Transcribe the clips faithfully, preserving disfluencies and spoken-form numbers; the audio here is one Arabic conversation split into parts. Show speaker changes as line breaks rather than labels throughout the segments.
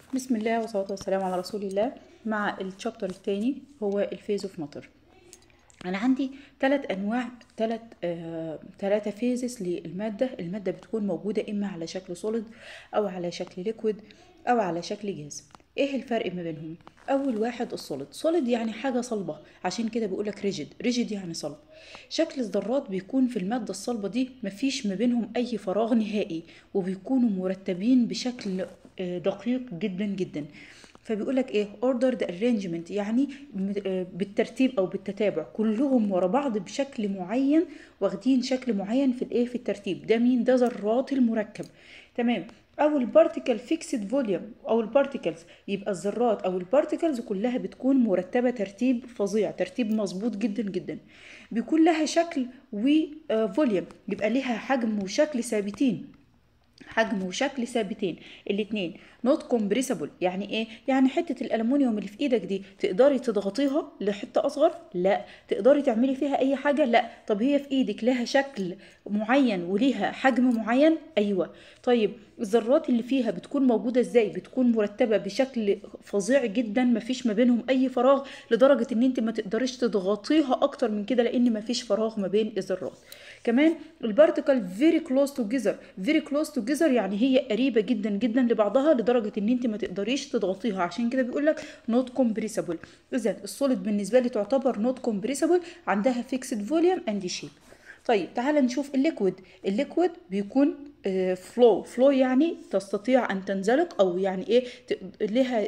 بسم الله والصلاة والسلام على رسول الله. مع الشابتر الثاني هو الفيز اوف ماتر. انا عندي ثلاث انواع ثلاث آه، ثلاثه فيزز للماده. الماده بتكون موجوده اما على شكل سوليد او على شكل ليكويد او على شكل جاز. ايه الفرق ما بينهم؟ اول واحد السوليد. سوليد يعني حاجه صلبه، عشان كده بيقولك ريجيد. ريجيد يعني صلب. شكل الذرات بيكون في الماده الصلبه دي مفيش ما بينهم اي فراغ نهائي، وبيكونوا مرتبين بشكل آه، دقيق جدا جدا. فبيقولك ايه ordered arrangement، يعني بالترتيب او بالتتابع، كلهم ورا بعض بشكل معين، واخدين شكل معين في الايه في الترتيب. ده مين؟ ده ذرات المركب. تمام. او البارتيكل فيكسد فوليوم او البارتيكلز، يبقى الذرات او البارتيكلز كلها بتكون مرتبه ترتيب فظيع، ترتيب مظبوط جدا جدا. بيكون لها شكل وفوليوم، يبقى لها حجم وشكل ثابتين. حجم وشكل ثابتين الاثنين. نوت كومبريسبل يعني ايه؟ يعني حته الالومنيوم اللي في ايدك دي تقدري تضغطيها لحته اصغر؟ لا. تقدري تعملي فيها اي حاجه؟ لا. طب هي في ايدك لها شكل معين وليها حجم معين؟ ايوه. طيب الذرات اللي فيها بتكون موجوده ازاي؟ بتكون مرتبه بشكل فظيع جدا، مفيش ما بينهم اي فراغ، لدرجه ان انت ما تقدريش تضغطيها اكتر من كده، لان مفيش فراغ ما بين الذرات. كمان البارتيكل فيري كلوز توجذر. فيري كلوز توجذر يعني هي قريبه جدا جدا لبعضها، لدرجه ان انت ما تقدريش تضغطيها، عشان كده بيقول لك نوت كومبريسبل. اذا السوليد بالنسبه لي تعتبر نوت كومبريسبل، عندها فيكسد فوليوم اند شيب. طيب تعال نشوف الليكويد. الليكويد بيكون فلو. فلو يعني تستطيع ان تنزلق، او يعني ايه، لها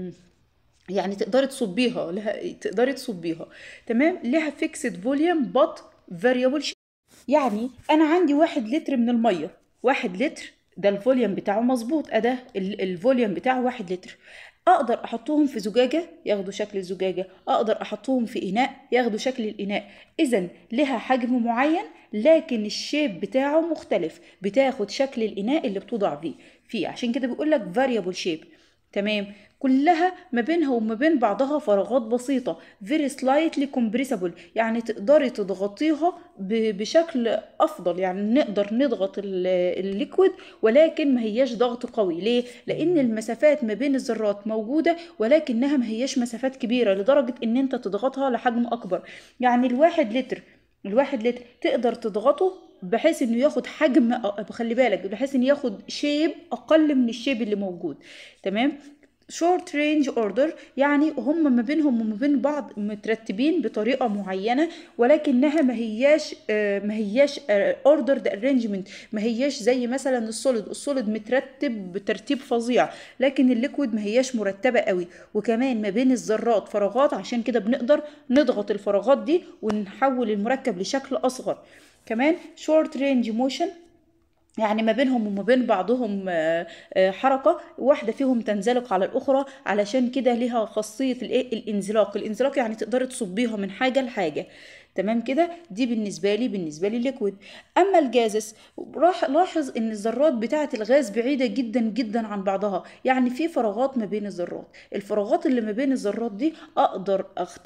يعني تقدري تصبيها، لها تقدري تصبيها. تمام. لها فيكسد فوليوم بط فاريبل. يعني انا عندي واحد لتر من الميه، واحد لتر ده الفوليوم بتاعه مظبوط، اداه الفوليوم بتاعه واحد لتر. اقدر احطهم في زجاجه ياخدوا شكل الزجاجه، اقدر احطهم في اناء ياخدوا شكل الاناء. اذا لها حجم معين، لكن الشيب بتاعه مختلف، بتاخد شكل الاناء اللي بتوضع فيه فيه عشان كده بيقول لك فاريبل شيب. تمام. كلها ما بينها وما بين بعضها فراغات بسيطة. very slightly compressible يعني تقدري تضغطيها بشكل أفضل، يعني نقدر نضغط الليكويد ولكن ما هياش ضغط قوي. ليه؟ لأن المسافات ما بين الذرات موجودة، ولكنها ما هياش مسافات كبيرة لدرجة إن أنت تضغطها لحجم أكبر. يعني الواحد لتر الواحد لتر تقدر تضغطه بحيث انه ياخد حجم، خلي بالك، بحيث انه ياخد شيب اقل من الشيب اللي موجود. تمام. short range order يعني هم ما بينهم وما بين بعض مترتبين بطريقه معينه، ولكنها ما هياش ما هياش ordered arrangement، ما هياش زي مثلا السوليد. السوليد مترتب بترتيب فظيع، لكن الليكويد ما هياش مرتبه قوي. وكمان ما بين الذرات فراغات، عشان كده بنقدر نضغط الفراغات دي ونحول المركب لشكل اصغر. كمان short range motion يعني ما بينهم وما بين بعضهم حركة، واحدة فيهم تنزلق على الأخرى، علشان كده ليها خاصية الايه الانزلاق. الانزلاق يعني تقدر تصبيها من حاجة لحاجة. تمام كده. دي بالنسبة لي بالنسبة لي الليكويد. أما الجازس، راح لاحظ إن الذرات بتاعة الغاز بعيدة جدا جدا عن بعضها، يعني في فراغات ما بين الذرات. الفراغات اللي ما بين الذرات دي أقدر أخت...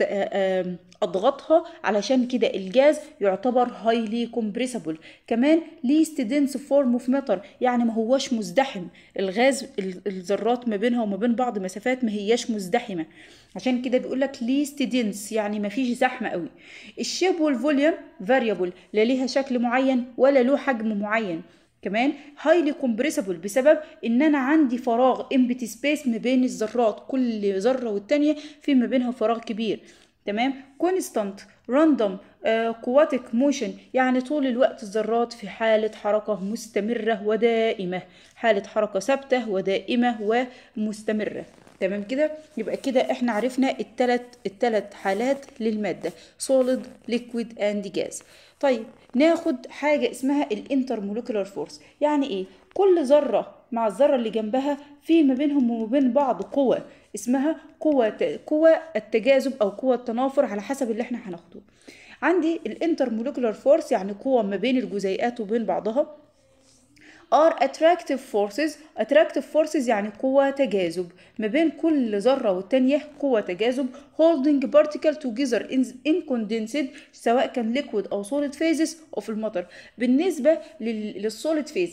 أضغطها، علشان كده الجاز يعتبر highly compressible. كمان least dense form of matter يعني ما هوش مزدحم. الغاز الذرات ما بينها وما بين بعض مسافات ما هياش مزدحمة، عشان كده بيقولك least dense يعني ما فيش زحمة قوي. الشيب والفوليوم variable، لا ليها شكل معين ولا له حجم معين. كمان highly compressible بسبب ان انا عندي فراغ empty space ما بين الذرات، كل ذرة والتانية في ما بينها فراغ كبير. تمام. constant random aquatic motion يعني طول الوقت الذرات في حالة حركة مستمرة ودائمة، حالة حركة ثابتة ودائمة ومستمرة. تمام كده. يبقى كده احنا عرفنا الثلاث الثلاث حالات للمادة solid liquid and gas. طيب ناخد حاجة اسمها الانترمولكولار فورس. يعني ايه؟ كل ذرة مع الذرة اللي جنبها في ما بينهم وما بين بعض قوة اسمها قوة قوة التجاذب او قوة التنافر، على حسب اللي احنا هناخده. عندي الانترمولكولار فورس يعني قوة ما بين الجزيئات وبين بعضها. are attractive forces. attractive forces يعني قوة تجاذب ما بين كل ذرة والتانية، قوة تجاذب holding particle together in condensed سواء كان liquid أو solid phases of المطر. بالنسبة للsolid phase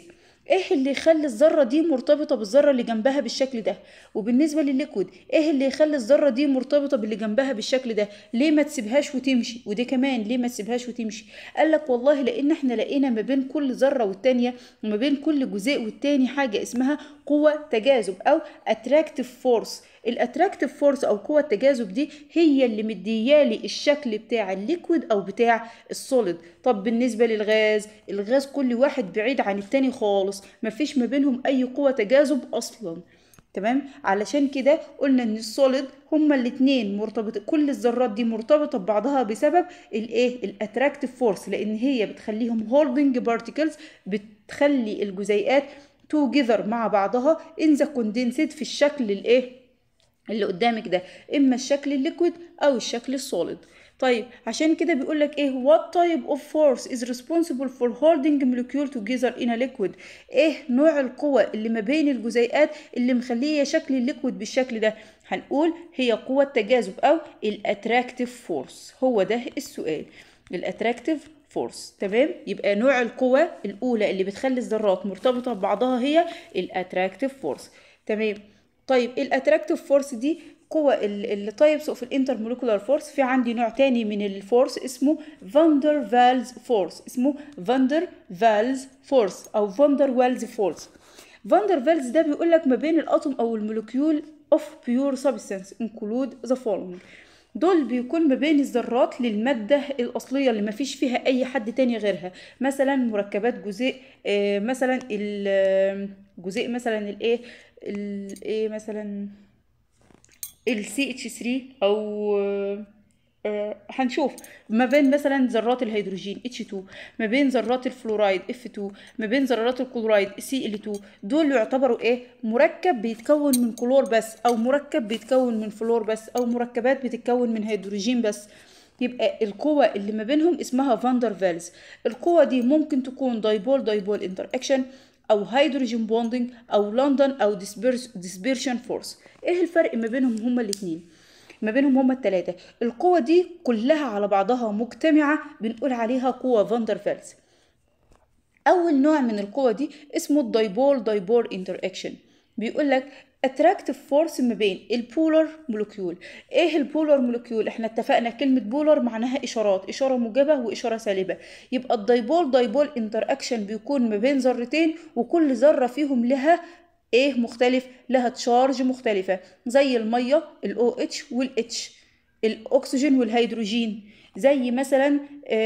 ايه اللي يخلي الذره دي مرتبطه بالذره اللي جنبها بالشكل ده؟ وبالنسبه للليكويد ايه اللي يخلي الذره دي مرتبطه باللي جنبها بالشكل ده؟ ليه ما تسيبهاش وتمشي؟ ودي كمان ليه ما تسيبهاش وتمشي؟ قال لك والله لان احنا لقينا ما بين كل ذره والتانيه وما بين كل جزيء والتاني حاجه اسمها قوه تجاذب او اتراكتيف فورس. الاتراكتيف فورس او قوه التجاذب دي هي اللي مديالي الشكل بتاع الليكويد او بتاع السوليد. طب بالنسبه للغاز، الغاز كل واحد بعيد عن التاني خالص، مفيش ما بينهم اي قوه تجاذب اصلا. تمام، علشان كده قلنا ان السوليد هما الاتنين مرتبطه، كل الذرات دي مرتبطه ببعضها بسبب الايه؟ الاتراكتيف فورس، لان هي بتخليهم هولدنج بارتيكلز، بتخلي الجزيئات توجذر مع بعضها ان ذا كوندنسد في الشكل الايه اللي قدامك ده، اما الشكل الليكويد او الشكل السوليد. طيب عشان كده بيقول لك ايه what type of force is responsible for holding molecule together in a liquid؟ ايه نوع القوة اللي ما بين الجزيئات اللي مخليه شكل الليكويد بالشكل ده؟ هنقول هي قوة تجاذب او الاتراكتيف فورس. هو ده السؤال، الاتراكتيف فورس. تمام، يبقى نوع القوة الاولى اللي بتخلي الذرات مرتبطة ببعضها هي الاتراكتيف فورس. تمام. طيب الاتراكتيف فورس دي قوة التايبس اوف الانتر مولكولار فورس. في عندي نوع تاني من الفورس اسمه فاندر فالز فورس، اسمه فاندر فالز فورس او فاندر والز فورس. فاندر فالز ده بيقول لك ما بين الاتوم او المولكيول اوف بيور سبستانس انكلود ذا فولوينج. دول بيكون ما بين الذرات للمادة الأصلية اللي ما فيش فيها أي حد تاني غيرها، مثلا مركبات جزيء، آه مثلا الجزيء مثلا الايه الايه مثلا ال سي اتش ثري او آه هنشوف ما بين مثلا ذرات الهيدروجين اتش تو، ما بين ذرات الفلورايد اف تو، ما بين ذرات الكلورايد سي ال تو. دول يعتبروا ايه؟ مركب بيتكون من كلور بس، او مركب بيتكون من فلور بس، او مركبات بتتكون من هيدروجين بس. يبقى القوة اللي ما بينهم اسمها فاندر فالز. القوة دي ممكن تكون دايبول دايبول انتر اكشن، او هيدروجين بوندنج، او لندن، او ديسبيرشن فورس. ايه الفرق ما بينهم هما الاثنين؟ ما بينهم هما الثلاثه القوة دي كلها على بعضها مجتمعة بنقول عليها قوة فاندر فالز. اول نوع من القوة دي اسمه الدايبول دايبول انتر اكشن. بيقول لك اتراكتيف فورس ما بين البولار مولكيول. ايه البولار مولكيول؟ احنا اتفقنا كلمه بولار معناها اشارات، اشاره موجبه واشاره سالبه. يبقى الدايبول دايبول انتر اكشن بيكون ما بين ذرتين، وكل ذره فيهم لها ايه مختلف؟ لها تشارج مختلفه، زي الميه الاو اتش والاتش، الاكسجين والهيدروجين، زي مثلا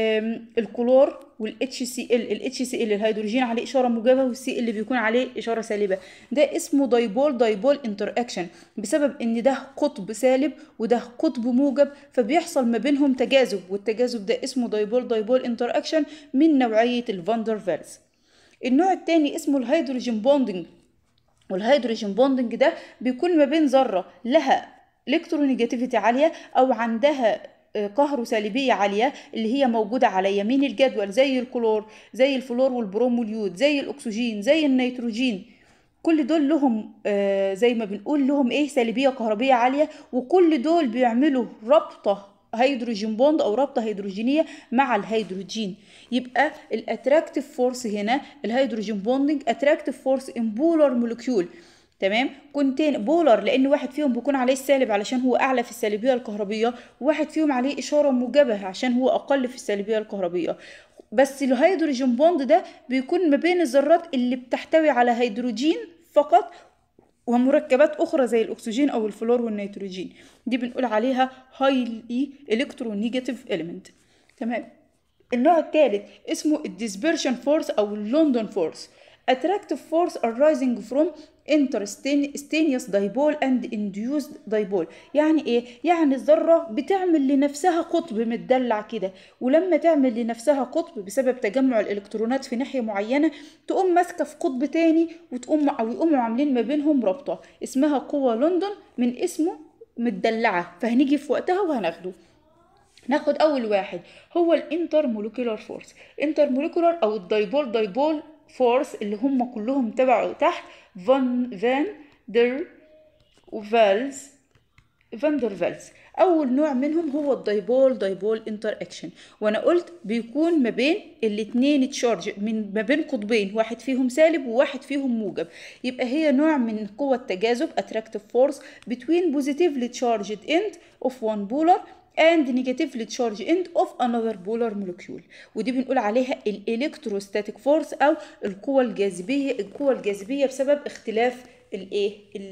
الكلور والاتش سي ال. الاتش سي ال الهيدروجين عليه اشاره موجبه، والسي ال بيكون عليه اشاره سالبه. ده اسمه دايبول دايبول انتر اكشن، بسبب ان ده قطب سالب وده قطب موجب، فبيحصل ما بينهم تجاذب، والتجاذب ده اسمه دايبول دايبول انتر اكشن من نوعيه الفاندر فالز. النوع الثاني اسمه الهيدروجين بوندنج. والهيدروجين بوندنج ده بيكون ما بين ذره لها الكترونيجاتيفيتي عاليه او عندها قهر سالبية عالية اللي هي موجودة على يمين الجدول، زي الكلور، زي الفلور والبروم واليود، زي الأكسجين، زي النيتروجين. كل دول لهم آه زي ما بنقول لهم ايه سالبية كهربية عالية، وكل دول بيعملوا رابطة هيدروجين بوند او رابطة هيدروجينية مع الهيدروجين. يبقى الاتراكتيف فورس هنا الهيدروجين بوندنج اتراكتيف فورس ان بولار مولكيول. تمام، كونتين بولر لان واحد فيهم بيكون عليه السالب علشان هو اعلى في السالبيه الكهربيه، وواحد فيهم عليه اشاره موجبه عشان هو اقل في السالبيه الكهربيه. بس الهيدروجين بوند ده بيكون ما بين الذرات اللي بتحتوي على هيدروجين فقط ومركبات اخرى زي الاكسجين او الفلور والنيتروجين. دي بنقول عليها highly electronegative element. تمام. النوع الثالث اسمه الديسبرشن فورس او اللندن فورس. attractive force arising from interstaneous dipole and induced dipole. يعني ايه؟ يعني الذرة بتعمل لنفسها قطب متدلع كده، ولما تعمل لنفسها قطب بسبب تجمع الالكترونات في ناحية معينة تقوم ماسكة في قطب تاني وتقوم او يقوموا عاملين ما بينهم رابطة اسمها قوة لندن من اسمه متدلعة، فهنيجي في وقتها وهناخده. ناخد اول واحد هو الانتر مولكيولار فورس. انتر مولكيولار او الدايبول دايبول فورس اللي هم كلهم تبعوا تحت فان فان در وفالز فاندر فالز. اول نوع منهم هو الدايبول دايبول انتر اكشن، وانا قلت بيكون ما بين الاثنين تشارج، من ما بين قطبين واحد فيهم سالب وواحد فيهم موجب، يبقى هي نوع من قوى التجاذب attractive force between positively charged end of one polar and negatively charged end of another polar molecule، ودي بنقول عليها الالكتروستاتيك فورس او القوى الجاذبيه. القوى الجاذبيه بسبب اختلاف الايه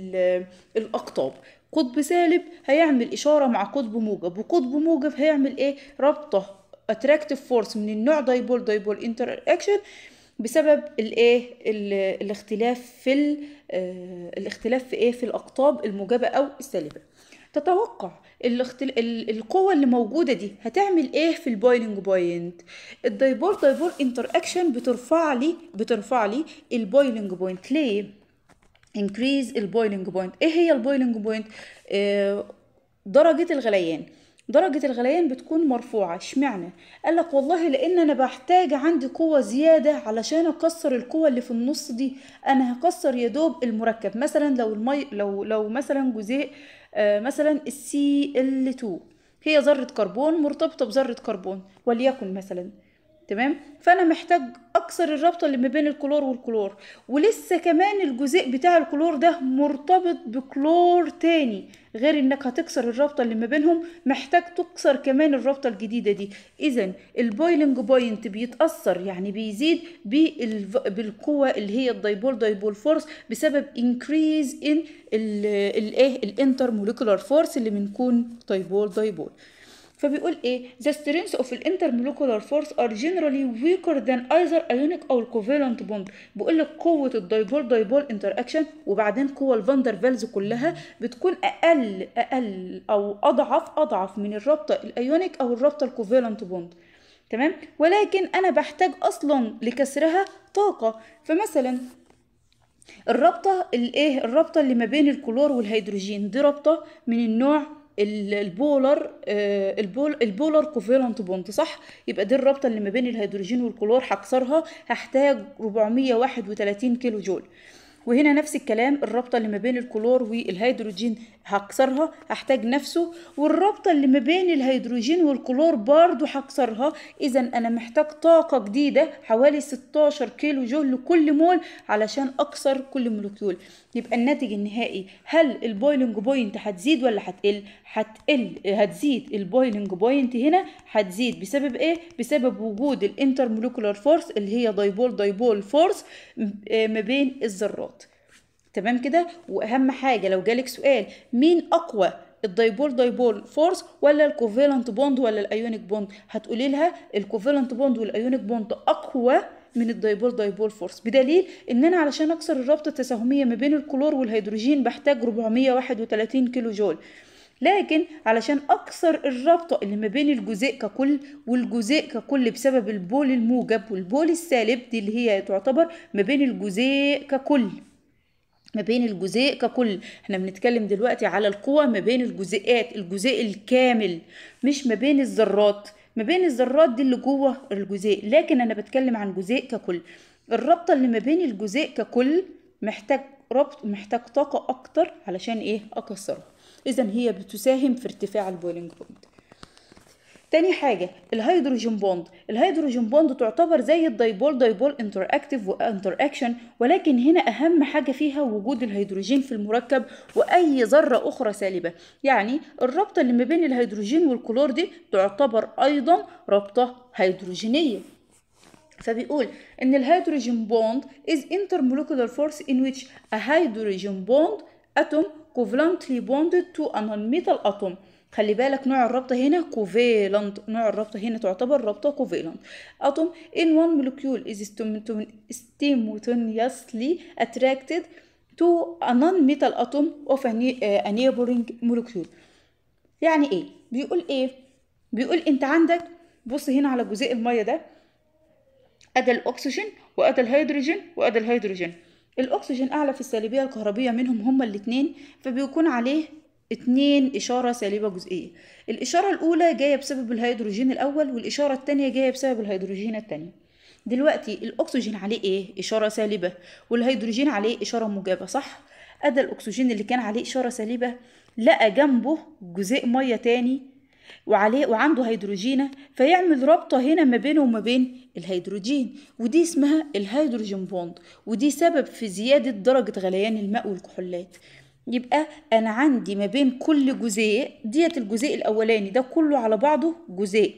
الاقطاب. قطب سالب هيعمل اشاره مع قطب موجب، وقطب موجب هيعمل ايه؟ رابطه attractive force من النوع دايبول دايبول انتر اكشن بسبب الايه الاختلاف في اه الاختلاف في ايه في الاقطاب الموجبه او السالبه. تتوقع الاختل... القوة اللي موجودة دي هتعمل ايه في البويلنج بوينت؟ الدايبول دايبول انتر اكشن بترفع لي بترفع لي البويلنج بوينت. ليه؟ increase البويلنج بوينت. ايه هي البويلنج بوينت؟ آه درجة الغليان. درجة الغليان بتكون مرفوعة. اشمعنى؟ قالك والله لان انا بحتاج عندي قوة زيادة علشان اكسر القوة اللي في النص دي. انا هكسر يدوب المركب، مثلا لو المي لو لو مثلا جزيء آه مثلا السي ال اتنين هي ذرة كربون مرتبطة بذرة كربون وليكن مثلا، تمام؟ فانا محتاج اكسر الرابطه اللي ما بين الكلور والكلور، ولسه كمان الجزيء بتاع الكلور ده مرتبط بكلور تاني، غير انك هتكسر الرابطه اللي ما بينهم محتاج تكسر كمان الرابطه الجديده دي. اذا البويلنج بوينت بيتاثر يعني بيزيد بالقوه اللي هي الدايبول دايبول فورس بسبب انكريز ان الايه الانتر موليكولار فورس اللي بنكون دايبول دايبول. فبيقول ايه؟ the strength of the intermolecular force are generally weaker than either ionic او covalent bond. بيقول لك قوه الدايبول دايبول انتر اكشن وبعدين قوه الفاندر فالز كلها بتكون اقل اقل او اضعف اضعف من الرابطه الايونيك او الرابطه الكوفالنت بوند، تمام؟ ولكن انا بحتاج اصلا لكسرها طاقه. فمثلا الرابطه الايه الرابطه اللي ما بين الكلور والهيدروجين دي رابطه من النوع البولر البول البولر كوفالنت بوند، صح؟ يبقى دي الرابطه اللي ما بين الهيدروجين والكلور، هكسرها هحتاج أربعمية وواحد وتلاتين كيلو جول. وهنا نفس الكلام، الرابطه اللي ما بين الكلور والهيدروجين هكسرها هحتاج نفسه، والرابطه اللي ما بين الهيدروجين والكلور برضو هكسرها. اذا انا محتاج طاقه جديده حوالي ستاشر كيلو جول لكل مول علشان اكسر كل مولكيول. يبقى الناتج النهائي، هل البويلنج بوينت هتزيد ولا هتقل؟ هتقل. هتزيد. البويلنج بوينت هنا هتزيد بسبب ايه؟ بسبب وجود الانتر موليكولار فورس اللي هي دايبول دايبول فورس ما بين الذرات، تمام كده؟ واهم حاجه لو جالك سؤال مين اقوى، الدايبول دايبول فورس ولا الكوفالنت بوند ولا الايونيك بوند، هتقولي لها الكوفالنت بوند والايونيك بوند اقوى من الدايبول دايبول فورس، بدليل ان انا علشان اكسر الرابطه التساهميه ما بين الكلور والهيدروجين بحتاج أربعمية وواحد وتلاتين كيلو جول، لكن علشان اكسر الرابطه اللي ما بين الجزيء ككل والجزيء ككل بسبب البول الموجب والبول السالب، دي اللي هي تعتبر ما بين الجزيء ككل ما بين الجزيء ككل. احنا بنتكلم دلوقتي على القوة ما بين الجزيئات، الجزيء الكامل، مش ما بين الذرات. ما بين الذرات دي اللي جوه الجزيء، لكن انا بتكلم عن جزيء ككل. الرابطة اللي ما بين الجزيء ككل محتاج ربط، محتاج طاقة اكتر علشان ايه؟ اكسرها. اذا هي بتساهم في ارتفاع البويلنج بوينت. تاني حاجة الهيدروجين بوند. الهيدروجين بوند تعتبر زي الدايبول دايبول انتر اكتيف وانتر اكشن، ولكن هنا اهم حاجة فيها وجود الهيدروجين في المركب واي ذرة اخرى سالبة. يعني الرابطة اللي ما بين الهيدروجين والكلور دي تعتبر ايضا رابطة هيدروجينية. فبيقول ان الهيدروجين بوند is intermolecular force in which a hydrogen bond atom covalently bonded to a non-metal atom. خلي بالك نوع الرابطة هنا كوفالنت، نوع الرابطة هنا تعتبر رابطة كوفالنت. atom in one molecule is simultaneously attracted to a non-metal atom of a neighboring molecule. يعني ايه؟ بيقول ايه؟ بيقول انت عندك، بص هنا على جزيء المية ده، ادى الاكسجين وادى الهيدروجين وادى الهيدروجين. الاكسجين اعلى في السالبية الكهربية منهم هما الاتنين، فبيكون عليه اتنين إشارة سالبة جزئية. الإشارة الأولى جاية بسبب الهيدروجين الأول، والإشارة التانية جاية بسبب الهيدروجين التاني. دلوقتي الأكسجين عليه إيه؟ إشارة سالبة، والهيدروجين عليه إشارة موجبة، صح؟ ادى الاكسجين اللي كان عليه اشاره سالبه لقى جنبه جزيء ميه تاني وعليه وعنده هيدروجينه، فيعمل رابطه هنا ما بينه وما بين الهيدروجين، ودي اسمها الهيدروجين بوند، ودي سبب في زياده درجه غليان الماء والكحولات. يبقى انا عندي ما بين كل جزيء، ديت الجزيء الاولاني ده كله على بعضه جزيء،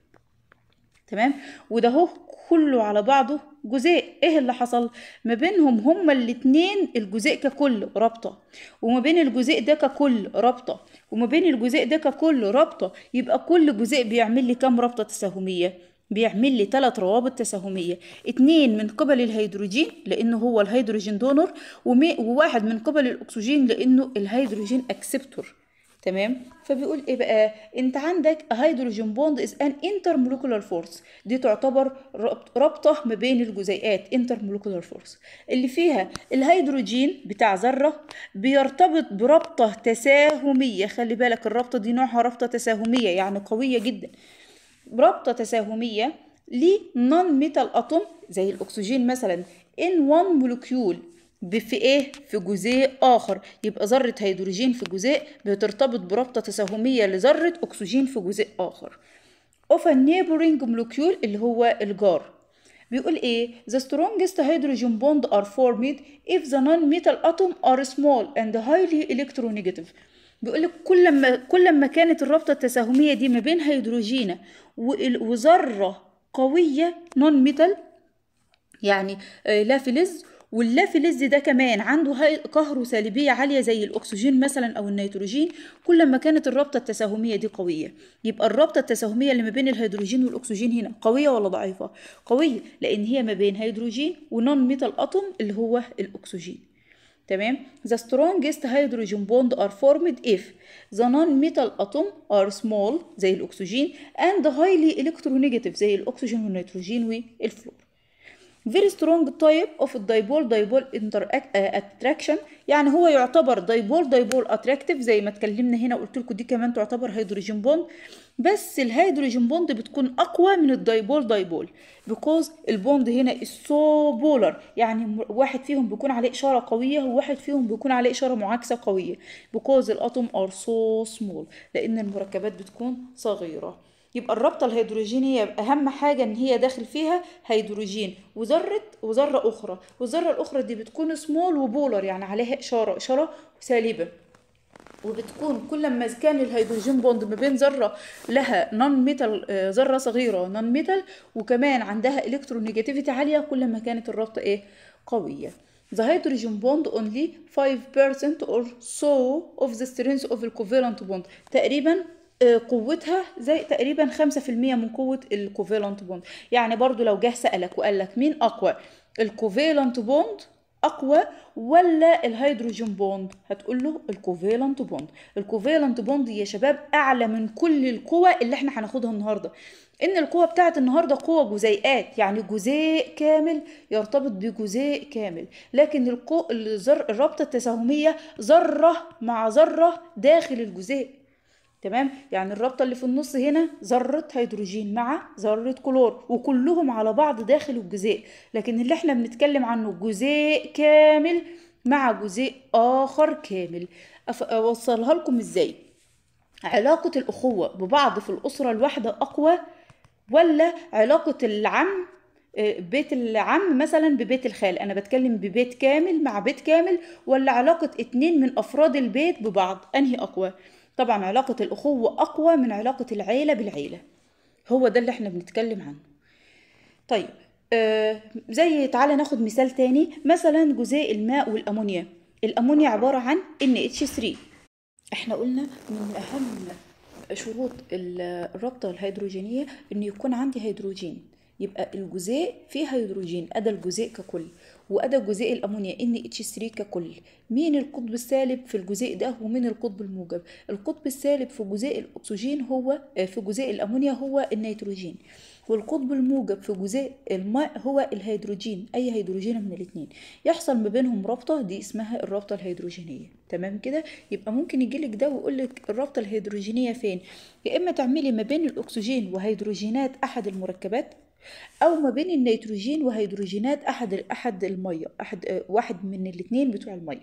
تمام، وده اهو كله على بعضه جزيء. ايه اللي حصل ما بينهم هما الاتنين؟ الجزيء ككل رابطه، وما بين الجزيء ده ككل رابطه، وما بين الجزيء ده ككل رابطه. يبقى كل جزيء بيعمل لي كام رابطه تساهميه؟ بيعمل لي ثلاث روابط تساهميه، اتنين من قبل الهيدروجين لانه هو الهيدروجين دونور، وواحد من قبل الاكسجين لانه الهيدروجين اكسبتور، تمام. فبيقول ايه بقى؟ انت عندك هيدروجين بوند از ان انتر مولكولار فورس، دي تعتبر رابطه ما بين الجزيئات، انتر مولكولار فورس اللي فيها الهيدروجين بتاع ذره بيرتبط برابطه تساهميه. خلي بالك الرابطه دي نوعها رابطه تساهميه، يعني قويه جدا، رابطه تساهميه لنون ميتال اتوم زي الاكسجين مثلا ان واحد مولكيول في ايه؟ في جزيء اخر. يبقى ذره هيدروجين في جزيء بترتبط برابطه تساهميه لذره اكسجين في جزيء اخر. of a neighboring molecule اللي هو الجار. بيقول ايه؟ the strongest hydrogen bond are formed if the non-metal atom are small and highly electronegative. بيقول لك كل ما كل ما كانت الرابطه التساهميه دي ما بين هيدروجينه وذره قويه نون ميتال، يعني لا فلز، واللا فلز ده كمان عنده قهره سالبيه عاليه زي الاكسجين مثلا او النيتروجين، كل ما كانت الرابطه التساهميه دي قويه. يبقى الرابطه التساهميه اللي ما بين الهيدروجين والاكسجين هنا قويه ولا ضعيفه؟ قويه، لان هي ما بين هيدروجين ونون ميتال اتوم اللي هو الاكسجين، تمام. the strongest hydrogen bond are formed if the non-metal atom are small زي الأكسجين and highly electronegative زي الأكسجين والنيتروجين والفلور. very strong type of dipole dipole attraction، يعني هو يعتبر دايبول دايبول attractive زي ما اتكلمنا هنا وقلت لكم، دي كمان تعتبر هيدروجين بوند، بس الهيدروجين بوند بتكون اقوى من الدايبول دايبول because البوند هنا so polar، يعني واحد فيهم بيكون عليه اشاره قويه وواحد فيهم بيكون عليه اشاره معاكسه قويه because الاتوم are so small، لان المركبات بتكون صغيره. يبقى الرابطه الهيدروجينيه اهم حاجه ان هي داخل فيها هيدروجين وذره وذره اخرى، والذره الاخرى دي بتكون سمول وبولر، يعني عليها اشاره اشاره سالبه، وبتكون كل ما كان الهيدروجين بوند ما بين ذره لها نون ميتال، ذره صغيره نون ميتال وكمان عندها الكترونيجاتيفيتي عاليه، كل ما كانت الرابطه ايه؟ قويه. The hydrogen bond only five percent or so of the strength of the covalent bond، تقريبا قوتها زي تقريبا خمسة في المية من قوة الكوفالنت بوند. يعني برضو لو جه سألك وقال لك مين أقوى، الكوفالنت بوند أقوى ولا الهيدروجين بوند؟ هتقول له الكوفالنت بوند. الكوفالنت بوند يا شباب أعلى من كل القوى اللي احنا هناخدها النهاردة، إن القوة بتاعت النهاردة قوة جزيئات، يعني جزيء كامل يرتبط بجزيء كامل، لكن القو... الرابطة التساهمية ذرة مع ذرة داخل الجزيء، تمام. يعني الرابطه اللي في النص هنا ذره هيدروجين مع ذره كلور وكلهم على بعض داخل الجزيء، لكن اللي احنا بنتكلم عنه جزيء كامل مع جزيء اخر كامل. اوصلها لكم ازاي؟ علاقه الاخوه ببعض في الاسره الواحده اقوى ولا علاقه العم بيت العم مثلا ببيت الخال؟ انا بتكلم ببيت كامل مع بيت كامل، ولا علاقه اتنين من افراد البيت ببعض؟ انهي اقوى؟ طبعا علاقة الأخوة أقوى من علاقة العيلة بالعيلة، هو ده اللي احنا بنتكلم عنه. طيب آه زي تعالى ناخد مثال تاني، مثلا جزيء الماء والأمونيا. الأمونيا عبارة عن إن إتش ثري. احنا قلنا من أهم شروط الرابطة الهيدروجينية إن يكون عندي هيدروجين، يبقى الجزيء فيه هيدروجين أدا الجزيء ككل، وأدا جزيء الأمونيا إن إتش ثري ككل. مين القطب السالب في الجزيء ده ومين القطب الموجب؟ القطب السالب في جزيء الأكسجين هو في جزيء الأمونيا هو النيتروجين، والقطب الموجب في جزيء الماء هو الهيدروجين، أي هيدروجين من الاثنين يحصل ما بينهم رابطة، دي اسمها الرابطة الهيدروجينية، تمام كده. يبقى ممكن يجيلك ده ويقولك الرابطة الهيدروجينية فين، يا إما تعملي ما بين الأكسجين وهيدروجينات أحد المركبات، او ما بين النيتروجين وهيدروجينات احد احد الميه، احد واحد من الاثنين بتوع الميه،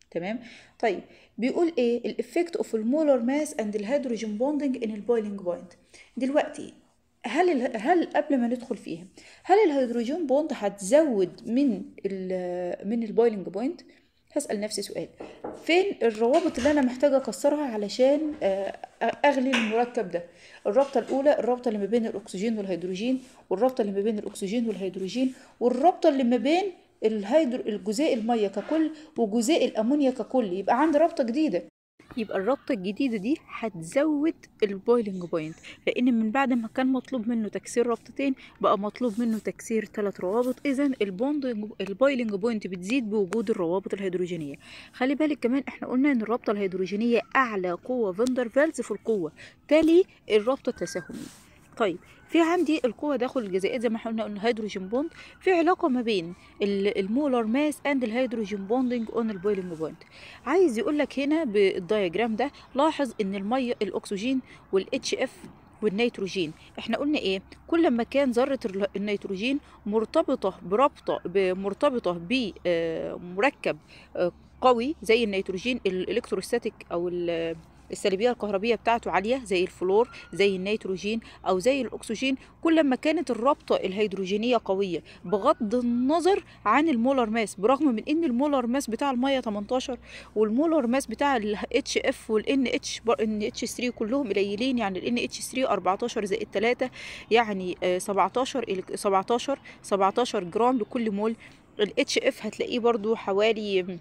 تمام. طيب بيقول ايه الافكت اوف المولر ماس اند الهيدروجين بوندنج ان البويلنج بوينت. دلوقتي هل ال- هل قبل ما ندخل فيها، هل الهيدروجين بوند هتزود من ال من البويلنج بوينت؟ هسأل نفسي سؤال، فين الروابط اللي انا محتاجه اكسرها علشان آه، اغلي المركب ده؟ الرابطه الاولى الرابطه اللي ما بين الاكسجين والهيدروجين، والرابطه اللي ما بين الاكسجين والهيدروجين، والرابطه اللي ما بين الهيدرو الجزيء الميه ككل وجزيء الامونيا ككل. يبقى عندي رابطه جديده، يبقى الرابطه الجديده دي هتزود البويلنج بوينت، لان من بعد ما كان مطلوب منه تكسير رابطتين بقى مطلوب منه تكسير ثلاث روابط. اذا البوندنج البويلنج بوينت بتزيد بوجود الروابط الهيدروجينيه. خلي بالك كمان احنا قلنا ان الرابطه الهيدروجينيه اعلى قوه فاندر فالز في القوه، تالي الرابطه التساهميه. طيب في عندي القوة داخل الجزيئات زي ما احنا قلنا الهيدروجين بوند، في علاقة ما بين المولر ماس اند الهيدروجين بوندنج اون البويلنج بوينت. عايز يقول لك هنا بالدياجرام ده لاحظ ان المية الاكسجين والاتش اف والنيتروجين، احنا قلنا ايه؟ كل ما كان ذرة النيتروجين مرتبطة برابطة مرتبطة بمركب قوي زي النيتروجين الالكتروستاتيك او السلبيه الكهربيه بتاعته عاليه زي الفلور زي النيتروجين او زي الاكسجين، كل ما كانت الرابطه الهيدروجينيه قويه بغض النظر عن المولر ماس. برغم من ان المولر ماس بتاع الميه تمنتاشر والمولر ماس بتاع الاتش اف والان اتش ان اتش ثلاثة كلهم قليلين، يعني الان اتش ثلاثة اربعتاشر زائد ثلاثة يعني سبعتاشر سبعتاشر سبعتاشر جرام لكل مول. الاتش اف هتلاقيه برضو حوالي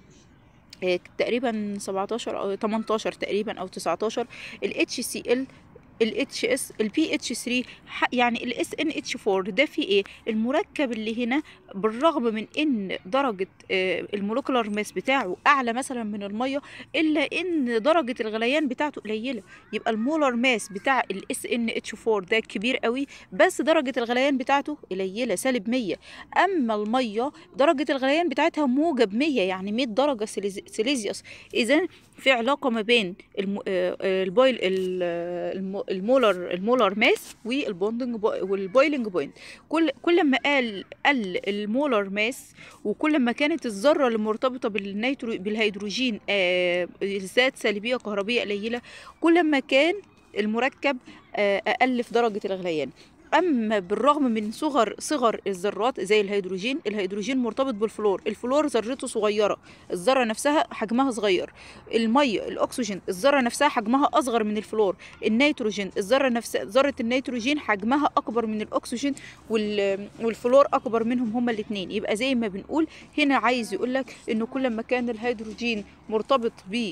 تقريبا سبعتاشر او تمنتاشر تقريبا او تسعتاشر. الاتش سي ال الاتش اس البي اتش ثلاثة يعني الاس ان اتش أربعة ده في ايه؟ المركب اللي هنا بالرغم من ان درجه المولكولار ماس بتاعه اعلى مثلا من الميه الا ان درجه الغليان بتاعته قليله. يبقى المولر ماس بتاع الاس ان اتش أربعة ده كبير قوي بس درجه الغليان بتاعته قليله سالب مية. اما الميه درجه الغليان بتاعتها موجب مية يعني مية درجه سيليزيوس. اذا في علاقه ما بين الم... البويل الم... المولر المولر ماس والبوندنج والبويلنج بوينت. كل كل ما قال قل المولر ماس وكل ما كانت الذره اللي مرتبطه بالنيترو بالهيدروجين آه ذات سلبيه كهربيه قليله، كل ما كان المركب آه اقل في درجه الغليان. اما بالرغم من صغر صغر الذرات زي الهيدروجين، الهيدروجين مرتبط بالفلور، الفلور ذرته صغيره، الذره نفسها حجمها صغير. الميه الاكسجين الذره نفسها حجمها اصغر من الفلور. النيتروجين الذره نفسها ذره النيتروجين حجمها اكبر من الاكسجين والفلور اكبر منهم هما الاثنين. يبقى زي ما بنقول هنا عايز يقول لك انه كل ما كان الهيدروجين مرتبط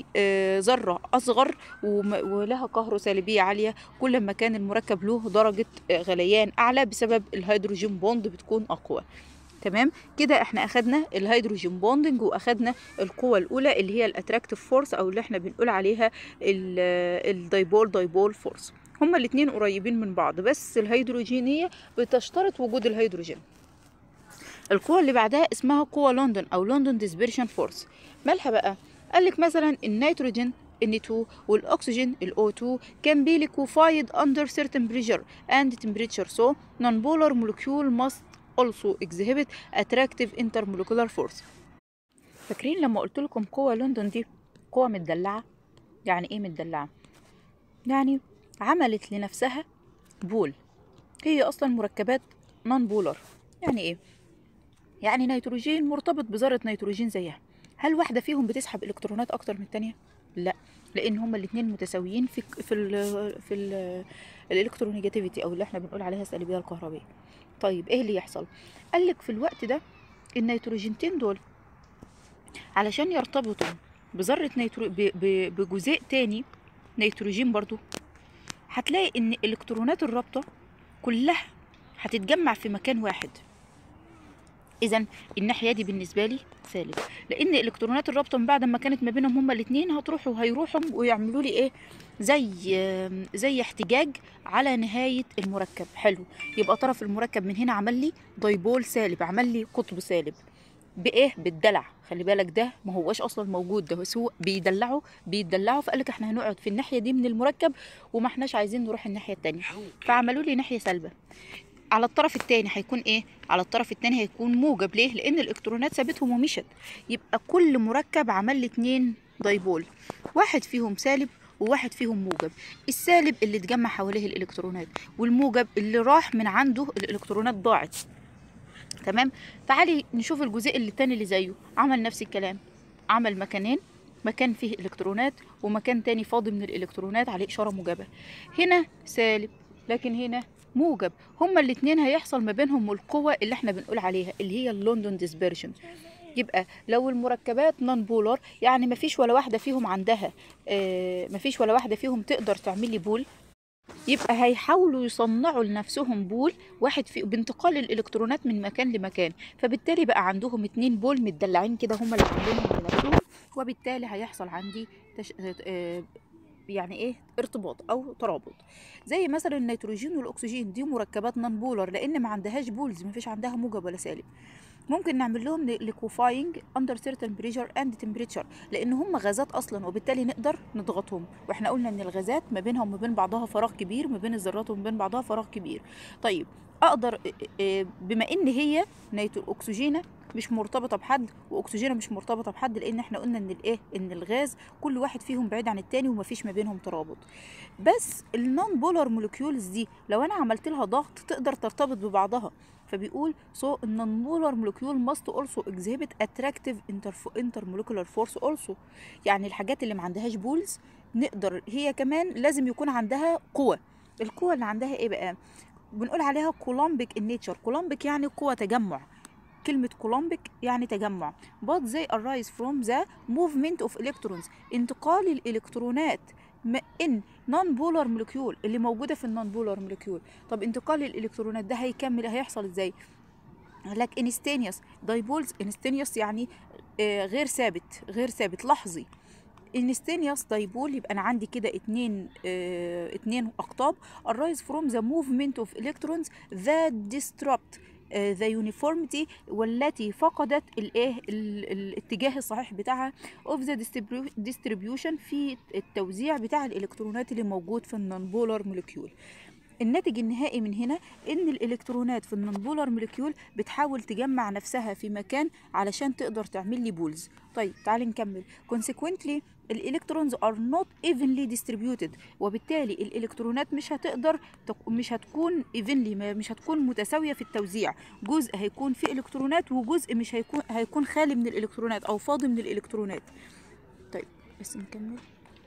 بذره اصغر ولها كهروسالبيه عاليه كل ما كان المركب له درجه غليان اعلى بسبب الهيدروجين بوند بتكون اقوى. تمام كده احنا اخدنا الهيدروجين بوندنج واخدنا القوه الاولى اللي هي الاتراكتيف فورس او اللي احنا بنقول عليها الدايبول دايبول فورس. هما الاثنين قريبين من بعض بس الهيدروجينيه بتشترط وجود الهيدروجين. القوه اللي بعدها اسمها قوه لندن او لندن ديسبيرشن فورس. مالها بقى؟ قالك مثلا النيتروجين إن تو والأكسجين ال أو تو can be liquefied under certain pressure and temperature so non-polar molecule must also exhibit attractive intermolecular force. فاكرين لما قلت لكم قوة لندن دي قوة متدلعة؟ يعني ايه متدلعة؟ يعني عملت لنفسها بول، هي أصلا مركبات نون بولر. يعني ايه؟ يعني نيتروجين مرتبط بذرة نيتروجين زيها، هل واحدة فيهم بتسحب إلكترونات أكتر من التانية؟ لا، لان هما الاثنين متساويين في في ال في ال الالكترونيجاتيفيتي او اللي احنا بنقول عليها السلبيه الكهربيه. طيب ايه اللي يحصل؟ قال لك في الوقت ده النيتروجينتين دول علشان يرتبطوا بذره نيترو بجزيء تاني نيتروجين برضو هتلاقي ان الكترونات الرابطه كلها هتتجمع في مكان واحد. اذا الناحيه دي بالنسبه لي سالب، لان الكترونات الرابطه من بعد ما كانت ما بينهم هما الاثنين هتروح وهيروحوا ويعملوا لي ايه؟ زي زي احتجاج على نهايه المركب. حلو، يبقى طرف المركب من هنا عمل لي دايبول سالب، عمل لي قطب سالب بايه؟ بالدلع. خلي بالك ده ما هوش اصلا موجود، ده هو بيدلعوا بيدلعوا فقال لك احنا هنقعد في الناحيه دي من المركب وما احناش عايزين نروح الناحيه الثانيه، فعملوا لي ناحيه سالبه. على الطرف الثاني هيكون ايه؟ على الطرف الثاني هيكون موجب. ليه؟ لان الالكترونات سابتهم ومشت. يبقى كل مركب عمل لي اتنين دايبول، واحد فيهم سالب وواحد فيهم موجب. السالب اللي اتجمع حواليه الالكترونات، والموجب اللي راح من عنده الالكترونات ضاعت. تمام. تعالي نشوف الجزيء اللي التاني اللي زيه، عمل نفس الكلام، عمل مكانين، مكان فيه الكترونات ومكان تاني فاضي من الالكترونات عليه اشاره موجبه. هنا سالب لكن هنا موجب. هما الاتنين هيحصل ما بينهم القوه اللي احنا بنقول عليها اللي هي اللوندون ديسبرشن. يبقى لو المركبات نون بولار يعني مفيش ولا واحده فيهم عندها آه مفيش ولا واحده فيهم تقدر تعمل لي بول، يبقى هيحاولوا يصنعوا لنفسهم بول واحد في بانتقال الالكترونات من مكان لمكان. فبالتالي بقى عندهم اتنين بول متدلعين كده هما اللي عاملينهم لنفسهم، وبالتالي هيحصل عندي تش... آه يعني ايه ارتباط او ترابط. زي مثلا النيتروجين والاكسجين، دي مركبات نون بولر لان ما عندهاش بولز، ما فيش عندها موجب ولا سالب. ممكن نعمل لهم liquefying under certain pressure and temperature لان هم غازات اصلا، وبالتالي نقدر نضغطهم. واحنا قلنا ان الغازات ما بينها وما بين بعضها فراغ كبير، ما بين الذرات وما بين بعضها فراغ كبير. طيب اقدر بما ان هي نيترو اكسجينه مش مرتبطه بحد واكسجينه مش مرتبطه بحد، لان احنا قلنا ان الايه ان الغاز كل واحد فيهم بعيد عن التاني ومفيش ما بينهم ترابط. بس النون بولار مولكيولز دي لو انا عملت لها ضغط تقدر ترتبط ببعضها. فبيقول so non-polar molecule must also exhibit attractive intermolecular force also. يعني الحاجات اللي ما عندهاش بولز نقدر هي كمان لازم يكون عندها قوة. القوة اللي عندها ايه بقى؟ بنقول عليها كولومبيك النيتشر. كولومبيك يعني قوة تجمع، كلمة كولومبيك يعني تجمع. but they arise from the movement of electrons، انتقال الإلكترونات ان نون بولار مولكيول اللي موجوده في النون بولار مولكيول. طب انتقال الالكترونات ده هيكمل هيحصل ازاي؟ لك انستينيوس دايبولز. انستينيوس يعني آه غير ثابت، غير ثابت لحظي. انستينيوس دايبول يبقى انا عندي كده اتنين آه اتنين اقطاب arise from the movement of electrons that disrupt ذا يونيفورميتي والتي فقدت الايه الاتجاه الصحيح بتاعها اوف ذا ديستريبيوشن في التوزيع بتاع الالكترونات اللي موجود في النون بولار مولكيول. الناتج النهائي من هنا ان الالكترونات في النون بولار مولكيول بتحاول تجمع نفسها في مكان علشان تقدر تعمل لي بولز. طيب تعالي نكمل. consequently الالكترونز are not evenly distributed، وبالتالي الالكترونات مش هتقدر مش هتكون evenly مش هتكون متساويه في التوزيع. جزء هيكون فيه الكترونات وجزء مش هيكون هيكون خالي من الالكترونات او فاضي من الالكترونات. طيب بس نكمل.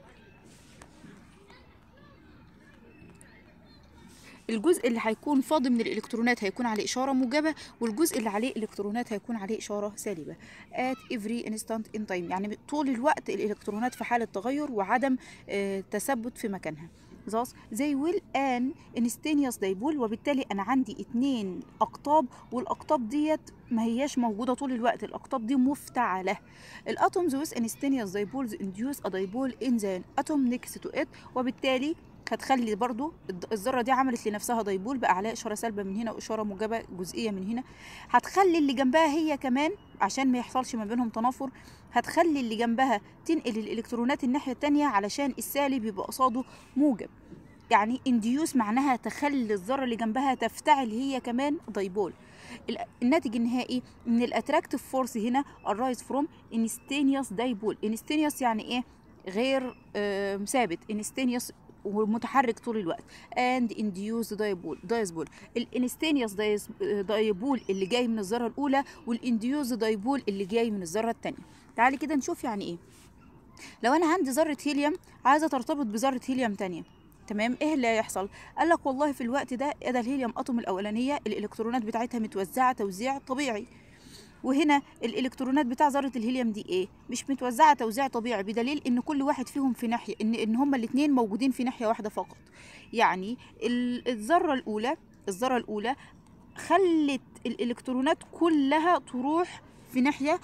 الجزء اللي هيكون فاضي من الالكترونات هيكون عليه اشاره موجبه، والجزء اللي عليه الكترونات هيكون عليه اشاره سالبه. at every instant in time يعني طول الوقت الالكترونات في حاله تغير وعدم آه تثبت في مكانها. thus they will an instantaneous dipole، وبالتالي انا عندي اتنين اقطاب والاقطاب ديت ما هياش موجوده طول الوقت، الاقطاب دي مفتعله. الاتومز with instantaneous dipoles induce a dipole in the atom next to it، وبالتالي هتخلي برضو الذره دي عملت لنفسها دايبول بقى عليها اشاره سالبه من هنا واشاره موجبه جزئيه من هنا. هتخلي اللي جنبها هي كمان عشان ما يحصلش ما بينهم تنافر، هتخلي اللي جنبها تنقل الالكترونات الناحيه الثانيه علشان السالب يبقى قصاده موجب. يعني انديوس معناها تخلي الذره اللي جنبها تفتعل هي كمان دايبول. الناتج النهائي ان الاتراكتيف فورس هنا arise from instantaneous dipole. instantaneous يعني ايه؟ غير آه ثابت. instantaneous ومتحرك طول الوقت. and induce dipole dipole الانستينيوس دايبول اللي جاي من الذره الاولى والانديوز دايبول اللي جاي من الذره الثانيه. تعالي كده نشوف يعني ايه. لو انا عندي ذره هيليوم عايزه ترتبط بذره هيليوم ثانيه، تمام، ايه اللي هيحصل؟ قال لك والله في الوقت ده ادى الهيليوم اتوم الاولانيه الالكترونات بتاعتها متوزعه توزيع طبيعي، وهنا الالكترونات بتاع ذره الهيليوم دي ايه؟ مش متوزعه توزيع طبيعي، بدليل ان كل واحد فيهم في ناحيه، ان ان هما الاثنين موجودين في ناحيه واحده فقط. يعني الذره الاولى الذره الاولى خلت الالكترونات كلها تروح في ناحيه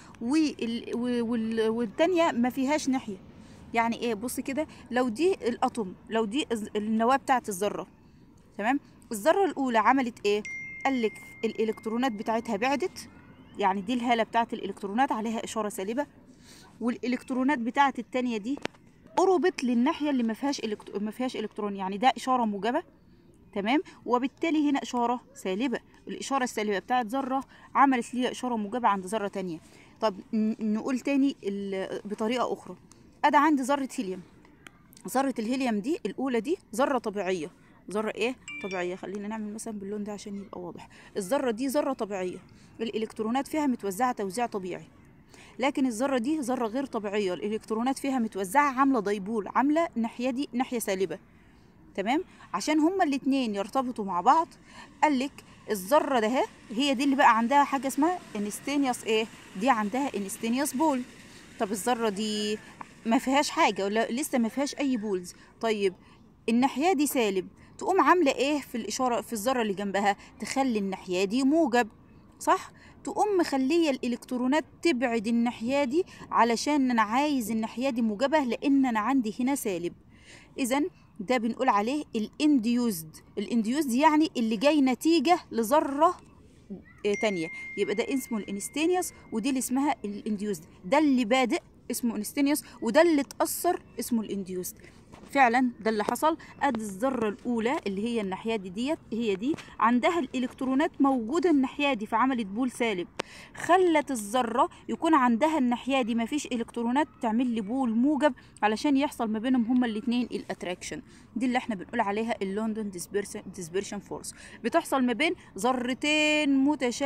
والثانيه ما فيهاش ناحيه. يعني ايه؟ بص كده، لو دي الاتوم، لو دي النواه بتاعت الذره، تمام، الذره الاولى عملت ايه؟ قال لك الالكترونات بتاعتها بعدت، يعني دي الهاله بتاعت الالكترونات عليها اشاره سالبه، والالكترونات بتاعت الثانيه دي قربت للناحيه اللي ما فيهاش ما فيهاش الكترون، يعني ده اشاره موجبه تمام. وبالتالي هنا اشاره سالبه، الاشاره السالبه بتاعت ذره عملت ليها اشاره موجبه عند ذره تانية. طب نقول تاني بطريقه اخرى، ادي عندي ذره هيليوم، ذره الهيليوم دي الاولى دي ذره طبيعيه، ذره ايه طبيعيه، خلينا نعمل مثلا باللون ده عشان يبقى واضح. الذره دي ذره طبيعيه، الالكترونات فيها متوزعه توزيع طبيعي. لكن الذره دي ذره غير طبيعيه، الالكترونات فيها متوزعه عامله دايبول، عامله الناحيه دي ناحيه سالبه. تمام. عشان هما الاتنين يرتبطوا مع بعض قالك الذره ده هي دي اللي بقى عندها حاجه اسمها انستينيوس ايه، دي عندها انستينيوس بول. طب الذره دي ما فيهاش حاجه ولا لسه ما فيهاش اي بولز، طيب الناحيه دي سالب، تقوم عامله ايه في الاشاره في الذره اللي جنبها، تخلي الناحيه دي موجب، صح؟ تقوم مخليه الالكترونات تبعد الناحيه دي علشان انا عايز الناحيه دي موجبه لان انا عندي هنا سالب. اذا ده بنقول عليه الانديوزد، الانديوزد يعني اللي جاي نتيجه لذره تانية، يبقى ده اسمه الانستينيوس ودي اللي اسمها الانديوزد، ده اللي بادئ اسمه انستينيوس وده اللي اتأثر اسمه الانديوزد. فعلا ده اللي حصل. ادي الذره الاولى اللي هي الناحيه دي ديت هي دي عندها الالكترونات موجوده الناحيه دي فعملت بول سالب، خلت الذره يكون عندها الناحيه دي ما فيش الكترونات تعمل لي بول موجب علشان يحصل ما بينهم هما الاثنين الاتراكشن. دي اللي احنا بنقول عليها اللوندون ديسبيرشن فورس، بتحصل ما بين ذرتين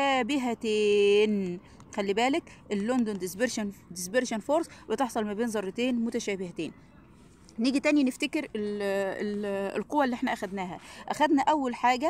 متشابهتين. خلي بالك اللوندون ديسبيرشن ديسبيرشن فورس بتحصل ما بين ذرتين متشابهتين. نيجي تاني نفتكر ال ال القوة اللي احنا اخدناها. اخدنا اول حاجة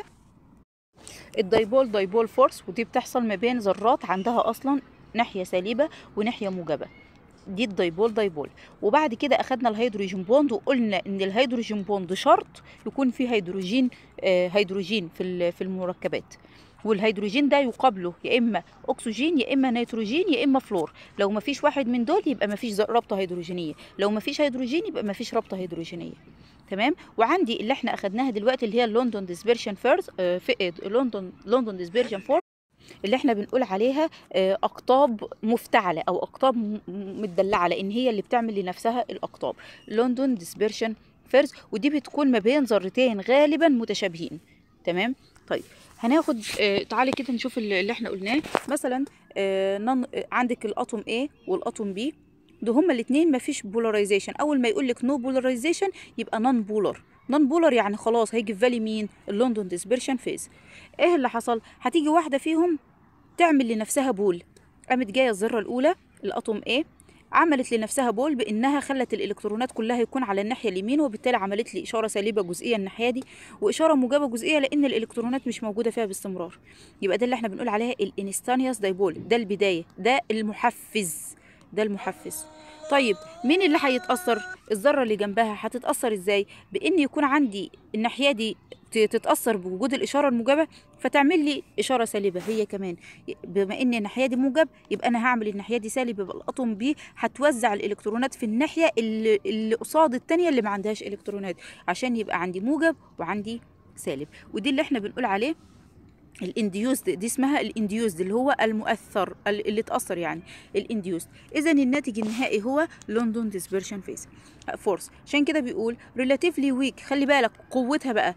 الدايبول دايبول فورس، ودي بتحصل ما بين ذرات عندها اصلا ناحية سالبة وناحية موجبة، دي الدايبول دايبول. وبعد كده اخدنا الهيدروجين بوند وقلنا ان الهيدروجين بوند شرط يكون فيه هيدروجين آه هيدروجين في في المركبات، والهيدروجين ده يقابله يا اما اكسجين يا اما نيتروجين يا اما فلور، لو ما فيش واحد من دول يبقى ما فيش رابطه هيدروجينيه، لو ما فيش هيدروجين يبقى ما فيش رابطه هيدروجينيه. تمام. وعندي اللي احنا اخدناها دلوقتي اللي هي اللوندون ديسبيرشن فورس، في لوندون لوندون ديسبيرشن فورس اللي احنا بنقول عليها اقطاب مفتعله او اقطاب مدلعه، لان هي اللي بتعمل لنفسها الاقطاب، لوندون ديسبيرشن فورس، ودي بتكون ما بين ذرتين غالبا متشابهين. تمام. طيب هناخد آه تعالي كده نشوف اللي احنا قلناه. مثلا آه نن... عندك الاتوم A والاتوم B، ده هما الاثنين مفيش بولاريزيشن، اول ما يقول لك نو بولاريزيشن يبقى نون بولار، نون بولار يعني خلاص هيجي في بالي مين؟ اللوندون ديسبيرشن فيز. ايه اللي حصل؟ هتيجي واحده فيهم تعمل لنفسها بول، قامت جايه الذره الاولى الاتوم A عملت لنفسها بول بانها خلت الالكترونات كلها يكون على الناحيه اليمين، وبالتالي عملت لي اشاره سالبه جزئيه الناحيه دي واشاره موجبه جزئيه لان الالكترونات مش موجوده فيها باستمرار. يبقى ده اللي احنا بنقول عليها الانستانيوس دايبول، ده البدايه، ده المحفز، ده المحفز. طيب مين اللي هيتاثر؟ الذره اللي جنبها هتتاثر ازاي؟ بان يكون عندي الناحيه دي تتاثر بوجود الاشاره الموجبه فتعمل لي اشاره سالبه هي كمان، بما ان الناحيه دي موجب يبقى انا هعمل الناحيه دي سالب، يبقى الاتوم بي هتوزع الالكترونات في الناحيه اللي, اللي قصاد الثانيه اللي ما عندهاش الكترونات عشان يبقى عندي موجب وعندي سالب. ودي اللي احنا بنقول عليه الانديوزد، دي اسمها الانديوزد اللي هو المؤثر اللي اتاثر يعني الانديوزد. اذا الناتج النهائي هو لوندون ديسبيرشن فيز فورس. عشان كده بيقول ريلاتيفلي ويك، خلي بالك قوتها بقى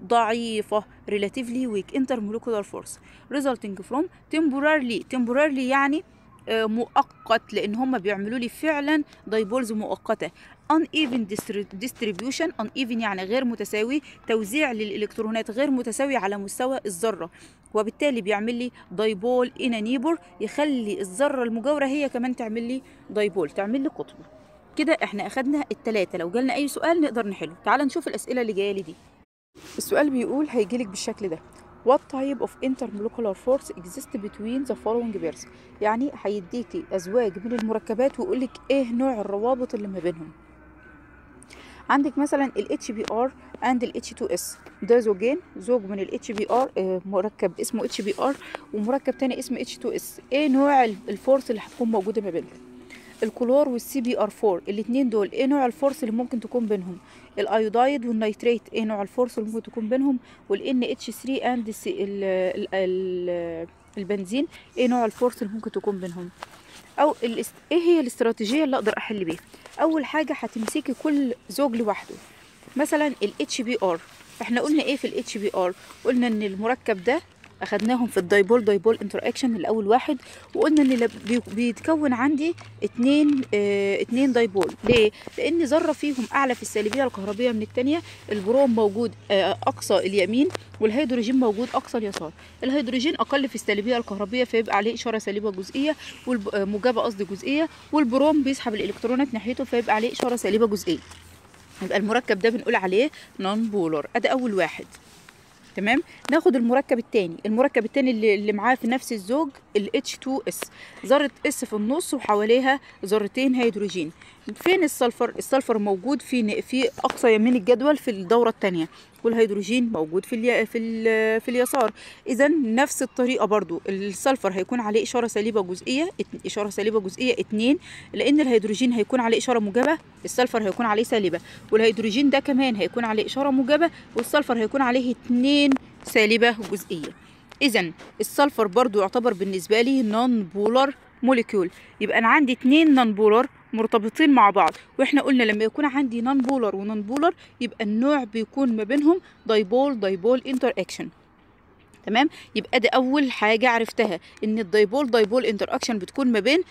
ضعيفه، relatively weak intermolecular force resulting from temporarily temporarily يعني مؤقت، لان هم بيعملوا لي فعلا دايبولز مؤقته. uneven distribution uneven يعني غير متساوي، توزيع للالكترونات غير متساوي على مستوى الذره، وبالتالي بيعمل لي دايبول ان نيبر، يخلي الذره المجاوره هي كمان تعمل لي دايبول، تعمل لي قطب. كده احنا اخدنا الثلاثه، لو جالنا اي سؤال نقدر نحله. تعال نشوف الاسئله اللي جايه لي دي. السؤال بيقول هيجيلك بالشكل ده: What type of intermolecular force exists between the following pairs؟ يعني هيديكي أزواج من المركبات ويقولك إيه نوع الروابط اللي ما بينهم. عندك مثلا ال H B r and ال H two S، ده زوجين، زوج من ال H B r مركب اسمه H B r ومركب تاني اسمه H two S، إيه نوع الفورس اللي هتكون موجودة ما بينهم؟ الكلور والسي بي ار أربعة الاثنين دول ايه نوع الفورس اللي ممكن تكون بينهم؟ الايودايد والنيتريت ايه نوع الفورس اللي ممكن تكون بينهم؟ والان اتش ثلاثة اند البنزين ايه نوع الفورس اللي ممكن تكون بينهم؟ او الاست... ايه هي الاستراتيجيه اللي اقدر احل بيها؟ اول حاجه هتمسكي كل زوج لوحده مثلا ال اتش بي ار، احنا قلنا ايه في ال اتش بي ار؟ قلنا ان المركب ده اخدناهم في الدايبول دايبول انتراكشن الاول واحد، وقلنا ان بيتكون عندي اتنين اه اتنين دايبول. ليه؟ لان ذره فيهم اعلى في السالبيه الكهربيه من الثانيه. البروم موجود اه اقصى اليمين، والهيدروجين موجود اقصى اليسار. الهيدروجين اقل في السالبيه الكهربيه فيبقى عليه اشاره سالبه جزئيه والموجبه قصدي جزئيه، والبروم بيسحب الالكترونات ناحيته فيبقى عليه اشاره سالبه جزئيه. يبقى المركب ده بنقول عليه نون بولر. ادي اول واحد. تمام. ناخد المركب الثاني. المركب الثاني اللي, اللي معاه في نفس الزوج ال اتش تو اس، ذره اس في النص وحواليها ذرتين هيدروجين. فين السلفر؟ السلفر موجود في في اقصى يمين الجدول في الدوره الثانيه، والهيدروجين موجود في الي... في ال... في اليسار. اذا نفس الطريقه برضو السلفر هيكون عليه اشاره سالبه جزئيه، اشاره سالبه جزئيه اتنين، لان الهيدروجين هيكون عليه اشاره موجبه، السلفر هيكون عليه سالبه، والهيدروجين ده كمان هيكون عليه اشاره موجبه، والسلفر هيكون عليه اتنين سالبه جزئيه. اذا السلفر برضو يعتبر بالنسبه لي نون بولر موليكيول. يبقى انا عندي اتنين نون بولر مرتبطين مع بعض، واحنا قلنا لما يكون عندي نون بولر ونون بولر يبقى النوع بيكون ما بينهم دايبول دايبول انتر اكشن. تمام. يبقى ده اول حاجه عرفتها، ان الدايبول دايبول انتر اكشن بتكون ما بين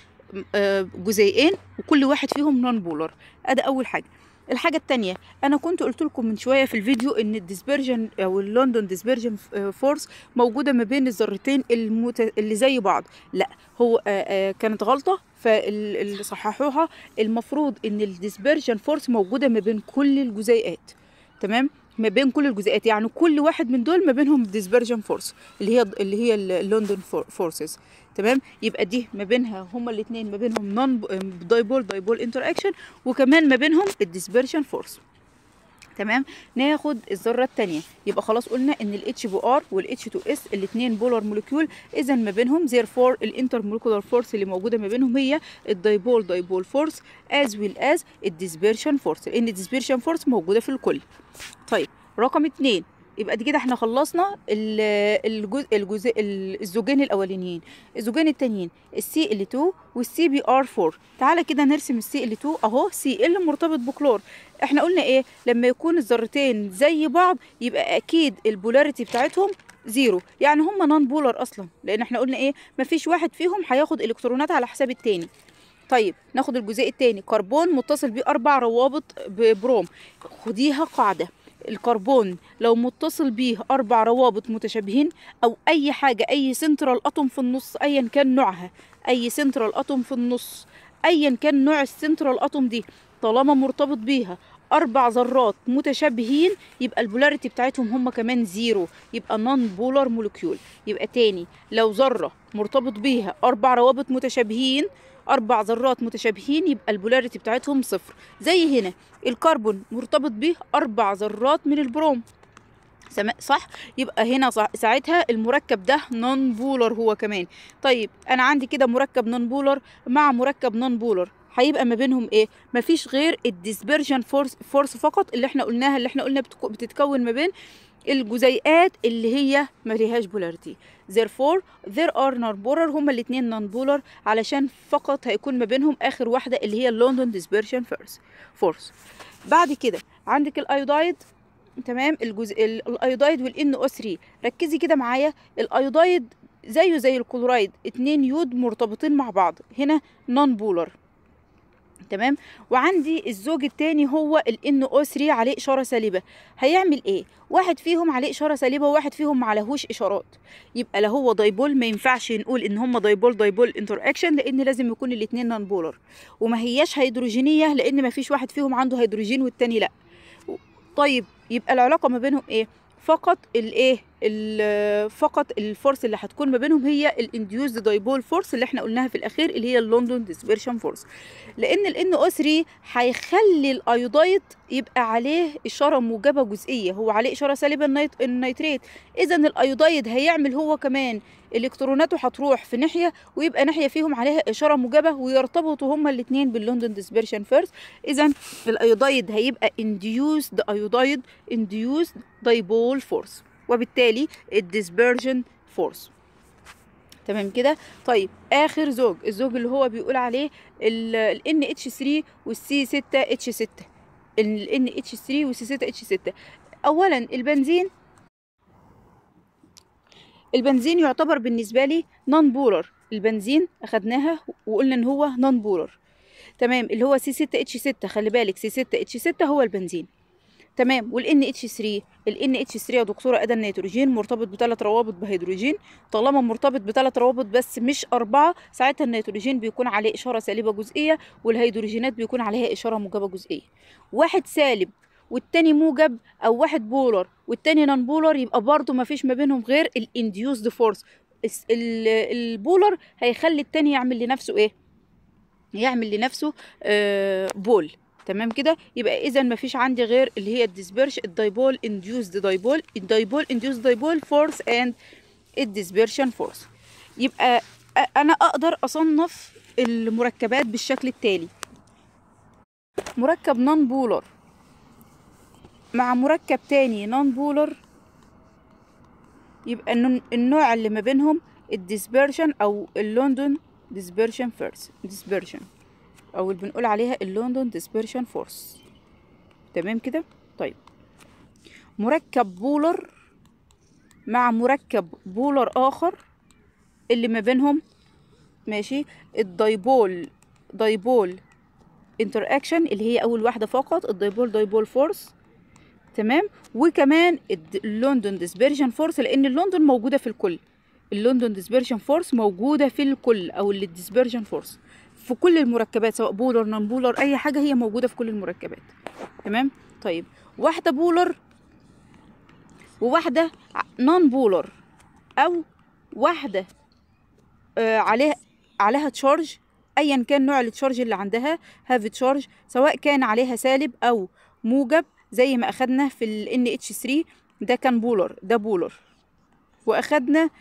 جزيئين وكل واحد فيهم نون بولر. ادي اول حاجه. الحاجه الثانيه، انا كنت قلت لكم من شويه في الفيديو ان الديسبرجن او اللندن ديسبرجن فورس موجوده ما بين الذرتين المت... اللي زي بعض. لا، هو آآ آآ كانت غلطه فاللي صححوها. المفروض ان الديسبرجن فورس موجوده ما بين كل الجزيئات. تمام. ما بين كل الجزيئات، يعني كل واحد من دول ما بينهم ديسبرجن فورس اللي هي اللي هي اللندن فورسز. تمام. يبقى دي ما بينها هما الاثنين ما بينهم نون دايبول دايبول انتر اكشن، وكمان ما بينهم الديسبرجن فورس. تمام. ناخد الذره الثانيه. يبقى خلاص قلنا ان ال اتش بي ار وال اتش تو اس الاثنين بولار موليكيول، اذا ما بينهم therefore الانتر موليكولار فورس اللي موجوده ما بينهم هي الدايبول دايبول فورس as well as الديسبرشن فورس، لان الديسبرشن فورس موجوده في الكل. طيب رقم اتنين. يبقى دي كده احنا خلصنا الجزء الجزء الزوجين الاولانيين. الزوجين التانيين السي ال اتنين والسي بي ار اربعة. تعالى كده نرسم السي ال اتنين اهو، سي ال مرتبط بكلور. احنا قلنا ايه؟ لما يكون الذرتين زي بعض يبقى اكيد البولاريتي بتاعتهم زيرو، يعني هم نون بولر اصلا، لان احنا قلنا ايه؟ مفيش واحد فيهم هياخد الكترونات على حساب التاني. طيب ناخد الجزيء التاني. كربون متصل بيه اربع روابط ببروم. خديها قاعده، الكربون لو متصل بيه اربع روابط متشابهين او اي حاجه، اي سنترال اتوم في النص ايا كان نوعها، اي سنترال اتوم في النص ايا كان نوع السنترال اتوم دي، طالما مرتبط بيها اربع ذرات متشابهين يبقى البولاريتي بتاعتهم هم كمان زيرو، يبقى نون بولار مولكيول. يبقى تاني، لو ذره مرتبط بيها اربع روابط متشابهين، اربع ذرات متشابهين، يبقى البولاريتي بتاعتهم صفر. زي هنا الكربون مرتبط به اربع ذرات من البروم، صح؟ يبقى هنا صح. ساعتها المركب ده نون بولر هو كمان. طيب انا عندي كده مركب نون بولر مع مركب نون بولر، هيبقى ما بينهم ايه؟ مفيش غير الديسبرجن فورس فورس فقط اللي احنا قلناها، اللي احنا قلنا بتتكون ما بين الجزيئات اللي هي ما ليهاش بولاريتي. therefore there are non polar، هما الاثنين نون بولر، علشان فقط هيكون ما بينهم اخر واحده اللي هي اللندن ديسبرشن فورس. بعد كده عندك الايودايد. تمام. الجزء الايودايد والان او ثلاثة. ركزي كده معايا، الايودايد زيه زي الكلورايد، اتنين يود مرتبطين مع بعض، هنا نون بولر. تمام. وعندي الزوج الثاني هو ال ان او ثلاثة عليه اشاره سالبه. هيعمل ايه؟ واحد فيهم عليه اشاره سالبه وواحد فيهم ما عليهوش اشارات، يبقى لا هو دايبول، ما ينفعش نقول ان هم دايبول دايبول انتر اكشن، لان لازم يكون الاثنين نون بولر. وما هياش هيدروجينيه، لان ما فيش واحد فيهم عنده هيدروجين والتاني لا. طيب يبقى العلاقه ما بينهم ايه؟ فقط الايه فقط الفورس اللي هتكون ما بينهم هي الانديوزد دايبول فورس اللي احنا قلناها في الاخير، اللي هي اللندن ديسبرشن فورس. لان ال ان او ثلاثة هيخلي الايودايد يبقى عليه اشاره موجبه جزئيه، هو عليه اشاره سالبه النيت... النيتريت. اذا الايودايد هيعمل هو كمان الكتروناته هتروح في ناحيه، ويبقى ناحيه فيهم عليها اشاره موجبه، ويرتبطوا هما الاثنين باللندن ديسبرشن فورس. اذا الايودايد هيبقى انديوزد ايودايد انديوزد دايبول فورس، وبالتالي الديسبرجن فورس. تمام كده. طيب اخر زوج، الزوج اللي هو بيقول عليه ال ان اتش ثلاثة والسي ستة اتش ستة. ال إن إتش ثري وسي ستة إتش ستة. اولا البنزين البنزين يعتبر بالنسبه لي نون بولر. البنزين اخدناها وقلنا ان هو نون بولر، تمام، اللي هو سي ستة إتش ستة. خلي بالك سي ستة إتش ستة هو البنزين، تمام. والان اتش ثري، الان اتش ثري يا دكتوره ادى النيتروجين مرتبط بثلاث روابط بهيدروجين. طالما مرتبط بثلاث روابط بس مش اربعه، ساعتها النيتروجين بيكون عليه اشاره سالبه جزئيه والهيدروجينات بيكون عليها اشاره موجبه جزئيه. واحد سالب والتاني موجب، او واحد بولر والتاني نون بولر، يبقى برضو ما فيش ما بينهم غير الانديوسد فورس. البولر هيخلي التاني يعمل لنفسه ايه؟ يعمل لنفسه آه بول، تمام كده. يبقى اذا ما فيش عندي غير اللي هي الديسبرش الدايبول انديوسد دايبول الدايبول انديوسد دايبول فورس اند الديسبرشن فورس. يبقى انا اقدر اصنف المركبات بالشكل التالي: مركب نون بولر مع مركب تاني نون بولر، يبقى النوع اللي ما بينهم الديسبرشن او اللوندون ديسبرشن فورس ديسبرشن، او اللي بنقول عليها اللوندون ديسبرشن فورس، تمام كده. طيب مركب بولر مع مركب بولر اخر اللي ما بينهم ماشي الدايبول دايبول انتر اكشن، اللي هي اول واحده فقط الدايبول دايبول فورس، تمام. وكمان اللوندون ديسبرشن فورس، لان اللوندون موجوده في الكل. اللوندون ديسبرشن فورس موجوده في الكل، او الديسبرشن فورس في كل المركبات سواء بولر نون بولر اي حاجه، هي موجوده في كل المركبات، تمام. طيب واحده بولر وواحده نون بولر، او واحده آه عليها عليها تشارج، ايا كان نوع التشارج اللي عندها هاف تشارج، سواء كان عليها سالب او موجب، زي ما اخدنا في ال إن إتش ثري ده كان بولر، ده بولر. واخدنا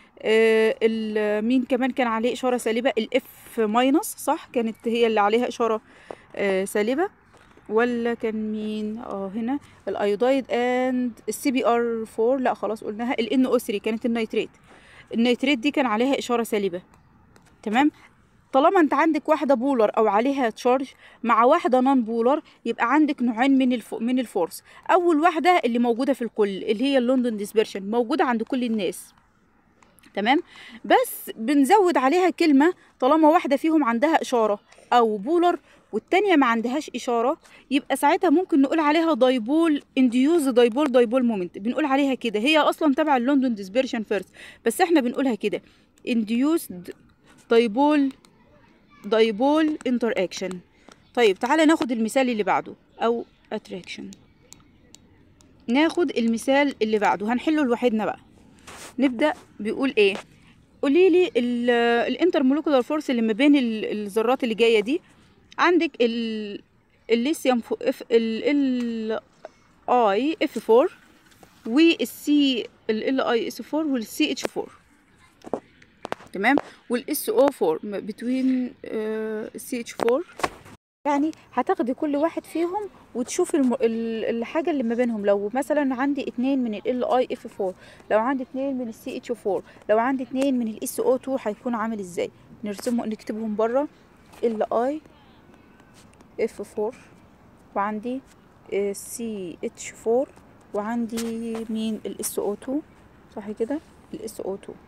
آه مين كمان كان عليه اشاره سالبه؟ الاف ماينس، صح، كانت هي اللي عليها اشاره آه سالبه. ولا كان مين؟ اه هنا الايودايد اند السي بي ار فور، لا خلاص قلناها. الان او ثري كانت النيتريت، النيتريت دي كان عليها اشاره سالبه، تمام. طالما انت عندك واحده بولر او عليها تشارج مع واحده نون بولر، يبقى عندك نوعين من الف... من الفورس. اول واحده اللي موجوده في الكل اللي هي اللوندون ديسبرشن، موجوده عند كل الناس، تمام. بس بنزود عليها كلمه، طالما واحده فيهم عندها اشاره او بولر والتانية ما عندهاش اشاره، يبقى ساعتها ممكن نقول عليها دايبول انديوز دايبول دايبول مومنت، بنقول عليها كده. هي اصلا تبع اللوندون ديسبرشن فيرست، بس احنا بنقولها كده انديوزد دايبول دايبول انتر اكشن. طيب تعالى ناخد المثال اللي بعده، او اتراكشن. ناخد المثال اللي بعده هنحله لوحدنا بقى. نبدا بيقول ايه؟ قولي لي الانتر مولكولار فورس اللي ما بين الذرات اللي جايه دي. عندك الليثيوم اف ال اي اف فور والسي ال اي اس فور والسي اتش فور، تمام، والاس او فور بتوين السي اتش فور. يعني هتاخدي كل واحد فيهم وتشوفي الم... الحاجه اللي ما بينهم. لو مثلا عندي اتنين من ال اي اف فور، لو عندي اتنين من السي اتش فور، لو عندي اتنين من الاس او تو، هيكون عامل ازاي؟ نرسمه نكتبهم بره. ال اي اف فور وعندي سي اتش فور وعندي مين؟ الاس او تو، صح كده؟ الاس او تو،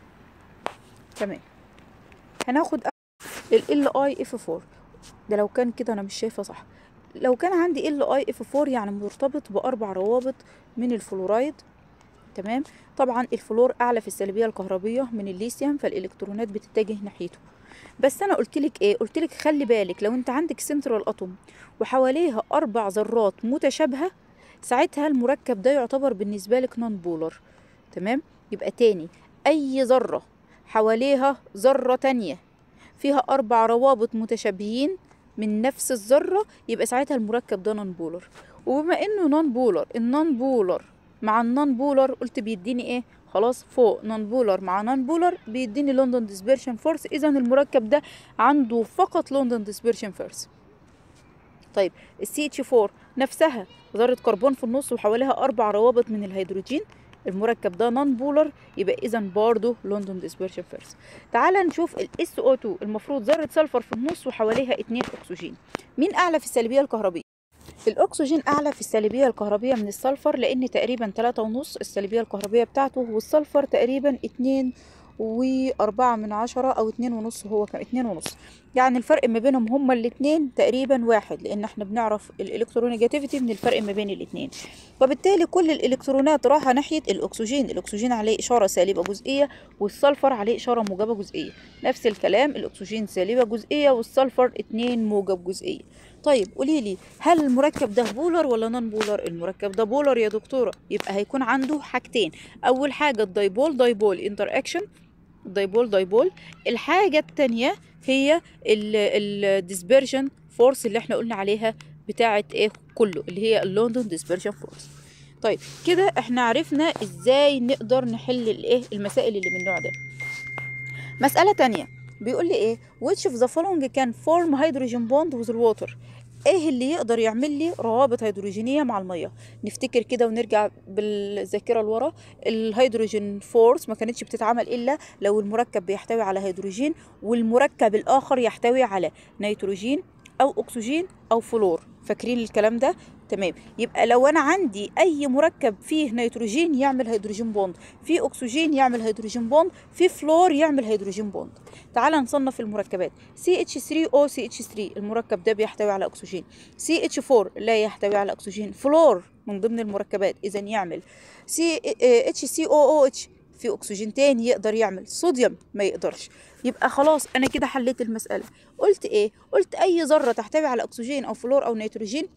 تمام. هناخد ال اي اف فور ده. لو كان كده انا مش شايفه صح. لو كان عندي ال اي اف فور يعني مرتبط باربع روابط من الفلورايد، تمام. طبعا الفلور اعلى في السلبيه الكهربيه من الليثيوم، فالالكترونات بتتجه ناحيته. بس انا قلت لك ايه؟ قلت لك خلي بالك لو انت عندك سنترال اتوم وحواليها اربع ذرات متشابهه، ساعتها المركب ده يعتبر بالنسبه لك نون بولر، تمام. يبقى تاني، اي ذره حواليها ذره تانية فيها اربع روابط متشابهين من نفس الذره، يبقى ساعتها المركب ده نون بولر. وبما انه نون بولر، النون بولر مع النون بولر قلت بيديني ايه؟ خلاص فوق نون بولر مع نون بولر بيديني لوندون ديسبرشن فورس. اذا المركب ده عنده فقط لوندون ديسبرشن فورس. طيب السي اتش فور نفسها ذره كربون في النص وحواليها اربع روابط من الهيدروجين، المركب ده نون بولر، يبقى اذا برضه لوندون ديسبرشن فورس. تعالى نشوف الاس او تو، المفروض ذره سلفر في النص وحواليها اتنين اكسجين، مين اعلى في السلبيه الكهربيه؟ الاكسجين اعلى في السالبيه الكهربيه من السلفر، لان تقريبا تلاتة ونص السالبيه الكهربيه بتاعته، والسلفر تقريبا اتنين وأربعة من عشرة أو اتنين ونص، هو كان اتنين ونص. يعني الفرق ما بينهم هما الاتنين تقريبا واحد، لأن احنا بنعرف الإلكترونيجاتيفيتي من الفرق ما بين الاتنين. وبالتالي كل الإلكترونات راحة ناحية الأكسجين. الأكسجين عليه إشارة سالبة جزئية، والسلفر عليه إشارة موجبة جزئية. نفس الكلام، الأكسجين سالبة جزئية والسلفر اتنين موجب جزئية. طيب قوليلي، هل المركب ده بولر ولا نون بولر؟ المركب ده بولر يا دكتورة، يبقى هيكون عنده حاجتين. أول حاجة الدايبول دايبول انتر اكشن، دايبول دايبول. الحاجة التانية هي الديسبرجن فورس اللي احنا قلنا عليها بتاعة ايه كله، اللي هي اللوندون ديسبرجن فورس. طيب كده احنا عرفنا ازاي نقدر نحل الايه المسائل اللي من النوع ده. مسألة تانية بيقول لي ايه which of the following can form hydrogen bond with water؟ ايه اللي يقدر يعمل لي روابط هيدروجينيه مع الميه؟ نفتكر كده ونرجع بالذاكره لورا. الهيدروجين فورس ما كانتش بتتعمل الا لو المركب بيحتوي على هيدروجين والمركب الاخر يحتوي على نيتروجين او اكسجين او فلور. فاكرين الكلام ده؟ تمام. يبقى لو انا عندي اي مركب فيه نيتروجين يعمل هيدروجين بوند، فيه اكسجين يعمل هيدروجين بوند، فيه فلور يعمل هيدروجين بوند. تعال نصنف المركبات. سي اتش ثري او سي اتش ثري المركب ده بيحتوي على اكسجين. سي اتش فور لا يحتوي على اكسجين، فلور من ضمن المركبات، اذا يعمل. سي اتش سي او او اتش في اكسجين تاني يقدر يعمل، صوديوم ما يقدرش. يبقى خلاص انا كده حليت المساله. قلت ايه؟ قلت اي ذره تحتوي على اكسجين او فلور او نيتروجين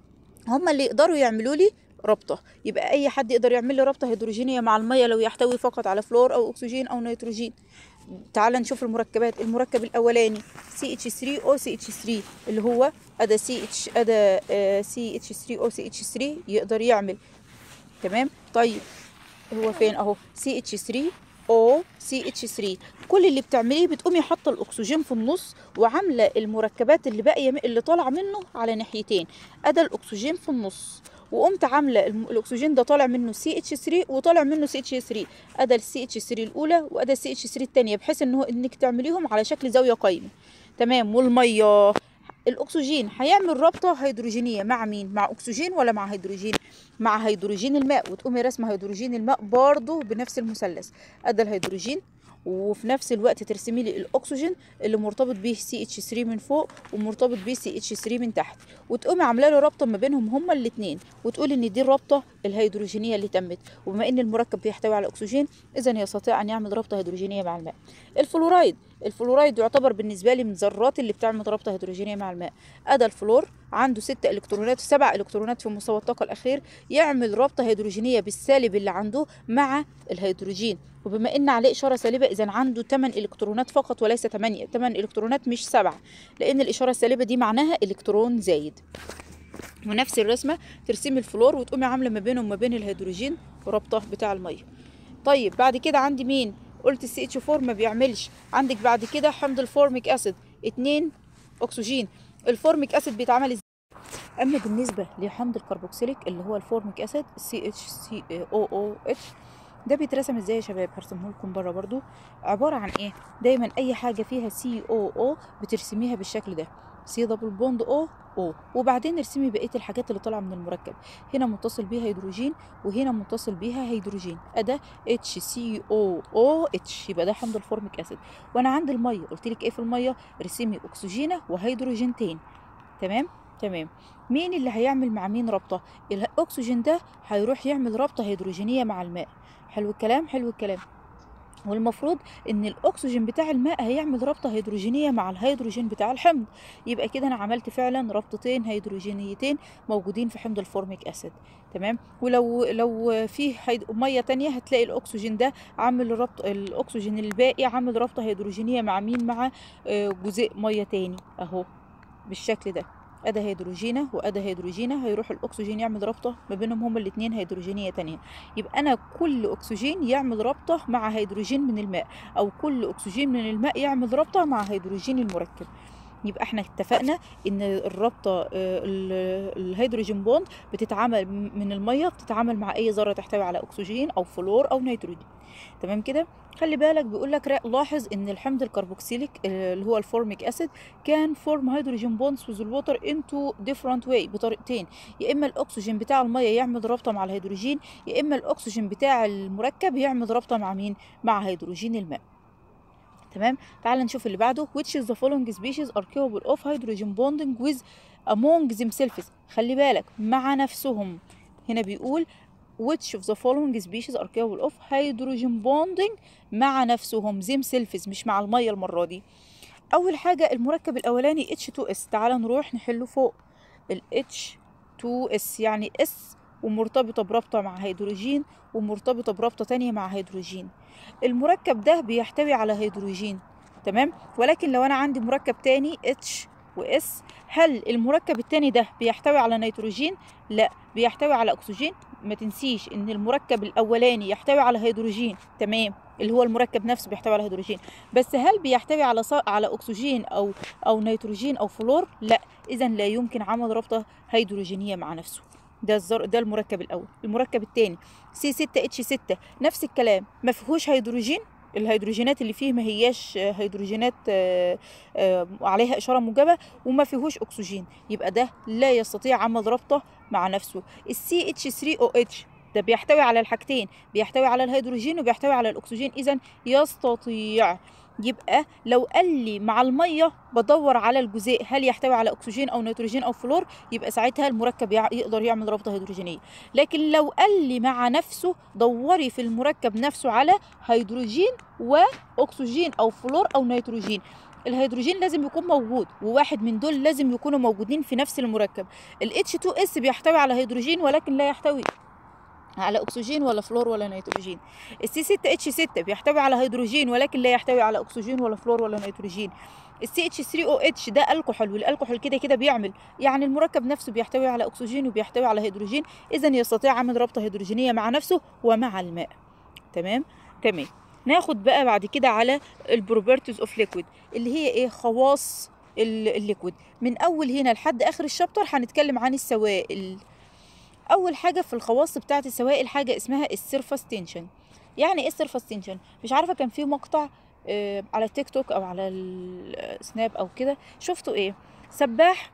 هما اللي يقدروا يعملوا لي رابطه. يبقى اي حد يقدر يعمل لي رابطه هيدروجينيه مع الميه لو يحتوي فقط على فلور او اكسجين او نيتروجين. تعال نشوف المركبات. المركب الاولاني سي اتش ثري او سي اتش ثري اللي هو ادا سي اتش ادا سي اتش ثري او سي اتش ثري يقدر يعمل. تمام. طيب هو فين اهو سي اتش ثري او سي اتش ثري. كل اللي بتعمليه بتقومي حاطه الاكسجين في النص وعامله المركبات اللي باقيه اللي طالعه منه على ناحيتين. ادا الاكسجين في النص، وقمت عامله الاكسجين ده طالع منه سي اتش ثري وطالع منه سي اتش ثري. ادا السي اتش ثري الاولى وادا السي اتش ثري الثانيه، بحيث ان هو انك تعمليهم على شكل زاويه قايمه. تمام. والميه، الاكسجين هيعمل رابطه هيدروجينيه مع مين؟ مع اكسجين ولا مع هيدروجين؟ مع هيدروجين الماء. وتقومي رسمه هيدروجين الماء برضه بنفس المثلث. ادى الهيدروجين، وفي نفس الوقت ترسمي لي الاكسجين اللي مرتبط بيه سي اتش ثري من فوق ومرتبط بيه سي اتش ثري من تحت، وتقومي عامله له رابطه ما بينهم هما الاثنين، وتقولي ان دي الرابطه الهيدروجينيه اللي تمت. وبما ان المركب بيحتوي على اكسجين اذا يستطيع ان يعمل رابطه هيدروجينيه مع الماء. الفلورايد، الفلورايد يعتبر بالنسبه لي من ذرات اللي بتعمل رابطه هيدروجينيه مع الماء. ادا الفلور عنده ستة الكترونات، سبع الكترونات في مستوى الطاقه الاخير، يعمل رابطه هيدروجينيه بالسالب اللي عنده مع الهيدروجين. وبما ان عليه اشاره سالبه اذا عنده ثمانية الكترونات فقط وليس ثمانية، ثمانية الكترونات مش سبعة، لان الاشاره السالبه دي معناها الكترون زايد. ونفس الرسمه ترسمي الفلور وتقومي عامله ما بينه وما بين الهيدروجين رابطه بتاع الميه. طيب بعد كده عندي مين؟ قلت السي اتش فور ما بيعملش. عندك بعد كده حمض الفورميك اسيد، اتنين اكسجين. الفورميك اسيد بيتعمل ازاي؟ اما بالنسبه لحمض الكربوكسيليك اللي هو الفورميك اسيد سي اتش سي او او اتش، ده بيترسم ازاي يا شباب؟ هرسمه لكم بره برضو. عباره عن ايه؟ دايما اي حاجه فيها سي او او بترسميها بالشكل ده، سي دبل بوند او او، وبعدين ارسمي بقيه الحاجات اللي طالعه من المركب. هنا متصل بيها هيدروجين وهنا متصل بيها هيدروجين، ادا اتش سي او او اتش، يبقى ده حمض الفورميك اسيد. وانا عند الميه قلت لك ايه في الميه؟ ارسمي اكسجينه وهيدروجينتين. تمام تمام. مين اللي هيعمل مع مين رابطه؟ الاكسجين ده هيروح يعمل رابطه هيدروجينيه مع الماء. حلو الكلام، حلو الكلام. والمفروض ان الاكسجين بتاع الماء هيعمل رابطه هيدروجينيه مع الهيدروجين بتاع الحمض. يبقى كده انا عملت فعلا رابطتين هيدروجينيتين موجودين في حمض الفورميك اسيد. تمام. ولو لو في ميه تانية هتلاقي الاكسجين ده عامل ربط، الاكسجين الباقي عامل رابطه هيدروجينيه مع مين؟ مع جزيء ميه تاني اهو بالشكل ده. ادا هيدروجينه وادا هيدروجينه، هيروح الاكسجين يعمل رابطه ما بينهم هما الاثنين هيدروجينيه تانية. يبقى انا كل اكسجين يعمل رابطه مع هيدروجين من الماء، او كل اكسجين من الماء يعمل رابطه مع هيدروجين المركب. يبقى احنا اتفقنا ان الرابطه الهيدروجين بوند بتتعامل من الميه، بتتعامل مع اي ذره تحتوي على اكسجين او فلور او نيتروجين. تمام كده. خلي بالك بيقول لك لاحظ ان الحمض الكربوكسيليك اللي هو الفورميك اسيد كان فورم هيدروجين بوندز وذ الووتر انتو ديفرنت واي، بطريقتين، يا اما الاكسجين بتاع الميه يعمل رابطه مع الهيدروجين، يا اما الاكسجين بتاع المركب يعمل رابطه مع مين؟ مع هيدروجين الماء. تمام. تعال نشوف اللي بعده. which is the following species are capable of hydrogen bonding with among themselves. خلي بالك مع نفسهم. هنا بيقول which of the following species are capable of hydrogen bonding مع نفسهم themselves، مش مع الميه المره دي. اول حاجه المركب الاولاني اتش تو اس، تعال نروح نحله فوق. ال اتش تو اس يعني اس ومرتبطه برابطه مع هيدروجين ومرتبطه برابطه تانية مع هيدروجين. المركب ده بيحتوي على هيدروجين، تمام، ولكن لو انا عندي مركب تاني اتش واس، هل المركب التاني ده بيحتوي على نيتروجين؟ لا، بيحتوي على اكسجين. ما تنسيش ان المركب الاولاني يحتوي على هيدروجين، تمام، اللي هو المركب نفسه بيحتوي على هيدروجين، بس هل بيحتوي على ص... على اكسجين او او نيتروجين او فلور؟ لا، اذا لا يمكن عمل رابطه هيدروجينيه مع نفسه. ده الزر... ده المركب الاول. المركب الثاني سي ستة اتش ستة نفس الكلام، ما فيهوش هيدروجين، الهيدروجينات اللي فيه ما هياش هيدروجينات آآ آآ عليها اشاره موجبه، وما فيهوش اكسجين، يبقى ده لا يستطيع عمل رابطه مع نفسه. السي اتش ثري او اتش ده بيحتوي على الحاجتين، بيحتوي على الهيدروجين وبيحتوي على الاكسجين، اذا يستطيع. يبقى لو قال لي مع الميه بدور على الجزيء هل يحتوي على اكسجين او نيتروجين او فلور، يبقى ساعتها المركب يقدر يعمل رابطه هيدروجينيه. لكن لو قال لي مع نفسه دوري في المركب نفسه على هيدروجين واكسجين او فلور او نيتروجين، الهيدروجين لازم يكون موجود، وواحد من دول لازم يكونوا موجودين في نفس المركب. ال اتش تو اس بيحتوي على هيدروجين ولكن لا يحتوي على اكسجين ولا فلور ولا نيتروجين. السي ستة اتش ستة بيحتوي على هيدروجين ولكن لا يحتوي على اكسجين ولا فلور ولا نيتروجين. السي اتش ثري او اتش ده الكحول، والالكحول كده كده بيعمل، يعني المركب نفسه بيحتوي على اكسجين وبيحتوي على هيدروجين، اذا يستطيع عمل رابطه هيدروجينيه مع نفسه ومع الماء. تمام تمام. ناخد بقى بعد كده على البروبرتيز اوف ليكويد، اللي هي ايه؟ خواص الليكويد. من اول هنا لحد اخر الشابتر هنتكلم عن السوائل. اول حاجه في الخواص بتاعه السوائل حاجه اسمها السيرفاس تنشن. يعني ايه السيرفاس تنشن؟ مش عارفه، كان في مقطع آه على التيك توك او على السناب او كده، شفتوا ايه؟ سباح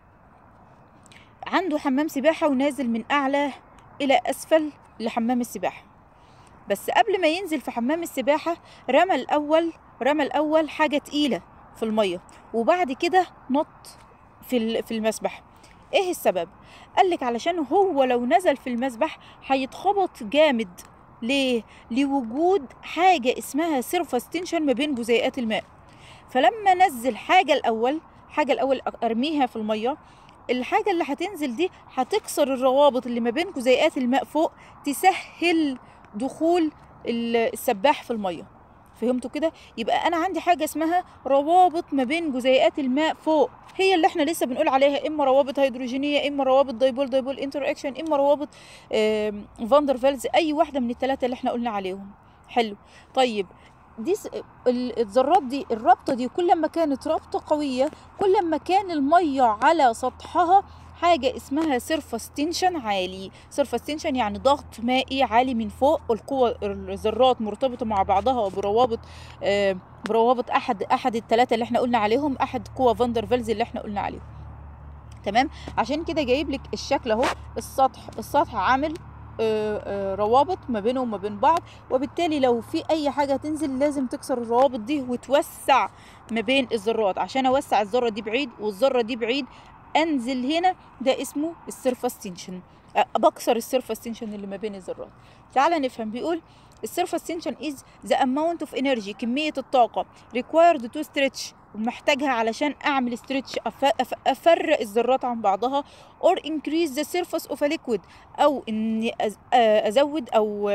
عنده حمام سباحه ونازل من اعلى الى اسفل لحمام السباحه، بس قبل ما ينزل في حمام السباحه رمى الاول رمى الاول حاجه تقيله في الميه، وبعد كده نط في في المسبح. ايه السبب؟ قالك علشان هو لو نزل في المسبح هيتخبط جامد. ليه؟ لوجود حاجة اسمها سيرفاس تنشن ما بين جزيئات الماء. فلما نزل حاجة الأول حاجة الأول أرميها في المية، الحاجة اللي هتنزل دي هتكسر الروابط اللي ما بين جزيئات الماء فوق، تسهل دخول السباح في المية. فهمتوا كده؟ يبقى انا عندي حاجه اسمها روابط ما بين جزيئات الماء فوق، هي اللي احنا لسه بنقول عليها اما روابط هيدروجينيه، اما روابط دايبول دايبول انتر اكشن، اما روابط فاندر فيلز، اي واحده من الثلاثه اللي احنا قلنا عليهم. حلو. طيب دي الذرات دي، الرابطه دي كل ما كانت رابطه قويه كل ما كان الميه على سطحها حاجة اسمها سيرفاس تنشن عالي. سيرفاس تنشن يعني ضغط مائي عالي من فوق، القوة الذرات مرتبطة مع بعضها بروابط آه بروابط أحد أحد الثلاثة اللي احنا قلنا عليهم، أحد قوى فاندر فيلز اللي احنا قلنا عليهم. تمام. عشان كده جايب لك الشكل اهو، السطح السطح عامل آه آه روابط ما بينهم وما بين بعض، وبالتالي لو في أي حاجة تنزل لازم تكسر الروابط دي وتوسع ما بين الذرات. عشان أوسع الذرة دي بعيد والذرة دي بعيد انزل هنا، ده اسمه السيرفاس تنشن، بكسر السيرفاس تنشن اللي ما بين الذرات. تعال نفهم. بيقول السيرفاس تنشن is the amount of energy، كمية الطاقة required to stretch، ومحتاجها علشان اعمل stretch افرق الذرات عن بعضها، or increase the surface of a liquid، او اني ازود او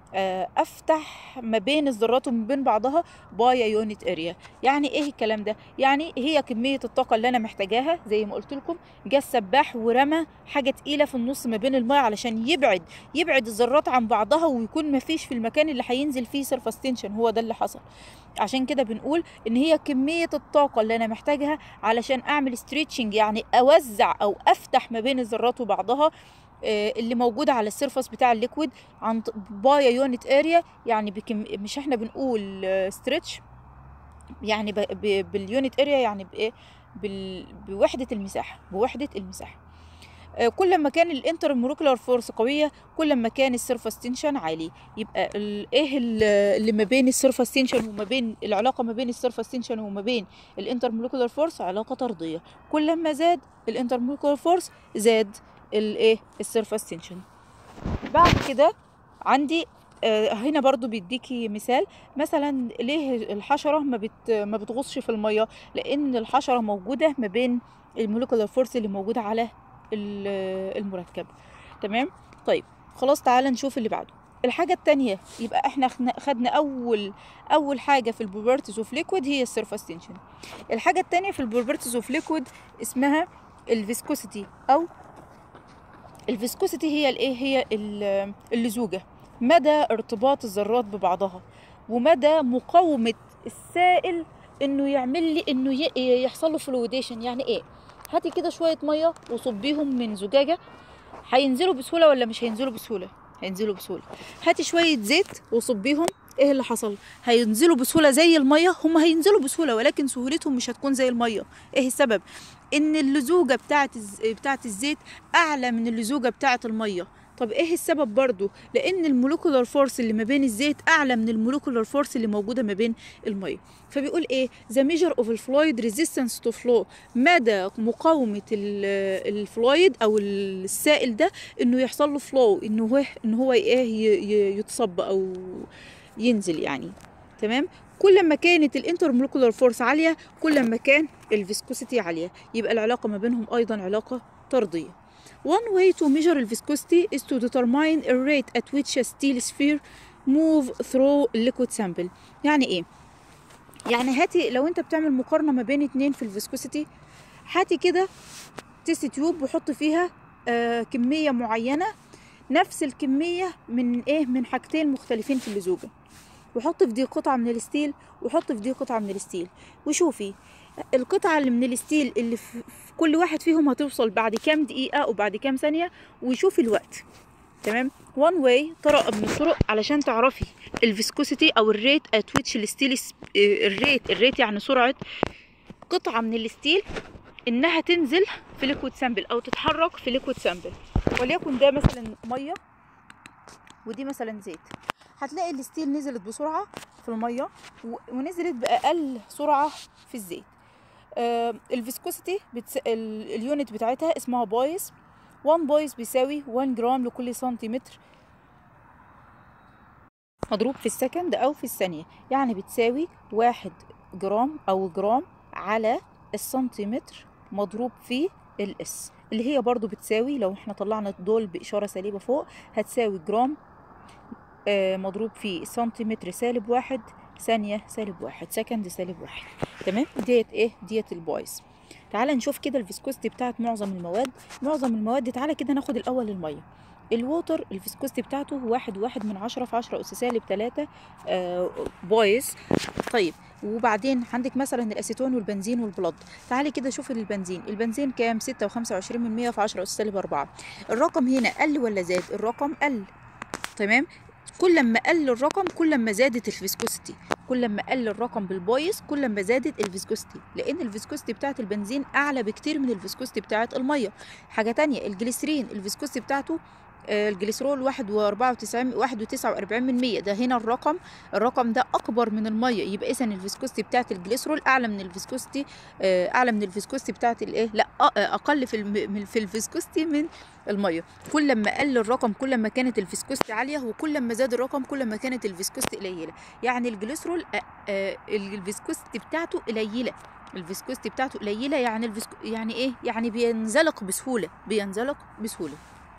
افتح ما بين الذرات وما بين بعضها باي يونت اريا. يعني ايه الكلام ده؟ يعني هي كميه الطاقه اللي انا محتاجاها، زي ما قلت لكم جه السباح ورمى حاجه تقيله في النص ما بين الماء علشان يبعد يبعد الذرات عن بعضها، ويكون ما فيش في المكان اللي هينزل فيه سيرفس تنشن. هو ده اللي حصل. عشان كده بنقول ان هي كميه الطاقه اللي انا محتاجها علشان اعمل ستريتشنج، يعني اوزع او افتح ما بين الذرات وبعضها اللي موجوده على السيرفس بتاع الليكويد عن باي يونت اريا. يعني بكم مش احنا بنقول ستريتش يعني ب... ب... باليونت اريا، يعني بايه؟ بال... بوحده المساحه بوحده المساحه. كل ما كان الانتر مولكيولار فورس قويه كل ما كان السيرفس تنشن عالي. يبقى ال... ايه اللي ما بين السيرفس تنشن وما بين العلاقه ما بين السيرفس تنشن وما بين الانتر مولكيولار فورس علاقه طرديه. كل ما زاد الانتر مولكيولار فورس زاد الايه السيرفس تنشن. بعد كده عندي آه هنا برضو بيديكي مثال. مثلا ليه الحشره ما بت ما بتغوصش في الميه؟ لان الحشره موجوده ما بين المولكيولار فورس اللي موجوده على المركب. تمام. طيب خلاص تعالى نشوف اللي بعده. الحاجه الثانيه، يبقى احنا خدنا اول اول حاجه في البروبرتيز اوف ليكويد هي السيرفس تنشن. الحاجه الثانيه في البروبرتيز اوف ليكويد اسمها الفيسكوسيتي، او الفيسكوسيتي هي الايه؟ هي اللزوجه، مدى ارتباط الذرات ببعضها ومدى مقاومه السائل انه يعمل لي انه يحصل له فلويديشن. يعني ايه؟ هاتي كده شويه ميه وصبيهم من زجاجه، هينزلوا بسهوله ولا مش هينزلوا بسهوله؟ هينزلوا بسهوله. هاتي شويه زيت وصبيهم، ايه اللي حصل؟ هينزلوا بسهوله زي الميه. هم هينزلوا بسهوله ولكن سهولتهم مش هتكون زي الميه. ايه السبب؟ ان اللزوجه بتاعه بتاعه الزيت اعلى من اللزوجه بتاعه الميه. طب ايه السبب برضو؟ لان المولكيولار فورس اللي ما بين الزيت اعلى من المولكيولار فورس اللي موجوده ما بين الميه. فبيقول ايه؟ the measure of the fluid resistance to flow، مدى مقاومه الفلويد او السائل ده انه يحصل له فلو، انه هو ان هو ايه يتصب او ينزل يعني. تمام. كل ما كانت الانتر مولكيولار فورس عاليه كل ما كان الفيسكوسيتي عاليه. يبقى العلاقه ما بينهم ايضا علاقه طرديه. One way to measure the viscosity is to determine a rate at which a steel sphere move through liquid sample. يعني ايه؟ يعني هاتي لو انت بتعمل مقارنه ما بين اتنين في الفيسكوسيتي، هاتي كده تيست تيوب وحط فيها آه كميه معينه، نفس الكميه من ايه؟ من حاجتين مختلفين في اللزوجه، وحط في دي قطعه من الستيل وحط في دي قطعه من الستيل، وشوفي القطعه اللي من الستيل اللي في كل واحد فيهم هتوصل بعد كام دقيقه وبعد كام ثانيه، وشوفي الوقت. تمام. one way طريقه من الطرق علشان تعرفي الفيسكوسيتي او الريت ات ويتش الستيل، الريت الريت يعني سرعه قطعه من الستيل انها تنزل في ليكويد سامبل او تتحرك في ليكويد سامبل. وليكن ده مثلا ميه ودي مثلا زيت. هتلاقي الستيل نزلت بسرعه في الميه ونزلت باقل سرعه في الزيت. آه الفيسكوسيتي بتس... اليونت بتاعتها اسمها بايس. واحد بايس بيساوي واحد جرام لكل سنتيمتر مضروب في السكند او في الثانيه. يعني بتساوي واحد جرام او جرام على السنتيمتر مضروب في الاس، اللي هي برضو بتساوي لو احنا طلعنا دول باشاره سالبه فوق هتساوي جرام آه مضروب في سنتيمتر سالب واحد ثانيه سالب واحد سكند سالب واحد. تمام. ديت ايه؟ ديت البايس. تعالى نشوف كده الفيسكوستي بتاعت معظم المواد. معظم المواد تعالى كده ناخد الاول الميه. الووتر الفيسكوستي بتاعته واحد واحد من عشرة في عشرة اس سالب تلاتة آه بايس. طيب وبعدين عندك مثلا الاسيتون والبنزين والبلد. تعالي كده شوفي البنزين. البنزين كام؟ ستة وخمسة وعشرين من مية في عشرة اس سالب أربعة. الرقم هنا قل ولا زاد؟ الرقم قل. تمام. كل ما قل الرقم كل ما زادت الفيسكوستي. كل ما قل الرقم بالبايس كل ما زادت الفيسكوستي، لان الفيسكوستي بتاعت البنزين اعلى بكتير من الفيسكوستي بتاعت الميه. حاجه تانية الجليسرين الفيسكوستي بتاعته آه الجليسرول واحد وأربعة وتسعين واحد وتسعة وأربعين من مية. ده هنا الرقم الرقم ده اكبر من الميه. يبقى اذا الفيسكوستي بتاعت الجليسرول اعلى من الفيسكوستي آه اعلى من الفيسكوستي بتاعت الايه؟ لا اقل في الم... في الفيسكوستي من الميه. كل ما قل الرقم كل ما كانت الفيسكوستي عاليه، وكل ما زاد الرقم كل ما كانت الفيسكوستي قليله. يعني الجليسرول آه آه الفيسكوستي بتاعته قليله. الفيسكوستي بتاعته قليله يعني الفيسكو يعني ايه؟ يعني بينزلق بسهوله بينزلق بسهوله.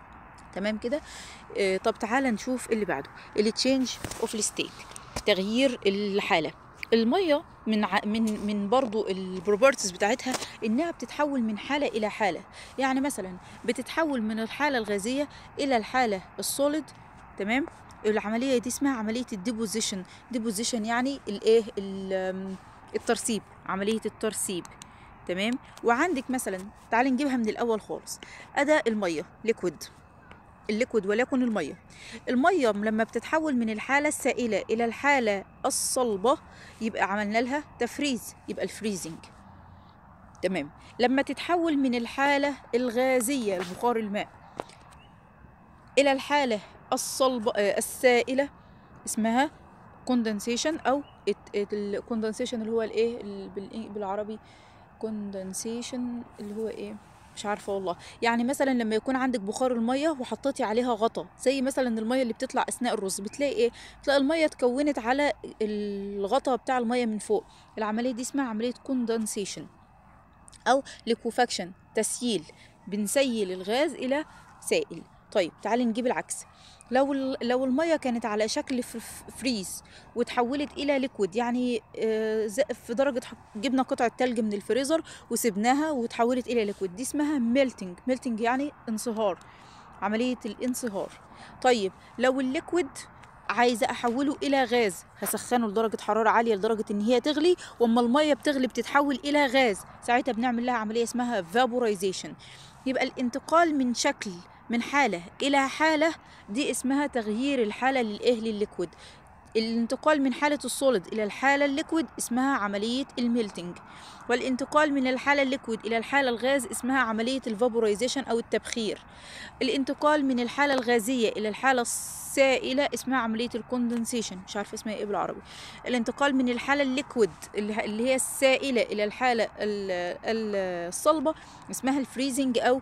تمام كده. آه طب تعالى نشوف اللي بعده، اللي تشينج اوف الستيت، تغيير الحاله. الميه من ع... من من برضو البروبرتيز بتاعتها انها بتتحول من حاله الى حاله. يعني مثلا بتتحول من الحاله الغازيه الى الحاله السوليد، تمام. العمليه دي اسمها عمليه الديبوزيشن. ديبوزيشن يعني الايه، الترسيب، عمليه الترسيب، تمام. وعندك مثلا، تعالي نجيبها من الاول خالص، اداه الميه ليكويد، الليكويد وليكن الميه. الميه لما بتتحول من الحاله السائله الى الحاله الصلبه يبقى عملنا لها تفريز، يبقى الفريزنج، تمام. لما تتحول من الحاله الغازيه البخار الماء الى الحاله الصلبه السائله اسمها كوندنسيشن، او الكوندنسيشن اللي هو الايه بالعربي، كوندنسيشن اللي هو ايه مش عارفه والله. يعني مثلا لما يكون عندك بخار الميه وحطيتي عليها غطا، زي مثلا الميه اللي بتطلع اثناء الرز، بتلاقي ايه، بتلاقي الميه اتكونت على الغطا بتاع الميه من فوق. العمليه دي اسمها عمليه كوندنسيشن او ليكوفاكشن، تسييل، بنسيل الغاز الى سائل. طيب تعالي نجيب العكس، لو لو الميه كانت على شكل فريز وتحولت الى ليكويد، يعني في درجه، جبنا قطعه ثلج من الفريزر وسبناها وتحولت الى ليكويد، دي اسمها ميلتنج. ميلتنج يعني انصهار، عمليه الانصهار. طيب لو الليكويد عايزه احوله الى غاز، هسخنه لدرجه حراره عاليه لدرجه ان هي تغلي، واما الميه بتغلي بتتحول الى غاز، ساعتها بنعمل لها عمليه اسمها فابورايزيشن. يبقى الانتقال من شكل، من حاله الى حاله، دي اسمها تغيير الحاله للايه، للليكويد. الانتقال من حالة السوليد إلى الحالة الليكويد اسمها عملية الميلتنج، والانتقال من الحالة الليكويد إلى الحالة الغاز اسمها عملية الفابورايزيشن أو التبخير. الانتقال من الحالة الغازية إلى الحالة السائلة اسمها عملية الكوندنسيشن، مش عارفة اسمها إيه بالعربي. الانتقال من الحالة الليكويد اللي هي السائلة إلى الحالة الصلبة اسمها الفريزنج أو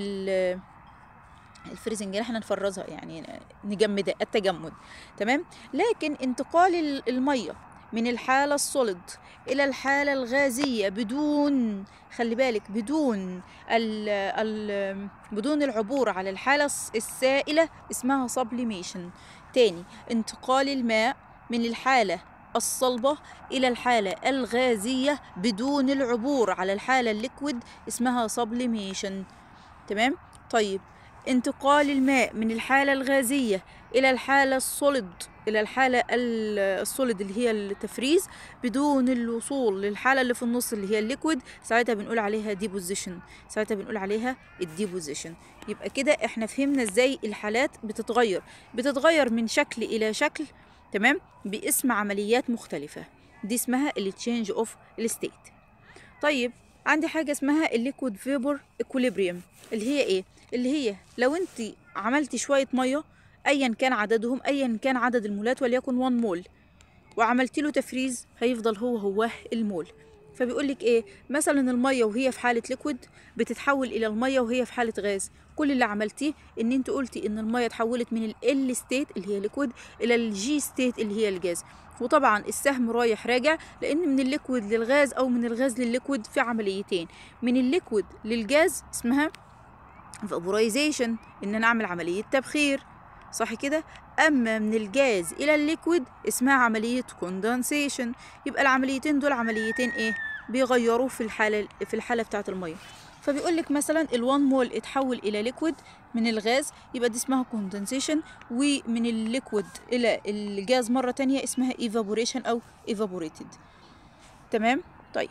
الفريزنج، اللي احنا نفرزها يعني نجمدها، التجمد، تمام. لكن انتقال الميه من الحاله السوليد الى الحاله الغازيه بدون، خلي بالك، بدون ال ال بدون العبور على الحاله السائله اسمها سبليميشن. تاني، انتقال الماء من الحاله الصلبة إلى الحالة الغازية بدون العبور على الحالة الليكويد اسمها سبليميشن، تمام. طيب انتقال الماء من الحالة الغازية إلى الحالة السوليد، إلى الحالة السوليد اللي هي التفريز بدون الوصول للحالة اللي في النص اللي هي الليكويد، ساعتها بنقول عليها ديبوزيشن، ساعتها بنقول عليها الديبوزيشن. يبقى كده احنا فهمنا ازاي الحالات بتتغير، بتتغير من شكل إلى شكل، تمام، باسم عمليات مختلفة، دي اسمها التشينج اوف الستيت. طيب عندي حاجة اسمها الليكويد فيبر اكوليبريم، اللي هي ايه؟ اللي هي لو انت عملتي شوية مية ايا كان عددهم، ايا كان عدد المولات، وليكن واحد مول، وعملتي له تفريز، هيفضل هو هو المول. فبيقولك ايه، مثلا المية وهي في حالة ليكويد بتتحول الى المية وهي في حالة غاز. كل اللي عملتيه ان انت قلتي ان المية اتحولت من ال ستيت اللي هي ليكويد الى الجي ستيت اللي هي الجاز، وطبعا السهم رايح راجع، لان من الليكويد للغاز او من الغاز للليكويد في عمليتين، من الليكويد للجاز اسمها فابورايزيشن، ان انا اعمل عملية تبخير، صح كده. اما من الجاز الى الليكويد اسمها عمليه كوندنسيشن. يبقى العمليتين دول عمليتين ايه، بيغيروا في الحاله في الحاله بتاعه الميه. فبيقول لك مثلا ال1 مول اتحول الى ليكويد من الغاز، يبقى دي اسمها كوندنسيشن، ومن الليكويد الى الجاز مره تانية اسمها ايفابوريشن او ايفابوريتد، تمام. طيب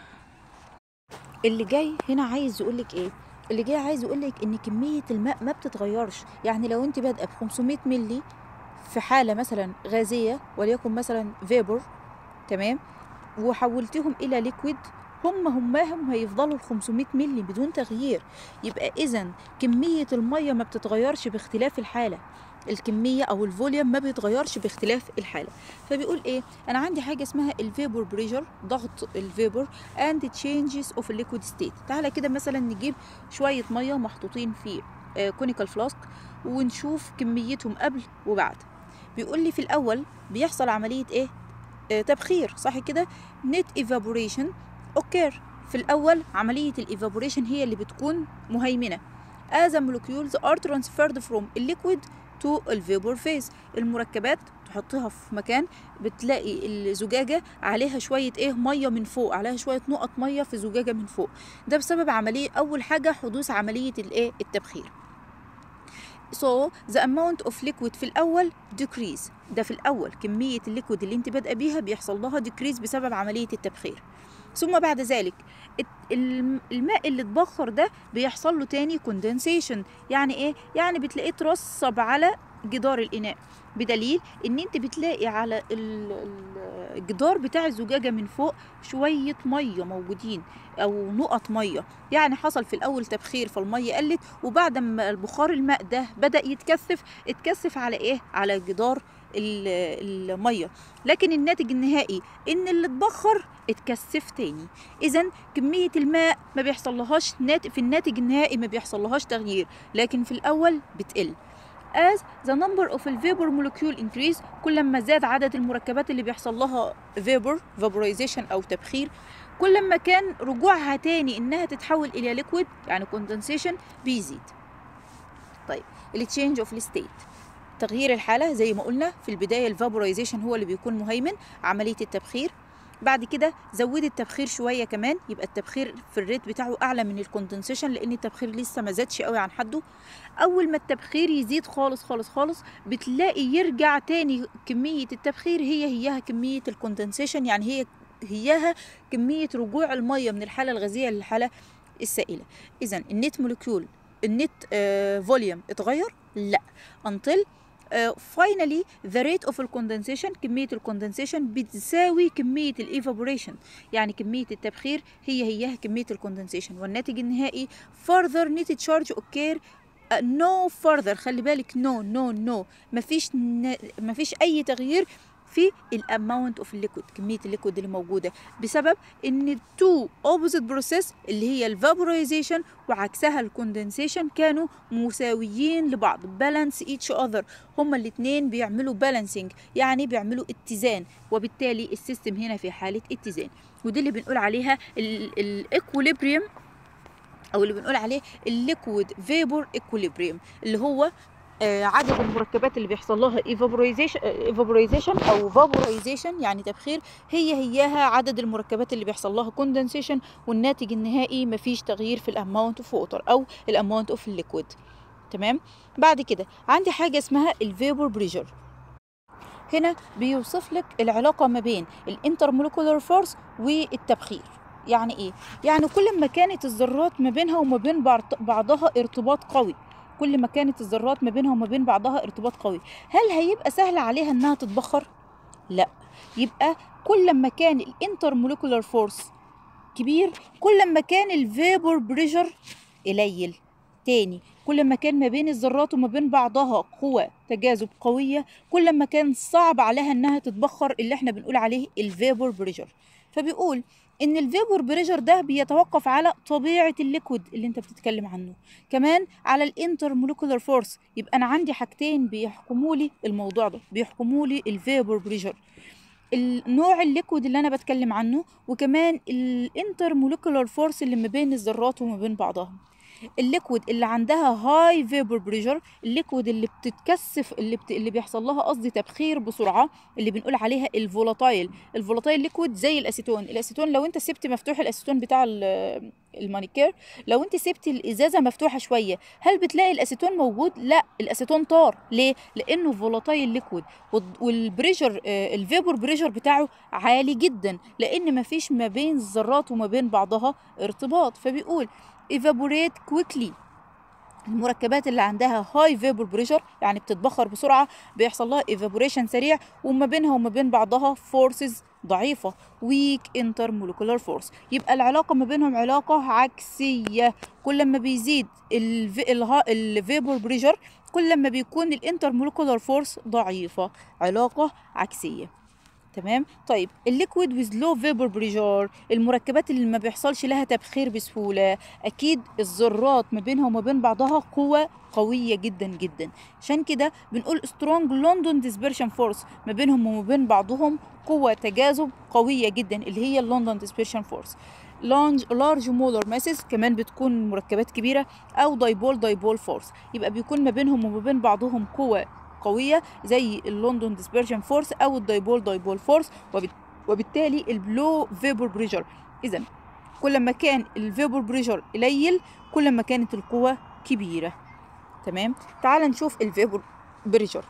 اللي جاي هنا عايز يقول لك ايه، اللي جاي عايز يقولك ان كميه الماء ما بتتغيرش. يعني لو انت بادئه ب خمسمية مللي في حاله مثلا غازيه وليكن مثلا فيبر، تمام، وحولتهم الى ليكويد، هم هماهم هيفضلوا ال خمسمية مللي بدون تغيير. يبقى اذا كميه الميه ما بتتغيرش باختلاف الحاله، الكميه او الفوليوم ما بيتغيرش باختلاف الحاله. فبيقول ايه، انا عندي حاجه اسمها الفيبر بريشر، ضغط الفيبر، اند تشينجز اوف الليكويد ستيت. تعالى كده مثلا نجيب شويه ميه محطوطين في كونيكال فلاسك ونشوف كميتهم قبل وبعد. بيقول لي في الاول بيحصل عمليه ايه، آه تبخير، صح كده، نت ايفابوريشن اوكير. في الاول عمليه الايفابوريشن هي اللي بتكون مهيمنه، as a molecules are transferred from liquid to الفيبور phase. المركبات تحطيها في مكان بتلاقي الزجاجة عليها شوية ايه مية من فوق، عليها شوية نقط مية في زجاجة من فوق. ده بسبب عملية أول حاجة حدوث عملية الايه التبخير. So the amount of liquid في الأول decrease. ده في الأول كمية الليكويد اللي انت بادئة بيها بيحصل لها decrease بسبب عملية التبخير. ثم بعد ذلك الماء اللي اتبخر ده بيحصل له تاني condensation. يعني ايه؟ يعني بتلاقيه ترسب على جدار الإناء، بدليل ان انت بتلاقي على الجدار بتاع الزجاجة من فوق شوية مية موجودين او نقط مية. يعني حصل في الاول تبخير فالمية قلت، وبعد ما البخار الماء ده بدأ يتكثف اتكثف على ايه؟ على جدار المية. لكن الناتج النهائي ان اللي اتبخر اتكثف تاني. اذا كمية الماء ما بيحصل ناتج في الناتج النهائي ما بيحصل لهاش تغيير، لكن في الاول بتقل. as the number of the vapor molecule increase. كل ما زاد عدد المركبات اللي بيحصل لها vapor vaporization أو تبخير، كل ما كان رجوعها تاني إنها تتحول إلى liquid يعني condensation بيزيد. طيب ال change of state، تغيير الحالة زي ما قلنا في البداية ال vaporization هو اللي بيكون مهيمن عملية التبخير. بعد كده زودي التبخير شويه كمان، يبقى التبخير في الريت بتاعه اعلى من الكوندنسيشن لان التبخير لسه ما زادش قوي عن حده. اول ما التبخير يزيد خالص خالص خالص بتلاقي يرجع تاني كميه التبخير هي هيها كميه الكوندنسيشن، يعني هي هيها كميه رجوع الميه من الحاله الغازيه للحاله السائله. اذا النت مولكيول النت فوليوم اتغير؟ لا. until فاينلي ذا ريت اوف الكوندنسيشن، كميه الكوندنسيشن بتساوي كميه الايفابوريشن، يعني كميه التبخير هي هيها كميه الكوندنسيشن. والناتج النهائي further net charge occur no further. خلي بالك نو نو نو مفيش مفيش اي تغيير في الاماونت اوف الليكويد، كميه الليكويد اللي موجوده، بسبب ان التو اوبوزيت بروسيس اللي هي الفابورايزيشن وعكسها الكوندنسيشن كانوا مساويين لبعض، بالانس ايتش اذر. هما الاثنين بيعملوا بالانسنج، يعني بيعملوا اتزان، وبالتالي السيستم هنا في حاله اتزان. ودي اللي بنقول عليها الايكوليبريم او اللي بنقول عليه الليكويد فيبور ايكوليبريم، اللي هو عدد المركبات اللي بيحصل لها ايفابورايزيشن ايفابورايزيشن او فابورايزيشن يعني تبخير هي هياها عدد المركبات اللي بيحصل لها كوندنسيشن، والناتج النهائي مفيش تغيير في الاماونت اوف ووتر او الاماونت اوف الليكويد. تمام. بعد كده عندي حاجه اسمها الفيبور بريشر. هنا بيوصف لك العلاقه ما بين الانترمولكولار فورس والتبخير. يعني ايه؟ يعني كل ما كانت الذرات ما بينها وما بين بعضها ارتباط قوي، كل ما كانت الذرات ما بينها وما بين بعضها ارتباط قوي، هل هيبقى سهل عليها انها تتبخر؟ لا. يبقى كل ما كان الانترمولكولار فورس كبير كل ما كان الفيبور بريشر قليل. تاني، كل ما كان ما بين الذرات وما بين بعضها قوة تجاذب قوية كل ما كان صعب عليها انها تتبخر، اللي احنا بنقول عليه الفيبور بريشر. فبيقول ان الفيبور بريشر ده بيتوقف على طبيعه الليكويد اللي انت بتتكلم عنه، كمان على الانترمولكولار فورس. يبقى انا عندي حاجتين بيحكموا لي الموضوع ده، بيحكموا لي الفيبور بريشر، النوع الليكويد اللي انا بتكلم عنه، وكمان الانترمولكولار فورس اللي ما بين الذرات وما بين بعضها. الليكويد اللي عندها هاي فيبر بريشر، الليكويد اللي بتتكثف اللي بت... اللي بيحصل لها قصدي تبخير بسرعه، اللي بنقول عليها الفولاتايل. الفولاتايل ليكويد زي الاسيتون. الاسيتون لو انت سبت مفتوح الاسيتون بتاع المانيكير، لو انت سبت الازازه مفتوحه شويه هل بتلاقي الاسيتون موجود؟ لا، الاسيتون طار. ليه؟ لانه فولاتايل ليكويد، والبريشر الفيبر بريشر بتاعه عالي جدا، لان مفيش ما بين الذرات وما بين بعضها ارتباط. فبيقول evaporate quickly. المركبات اللي عندها high vapor pressure يعني بتتبخر بسرعة بيحصل لها evaporation سريع، وما بينها وما بين بعضها forces ضعيفة weak intermolecular force. يبقى العلاقة ما بينهم علاقة عكسية، كل ما بيزيد الفيبور بريشر كل ما بيكون الانترمولكولار فورس ضعيفة، علاقة عكسية. تمام. طيب الليكويد ويز لو فيبر بريشر، المركبات اللي ما بيحصلش لها تبخير بسهوله، اكيد الذرات ما بينها وما بين بعضها قوه قويه جدا جدا، عشان كده بنقول سترونج لندن ديسبرشن فورس، ما بينهم وما بين بعضهم قوه تجاذب قويه جدا اللي هي اللندن ديسبرشن فورس. لارج مولر ماسز كمان بتكون مركبات كبيره، او دايبول دايبول فورس، يبقى بيكون ما بينهم وما بين بعضهم قوه قويه زي اللندن ديسبرجن فورس او الدايبول دايبول فورس، وبالتالي البلو فيبر بريشر. اذا كل ما كان الفيبر بريشر قليل كل ما كانت القوه كبيره. تمام. تعال نشوف الفيبر بريشر.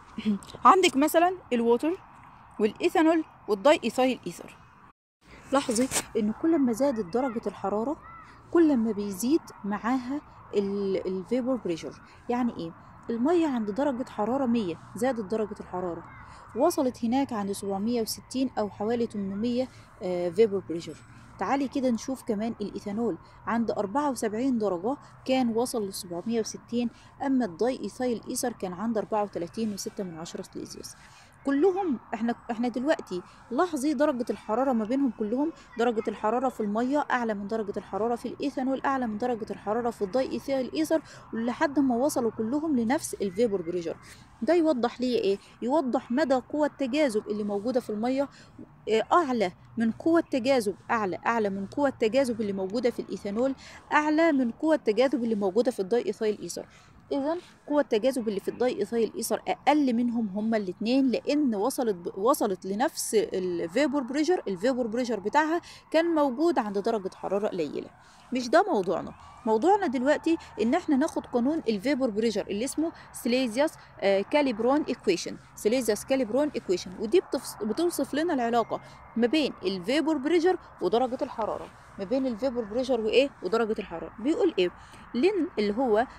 عندك مثلا الووتر والايثانول والداي ايثايل ايثر. لاحظي ان كل ما زادت درجه الحراره كل ما بيزيد معاها الفيبر بريشر. يعني ايه؟ الميه عند درجه حراره مية، زادت درجه الحراره وصلت هناك عند سبعمية وستين او حوالي تمنمية فيبر بريشر. تعالي كده نشوف كمان الايثانول عند أربعة وسبعين درجة كان وصل ل سبعمية وستين، اما الداي ايثايل ايثر كان عند أربعة وتلاتين وستة من عشرة سليزيوس. كلهم احنا احنا دلوقتي لاحظي درجة الحرارة ما بينهم كلهم، درجة الحرارة في المية اعلى من درجة الحرارة في الايثانول، اعلى من درجة الحرارة في الداي ايثايل ايثر، لحد ما وصلوا كلهم لنفس الفيبر بريشر. ده يوضح لي ايه؟ يوضح مدى قوة التجاذب اللي موجودة في المية اعلى من قوة تجاذب اعلى اعلى من قوة التجاذب اللي موجودة في الايثانول، اعلى من قوة التجاذب اللي موجودة في الداي ايثايل ايثر. اذا قوة التجاذب اللي في الداي ايثايل ايثر اقل منهم هما الاثنين، لان وصلت وصلت لنفس الفيبر بريشر. الفيبر بريشر بتاعها كان موجود عند درجة حرارة قليلة. مش ده موضوعنا. موضوعنا دلوقتي ان احنا ناخد قانون الفيبر بريشر اللي اسمه سليزيوس كاليبرون ايكويشن. سليزيوس كاليبرون ايكويشن، ودي بتوصف لنا العلاقة ما بين الفيبر بريشر ودرجة الحرارة، ما بين الفيبر بريشر وايه ودرجة الحرارة. بيقول ايه؟ لين اللي هو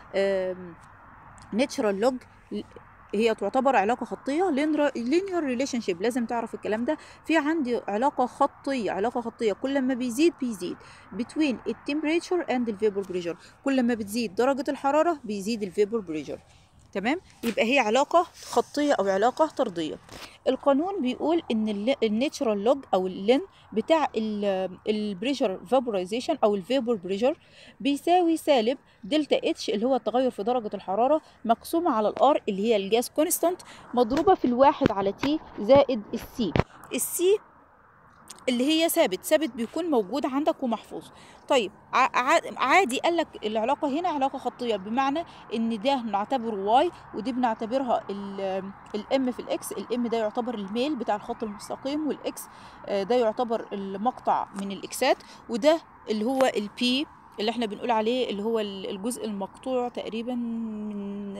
ناتشرال لوج، هي تعتبر علاقة خطية linear relationship، لازم تعرف الكلام ده. في عندي علاقة خطية علاقة خطية كل ما بيزيد بيزيد between the temperature and the vapor pressure، كل ما بتزيد درجة الحرارة بيزيد الفيبر بريشر. تمام. يبقى هي علاقة خطية أو علاقة طردية. القانون بيقول إن الناتشرال لوج أو اللين بتاع البريشر فابورايزيشن أو الفيبر بريشر بيساوي سالب دلتا اتش اللي هو التغير في درجة الحرارة مقسومة على الار اللي هي الجاز كونستانت مضروبة في الواحد على تي زائد السي. السي اللي هي ثابت ثابت بيكون موجود عندك ومحفوظ. طيب عادي قال لك العلاقه هنا علاقه خطيه، بمعنى ان ده نعتبره واي ودي بنعتبرها الام في الاكس. الام ده يعتبر الميل بتاع الخط المستقيم، والاكس ده يعتبر المقطع من الاكسات، وده اللي هو البي اللي احنا بنقول عليه اللي هو الجزء المقطوع تقريبا من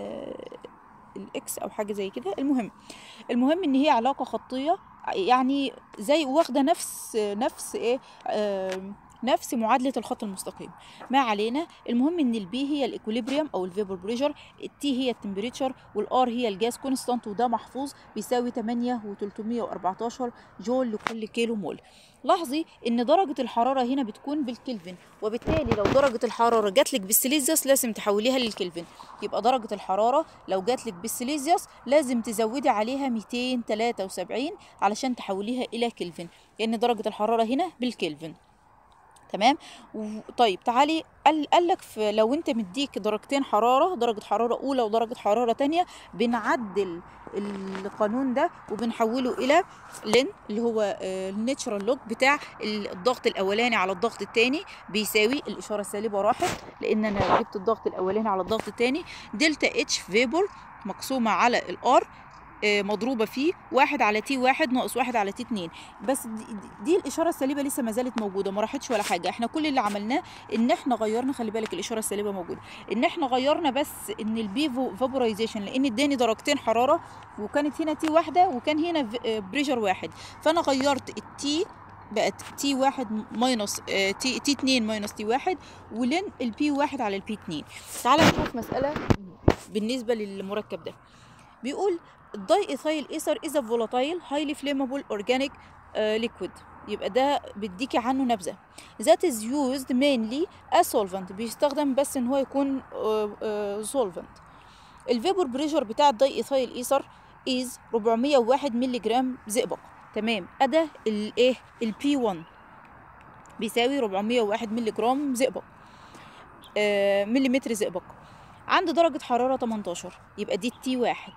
الاكس او حاجه زي كده. المهم المهم ان هي علاقه خطيه، يعني زي واخده نفس نفس ايه آه نفس معادله الخط المستقيم. ما علينا. المهم ان البي هي الايكوليبريم او الفيبر بريشر، التي هي التمبريتشر، والار هي الجاز كونستانت، وده محفوظ بيساوي تمانية وتلتمية واربعتاشر جول لكل كيلو مول. لاحظي ان درجه الحراره هنا بتكون بالكلفن، وبالتالي لو درجه الحراره جات لك بالسيليزيوس لازم تحوليها للكلفن. يبقى درجه الحراره لو جات لك بالسيليزيوس لازم تزودي عليها ميتين وتلاتة وسبعين علشان تحوليها الى كلفن، لان درجه الحراره هنا بالكلفن. تمام. طيب تعالي قال قال لك لو انت مديك درجتين حراره، درجه حراره اولى ودرجه حراره ثانيه، بنعدل القانون ده وبنحوله الى لين اللي هو الناتشرال لوج بتاع الضغط الاولاني على الضغط الثاني بيساوي الاشاره السالبه راحت لان انا جبت الضغط الاولاني على الضغط الثاني دلتا اتش فيبر مقسومه على الار مضروبه في واحد على تي واحد ناقص واحد على تي اتنين. بس دي, دي الاشاره السالبه لسه ما زالت موجوده، ما راحتش ولا حاجه. احنا كل اللي عملناه ان احنا غيرنا، خلي بالك الاشاره السالبه موجوده، ان احنا غيرنا بس ان البي فابورايزيشن لان اداني درجتين حراره وكانت هنا تي واحده وكان هنا بريشر واحد، فانا غيرت التي بقت تي واحد ماينس تي تي اتنين ماينس تي واحد، ولين البي واحد على البي اتنين. تعالى نشوف مساله بالنسبه للمركب ده. بيقول الداي ايثايل ايثر از فولاتايل هايلي فليمبل اورجانيك ليكويد، يبقى ده بيديكي عنه نبذه. ذات از يوزد مينلي از سولفنت، بيستخدم بس ان هو يكون سولفنت. الفيبر بريشر بتاع الداي ايثايل ايثر از أربعمية وواحد مللي جرام زئبق. تمام. ادا الايه البي واحد بيساوي أربعمية وواحد مللي جرام زئبق آه مليمتر زئبق عند درجه حراره تمنتاشر، يبقى دي التي واحد.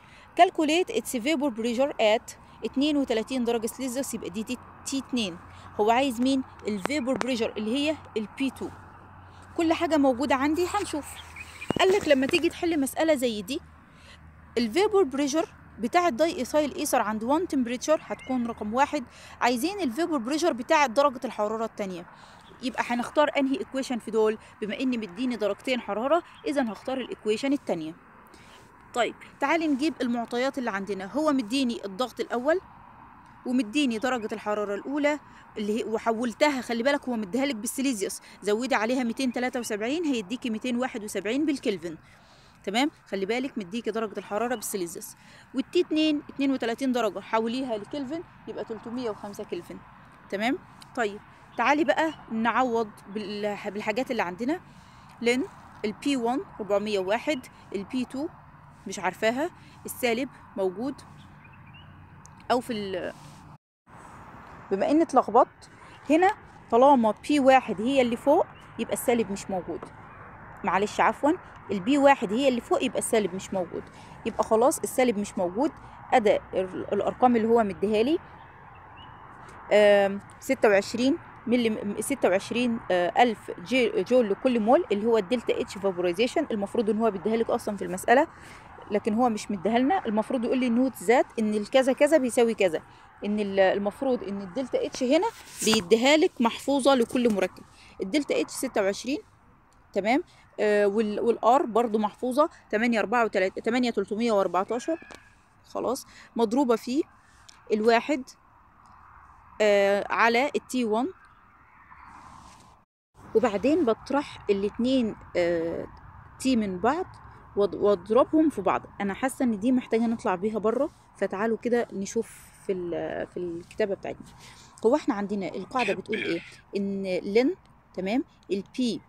calculate its vapor pressure at اتنين وتلاتين درجة سليزيوس، يبقى دي تي اتنين. هو عايز مين؟ الفيبور بريشر اللي هي البي اتنين. كل حاجه موجوده عندي هنشوف. قال لك لما تيجي تحل مساله زي دي، الفيبور بريشر بتاع الداي ايثايل ايثر عند واحد تمبريتشر هتكون رقم واحد. عايزين الفيبور بريشر بتاع درجه الحراره الثانيه، يبقى هنختار انهي ايكويشن في دول؟ بما ان مديني درجتين حراره اذا هختار الايكويشن الثانيه. طيب تعالي نجيب المعطيات اللي عندنا. هو مديني الضغط الاول ومديني درجه الحراره الاولى اللي هي وحولتها، خلي بالك هو مديها لك بالسيليزيوس، زودي عليها مئتين وثلاثة وسبعين هيديكي مئتين وواحد وسبعين بالكلفن. تمام، خلي بالك مديكي درجه الحراره بالسيليزيوس. والتي اتنين اثنين وثلاثين درجه حوليها لكلفن يبقى ثلاثمية وخمسة كلفن. تمام. طيب تعالي بقى نعوض بالحاجات اللي عندنا. لن البي واحد أربعمية وواحد، البي اتنين مش عارفاها، السالب موجود او في ال... بما اني اتلخبطت هنا، طالما بي واحد هي اللي فوق يبقى السالب مش موجود. معلش عفوا، البي واحد هي اللي فوق يبقى السالب مش موجود. يبقى خلاص السالب مش موجود. ادى الارقام اللي هو مديها لي ستة وعشرين ملي ستة وعشرين ألف جول لكل مول اللي هو الدلتا اتش فابورايزيشن. المفروض ان هو بيديها لك اصلا في المساله، لكن هو مش مديها لنا. المفروض يقول لي نوت ذات ان الكذا كذا بيساوي كذا، ان المفروض ان الدلتا اتش هنا بيديها لك محفوظه لكل مركب. الدلتا اتش ستة وعشرين تمام. آه والار برضو محفوظه ثمانية ثلاثمية وأربعتاشر خلاص، مضروبه في الواحد آه على التي واحد، وبعدين بطرح الاثنين آه تي من بعض واضربهم في بعض. انا حاسه ان دي محتاجه نطلع بيها بره، فتعالوا كده نشوف في في الكتابه بتاعتنا. هو احنا عندنا القاعده بتقول ايه؟ ان لن تمام البي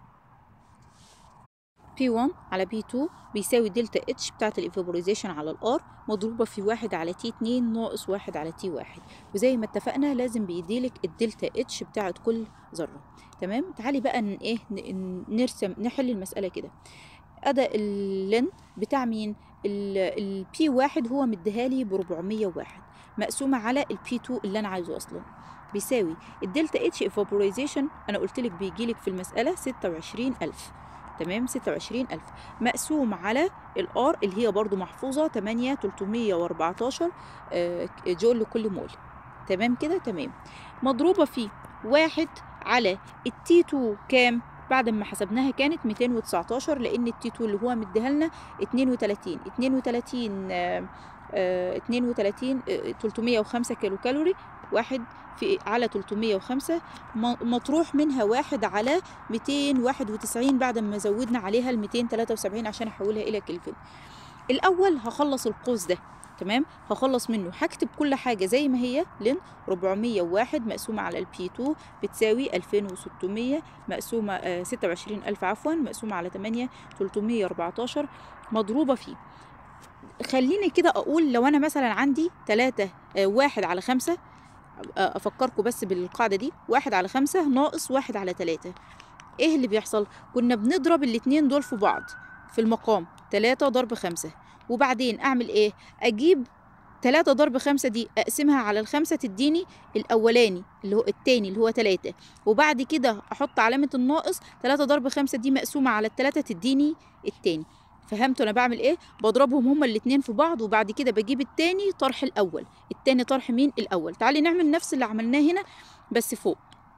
بي واحد على بي اتنين بيساوي دلتا اتش بتاعت الايفابوريزيشن على الار مضروبه في واحد على تي اتنين ناقص واحد على تي واحد، وزي ما اتفقنا لازم بيديلك الدلتا اتش بتاعت كل ذره. تمام. تعالي بقى ن ايه نرسم نحل المساله كده. ادى اللن بتاع مين؟ البي واحد هو مديها لي ب أربعمية وواحد مقسومه على البي اتنين اللي انا عايزه اصلا، بيساوي الدلتا اتش ايفابوريزيشن انا قلت لك بيجي لك في المساله ستة وعشرين ألف. تمام، ستة وعشرين ألف مقسوم على الار اللي هي برضو محفوظه ثمانية ثلاثمية وأربعتاشر جول لكل مول. تمام كده. تمام، مضروبه في واحد على التي اتنين كام؟ بعد ما حسبناها كانت مئتين وتسعتاشر، لان التي اتنين اللي هو مديها لنا اثنين وثلاثين اثنين وثلاثين آه آه اثنين وثلاثين آه ثلاثمية وخمسة كيلو كالوري، واحد في على ثلاثمية وخمسة مطروح منها واحد على مئتين وواحد وتسعين بعد ما زودنا عليها ال مئتين وثلاثة وسبعين عشان احولها الى كلفن. الاول هخلص القوس ده. تمام، هخلص منه، هكتب كل حاجه زي ما هي. لن أربعمية وواحد مقسومه على البي اتنين بتساوي ألفين وستمية مقسومه آه ستة وعشرين ألف عفوا مقسومه على ثمانية ثلاثمية وأربعتاشر مضروبه فيه. خليني كده اقول لو انا مثلا عندي ثلاثة آه واحد على خمسة، آه افكركم بس بالقاعده دي، واحد على خمسة ناقص واحد على ثلاثة. ايه اللي بيحصل؟ كنا بنضرب الاثنين دول في بعض في المقام، ثلاثة ضرب خمسة، وبعدين اعمل ايه؟ اجيب ثلاثة ضرب خمسة دي اقسمها على الخمسة تديني الاولاني اللي هو التاني اللي هو ثلاثة، وبعد كده احط علامة الناقص. ثلاثة ضرب خمسة دي مقسومة على الثلاثة تديني التاني. فهمتوا انا بعمل ايه؟ بضربهم هما الاثنين في بعض، وبعد كده بجيب التاني طرح الاول، التاني طرح مين؟ الاول. تعالي نعمل نفس اللي عملناه هنا بس فوق.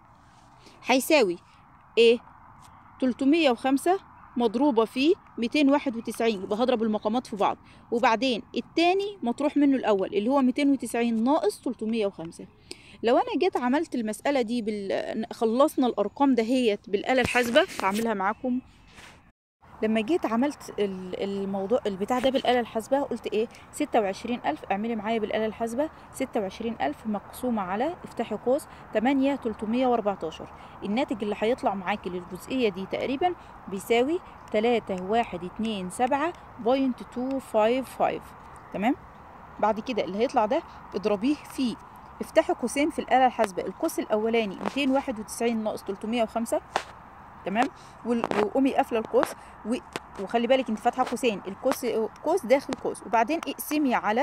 هيساوي ايه؟ ثلاثمية وخمسة مضروبة في مئتين وواحد وتسعين، يبقى هضرب المقامات في بعض، وبعدين التاني مطروح منه الأول اللي هو مئتين وتسعين ناقص ثلاثمية وخمسة. لو أنا جيت عملت المسألة دي بال... خلصنا الأرقام دهيت بالآلة الحاسبة، هعملها معاكم. لما جيت عملت الموضوع البتاع ده بالآلة الحاسبة قلت ايه؟ ستة وعشرين ألف، اعملي معايا بالآلة الحاسبة ستة وعشرين ألف مقسومة على افتحي قوس ثمانية ثلاثمية وأربعتاشر. الناتج اللي هيطلع معاكي للجزئية دي تقريبا بيساوي ثلاثة واحد اتنين سبعة بوينت اتنين خمسة خمسة. تمام. بعد كده اللي هيطلع ده اضربيه في، افتحي قوسين في الآلة الحاسبة، القوس الأولاني مئتين وواحد وتسعين ناقص ثلاثمية وخمسة. تمام، وقومي قافله القوس، وخلي بالك انت فاتحه قوسين، القوس قوس داخل قوس، وبعدين اقسمي على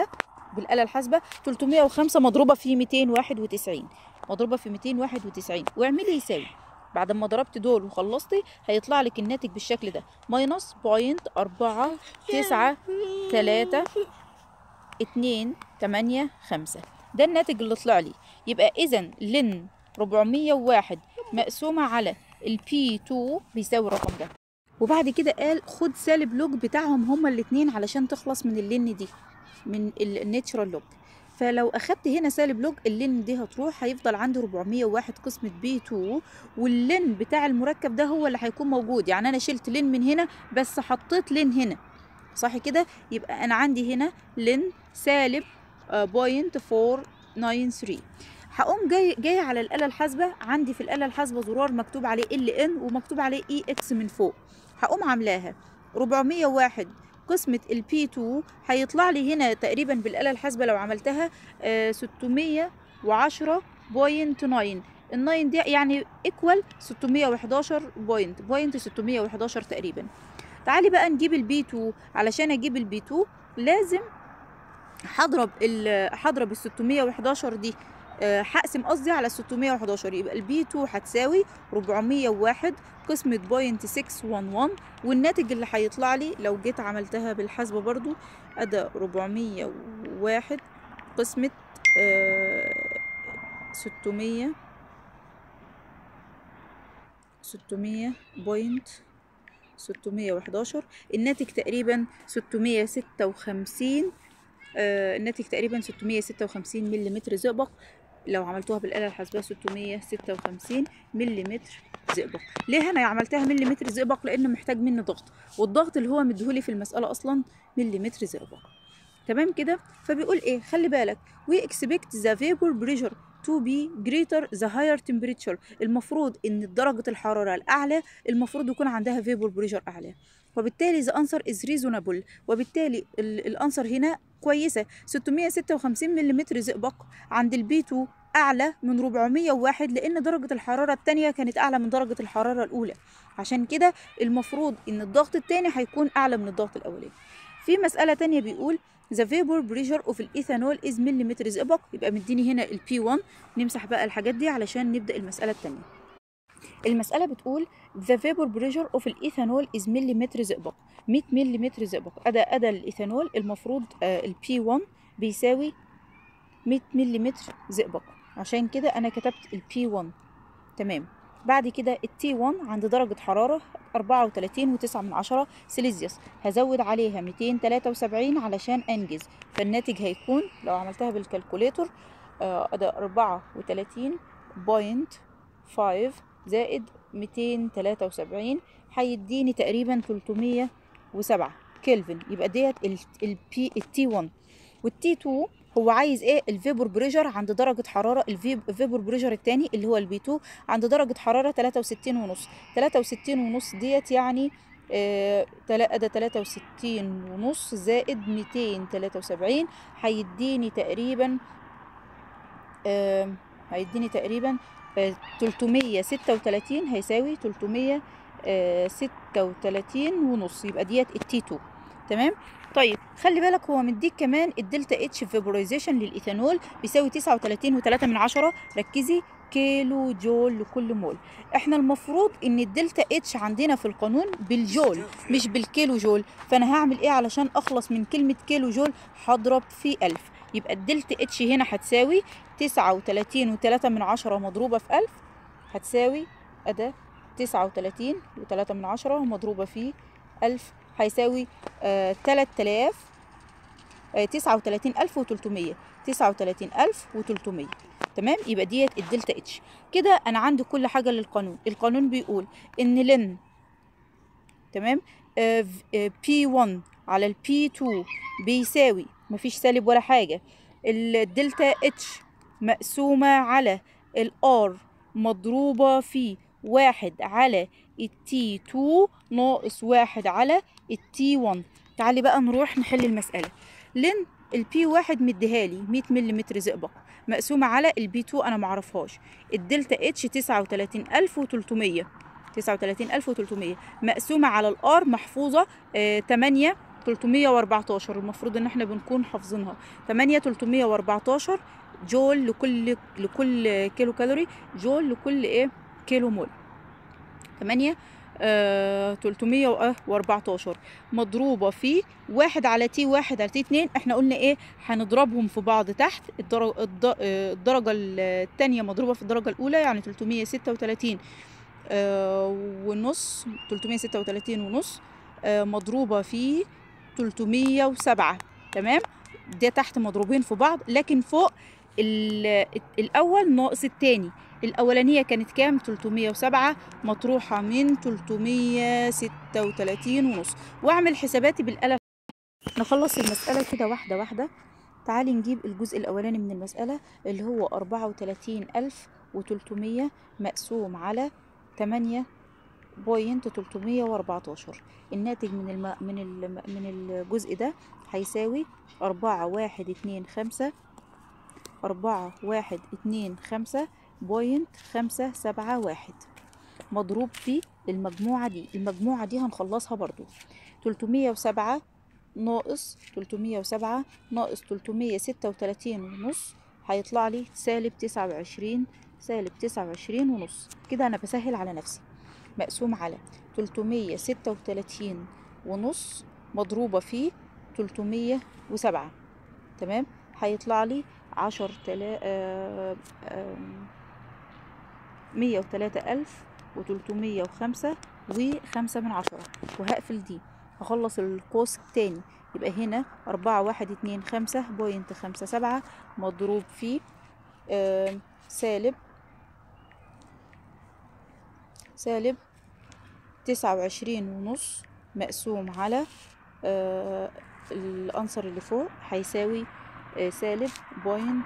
بالآلة الحاسبة تلتمية وخمسة مضروبة في ميتين وواحد وتسعين، مضروبة في ميتين وواحد وتسعين، واعملي يساوي. بعد ما ضربت دول وخلصتي هيطلع لك الناتج بالشكل ده، ماينص بوينت أربعة تسعة تلاتة اتنين تمانية خمسة. ده الناتج اللي طلع لي. يبقى إذا لن أربعمية وواحد مقسومة على البي اتنين بيساوي الرقم ده. وبعد كده قال خد سالب لوج بتاعهم هما الاتنين علشان تخلص من اللن دي، من الناتشرال لوج. فلو اخدت هنا سالب لوج اللن دي هتروح، هيفضل عندي أربعمية وواحد قسمة بي اتنين، واللن بتاع المركب ده هو اللي هيكون موجود. يعني انا شلت لن من هنا بس حطيت لن هنا، صح كده؟ يبقى انا عندي هنا لن سالب بوينت فور ناين ثري. هقوم جاي جاي على الآلة الحاسبة، عندي في الآلة الحاسبة زرار مكتوب عليه ال ان ومكتوب عليه اي اكس من فوق. هقوم عاملاها أربعمية وواحد قسمة البي اتنين، هيطلع لي هنا تقريبا بالآلة الحاسبة لو عملتها آه ستمية وعشرة بوينت ناين. الناين دي يعني ايكوال ستمية وحداشر بوينت بوينت ستمية وحداشر تقريبا. تعالي بقى نجيب البي اتنين. علشان اجيب البي اتنين لازم هضرب ال هضرب ال ستمية وحداشر دي، هقسم قصدي على ستمية وحداشر. يبقى البي اتنين هتساوي أربعمية وواحد قسمة بوينت ستة واحد، والناتج اللي هيطلع لي لو جيت عملتها بالحاسبة برضو ادى أربعمية وواحد قسمة ستمية ستمية بوينت ستمية وحداشر. الناتج تقريبا ستمية ستة وخمسين، آه الناتج تقريبا ستمية ستة وخمسين ملم زئبق. لو عملتوها بالآلة الحاسبة ستمية ستة وخمسين ملم زئبق. ليه انا عملتها ملم زئبق؟ لانه محتاج مني ضغط، والضغط اللي هو مديهولي في المسألة اصلا ملم زئبق. تمام كده؟ فبيقول ايه؟ خلي بالك we expect the vapor pressure to be greater the higher temperature. المفروض ان درجة الحرارة الاعلى المفروض يكون عندها vapor pressure اعلى، وبالتالي the answer is reasonable. وبالتالي الانسر هنا كويسة. ستمية ستة وخمسين ملم زئبق عند البي اتنين اعلى من أربعمية وواحد، لان درجة الحرارة الثانية كانت اعلى من درجة الحرارة الاولى، عشان كده المفروض ان الضغط الثاني هيكون اعلى من الضغط الاولاني. في مسألة تانية بيقول the vapor pressure of الإيثانول is ملم زئبق. يبقى مديني هنا ال بي واحد. نمسح بقى الحاجات دي علشان نبدأ المسألة التانية. المسألة بتقول the vapor pressure of الإيثانول is ملم زئبق، مية ملم زئبق. أدا أدا الإيثانول المفروض آه ال بي واحد بيساوي مية ملم زئبق، عشان كده أنا كتبت ال بي واحد. تمام. بعد كده التي واحد عند درجة حرارة أربعة وتلاتين وتسعة من عشرة سيليزيوس، هزود عليها ميتين وتلاتة وسبعين علشان أنجز. فالناتج هيكون لو عملتها بالكالكوليتور أدا أربعة وتلاتين بوينت خمسة زائد ميتين وتلاتة وسبعين هيديني تقريبا تلتمية وسبعة كلفن. يبقى ديت البي التي واحد. والتي اتنين هو عايز ايه؟ الفيبور بريشر عند درجه حراره الفيبور بريشر الثاني اللي هو البي اتنين عند درجه حراره تلاتة وستين ونص. تلاتة وستين ونص ديت يعني آه ده تلاتة وستين ونص زائد ميتين وتلاتة وسبعين هيديني تقريبا آه هيديني تقريبا آه تلتمية ستة وتلاتين، هيساوي تلتمية ستة وتلاتين ونص. يبقى ديت التي اتنين. تمام. طيب خلي بالك هو مديك كمان الدلتا اتش فيبورايزيشن للايثانول بيساوي تسعة وتلاتين وتلاتة من عشرة. ركزي، كيلو جول لكل مول. احنا المفروض ان الدلتا اتش عندنا في القانون بالجول مش بالكيلو جول. فانا هعمل ايه علشان اخلص من كلمه كيلو جول؟ هضرب في ألف. يبقى الدلتا اتش هنا هتساوي تسعة وتلاتين وتلاتة من عشرة مضروبه في ألف، هتساوي أدا تسعة وتلاتين وتلاتة من عشرة مضروبه في ألف، هيساوي آه تلات آلاف آه تسعة وتلاتين ألف وتلتمية تسعة وتلاتين ألف وتلتمية. تمام. يبقى ديت الدلتا اتش. كده انا عندي كل حاجه للقانون. القانون بيقول ان لن تمام آه آه بي واحد على البي اتنين بيساوي مفيش سالب ولا حاجه الدلتا اتش مقسومه على الار مضروبه في واحد على التي اتنين ناقص واحد على التي واحد. تعالي بقى نروح نحل المسألة. لن البي واحد مديهالي مية ملم زئبق مقسومة على البي اتنين أنا معرفهاش. الدلتا اتش تسعة وتلاتين ألف وتلتمية تسعة وتلاتين ألف وتلتمية مقسومة على الار محفوظة آه تمانية تلتمية واربعتاشر، المفروض ان احنا بنكون حافظينها. تمانية تلتمية واربعتاشر جول لكل لكل كيلو كالوري، جول لكل ايه كيلو مول. تمانية آه تلتمية واربعتاشر مضروبة في واحد على تي واحد على تي اتنين. احنا قلنا ايه؟ هنضربهم في بعض تحت. الدرجة, الدرجة التانية مضروبة في الدرجة الأولى، يعني تلتمية ستة وتلاتين آه ونص، تلتمية ستة وتلاتين ونص آه مضروبة في تلتمية وسبعة. تمام، ده تحت مضروبين في بعض، لكن فوق الأول ناقص التاني. الأولانية كانت كام؟ تلتمية وسبعة مطروحة من تلتمية ستة وتلاتين ونص. وأعمل حساباتي بالقلم. نخلص المسألة كده واحدة واحدة. تعالي نجيب الجزء الأولاني من المسألة اللي هو أربعة وتلاتين ألف وتلتمية مقسوم على تمانية بوينت تلتمية واربعتاشر. الناتج من الم... من ال... من الجزء ده هيساوي أربعة واحد اتنين خمسة أربعة واحد اتنين خمسة بوينت خمسة سبعة واحد مضروب في المجموعة دي. المجموعة دي هنخلصها برضو. تلتمية وسبعة ناقص تلتمية وسبعة ناقص تلتمية ستة وتلاتين ونص هيطلع لي سالب تسعة وعشرين، سالب تسعة وعشرين ونص. كده أنا بسهل على نفسي. مقسوم على تلتمية ستة وتلاتين ونص مضروبة في تلتمية وسبعة. تمام، هيطلع لي عشر تلا آه آه مية وتلاتة ألف وتلتمية وخمسة وخمسة من عشرة. وهقفل دي، هخلص القوس التاني. يبقى هنا أربعة واحد اتنين خمسة بوينت خمسة سبعة مضروب في آه سالب سالب تسعة وعشرين ونص مقسوم على آه الأنصر اللي فوق هيساوي آه سالب بوينت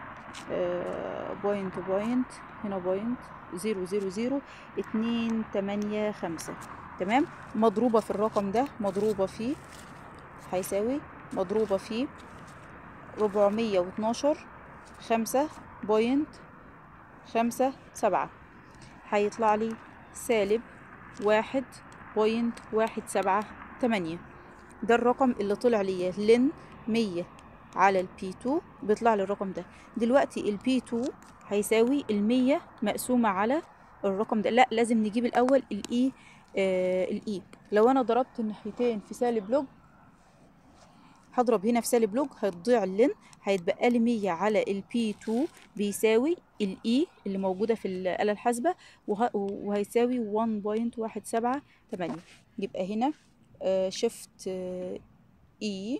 آه بوينت بوينت هنا بوينت زيرو زيرو زيرو اتنين تمانية خمسة. تمام، مضروبة في الرقم ده، مضروبة في هيساوي مضروبة في ربعمية واتناشر خمسة بوينت خمسة سبعة. هيطلع لي سالب واحد بوينت واحد سبعة تمانية. ده الرقم اللي طلع لي لن مية على البي اتنين بيطلع لي الرقم ده. دلوقتي البي اتنين هيساوي المية مقسومة على الرقم ده. لا، لازم نجيب الأول الإي آه الإي. لو أنا ضربت الناحيتين في سالب لوج، هضرب هنا في سالب لوج هتضيع اللن، هيتبقى لي مية على البي اتنين بيساوي الاي اللي موجوده في الآلة الحاسبه، وهيساوي واحد بوينت واحد سبعة تمانية. يبقى هنا آه شفت آه اي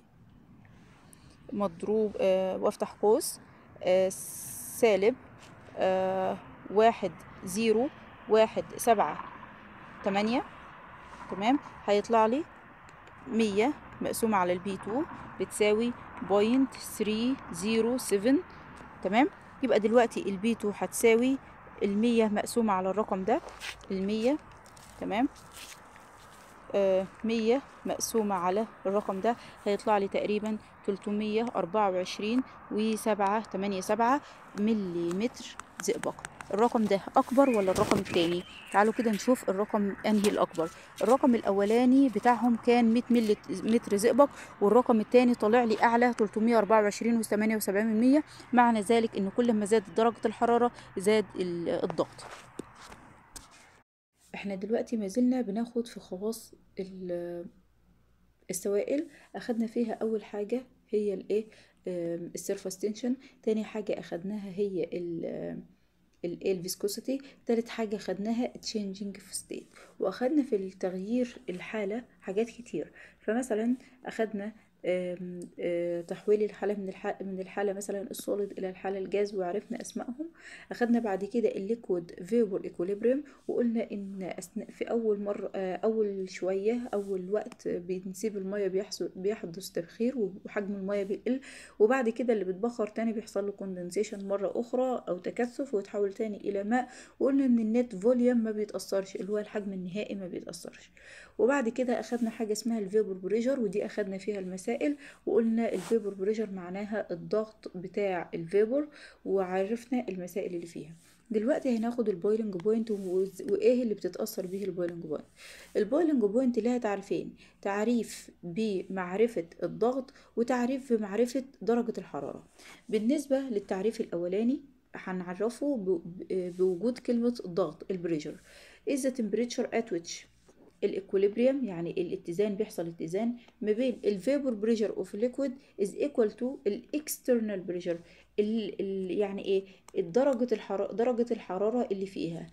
مضروب آه وافتح قوس آه سالب آه واحد زيرو واحد سبعة تمانية. تمام، هيطلع لي مية مقسومة على البي اتنين بتساوي بوينت ثري زيرو سفن. تمام، يبقى دلوقتي البي اتنين هتساوي المية مقسومة على الرقم ده، المية. تمام، آه مية مقسومة على الرقم ده هيطلع لي تقريبا تلتمية أربعة وعشرين وسبعة تمانية سبعة ملي متر زئبق. الرقم ده أكبر ولا الرقم التاني؟ تعالوا كده نشوف الرقم أنهي الأكبر. الرقم الأولاني بتاعهم كان مية ملي متر زئبق، والرقم التاني طلع لي أعلى تلتمية أربعة وعشرين وتمانية وسبعين من مية. معنى ذلك إن كل ما زاد درجة الحرارة زاد الضغط. احنا دلوقتي ما زلنا بناخد في خواص السوائل. اخدنا فيها اول حاجه هي الايه السيرفاس تنشن، تاني حاجه اخدناها هي الفيسكوسيتي، تالت حاجه خدناها تشينجينج في ستيت. واخدنا في التغيير الحاله حاجات كتير. فمثلا اخدنا آم، آه، تحويل الحالة من الحالة من الحالة مثلا السوليد إلى الحالة الجاز، وعرفنا أسمائهم. أخدنا بعد كده الليكويد فيبر إيكوليبريم، وقلنا إن أثناء في أول مرة آه، أول شوية أول وقت بنسيب المية بيحصل بيحدث تبخير وحجم المية بيقل، وبعد كده اللي بتبخر تاني بيحصل له كوندنسيشن مرة أخرى أو تكثف ويتحول تاني إلى ماء. وقلنا إن النت فوليوم ما بيتأثرش، اللي هو الحجم النهائي ما بيتأثرش. وبعد كده أخدنا حاجة اسمها الفيبر بريشر، ودي أخدنا فيها المسائل. وقلنا الفيبر بريشر معناها الضغط بتاع الفيبر، وعرفنا المسائل السائل اللي فيها. دلوقتي هناخد البويلنج بوينت وايه اللي بتتأثر به البويلنج بوينت. البويلنج بوينت لها تعريفين، تعريف بمعرفة الضغط وتعريف بمعرفة درجة الحرارة. بالنسبة للتعريف الأولاني هنعرفه بوجود كلمة الضغط البريشر is the temperature at which الاكوليبريم، يعني الاتزان، بيحصل اتزان ما بين الفيبور بريشر اوف ليكويد is equal to الاكسترنال بريشر، يعني ايه درجة الحرارة درجة الحرارة اللي فيها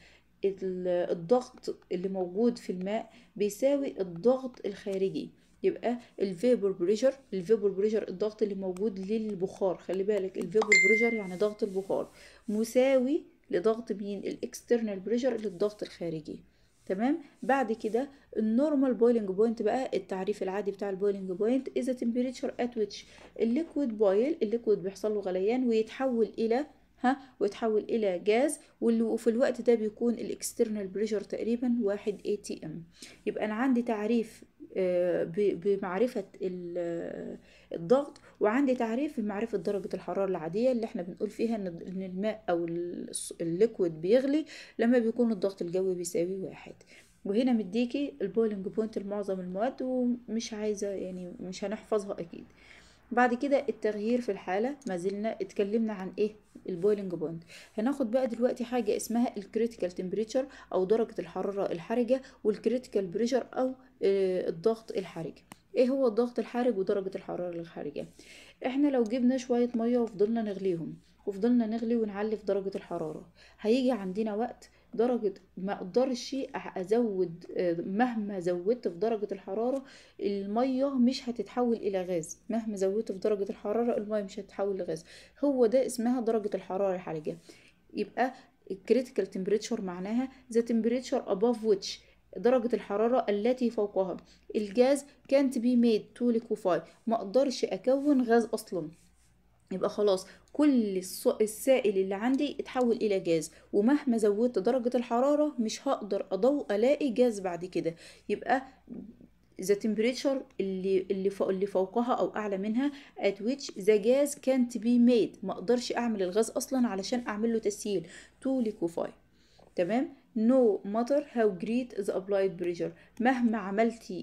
الضغط اللي موجود في الماء بيساوي الضغط الخارجي. يبقى الفيبور بريشر الفيبور بريشر الضغط اللي موجود للبخار، خلي بالك الفيبور بريشر يعني ضغط البخار، مساوي لضغط مين؟ الاكسترنال بريشر اللي الضغط الخارجي. تمام. بعد كده النورمال بويلنج بوينت بقى، التعريف العادي بتاع البويلنج بوينت is the temperature at which الليكويد بويل، الليكويد بيحصل له غليان ويتحول الى ها ويتحول الى جاز، وفي الوقت ده بيكون الاكسترنال بريشر تقريبا واحد اي تي ام. يبقى انا عندي تعريف بمعرفة الضغط، وعندي تعريف بمعرفة درجة الحرارة العادية اللي احنا بنقول فيها ان الماء او الليكويد بيغلي لما بيكون الضغط الجوي بيساوي واحد. وهنا مديكي البويلنج بوينت لمعظم المواد ومش عايزة يعني مش هنحفظها اكيد. بعد كده التغيير في الحالة، ما زلنا اتكلمنا عن ايه البويلنج بوينت. هناخد بقى دلوقتي حاجة اسمها الكريتيكال تمبريتشر او درجة الحرارة الحرجة، والكريتيكال بريشر او اه الضغط الحرج. ايه هو الضغط الحرج ودرجة الحرارة الحرجة؟ احنا لو جبنا شوية مية وفضلنا نغليهم وفضلنا نغلي ونعلي في درجة الحرارة، هيجي عندنا وقت درجة ما اقدرش ازود، مهما زودت في درجة الحرارة المية مش هتتحول الى غاز، مهما زودت في درجة الحرارة المية مش هتتحول لغاز. هو ده اسمها درجة الحرارة الحرجة. يبقى الكريتيكال تمبريتشر معناها the temperature above which درجة الحرارة التي فوقها الجاز can't be made to liquefy، ما اقدرش اكون غاز اصلا. يبقى خلاص كل السائل اللي عندي اتحول الى جاز، ومهما زودت درجة الحرارة مش هقدر اضوء الاقي جاز بعد كده. يبقى the temperature اللي اللي فوق اللي فوقها او اعلى منها at which the gas can't be made، ما اقدرش اعمل الغاز اصلا علشان اعمل له تسييل to liquefy. تمام. no matter how great the applied pressure، مهما عملتي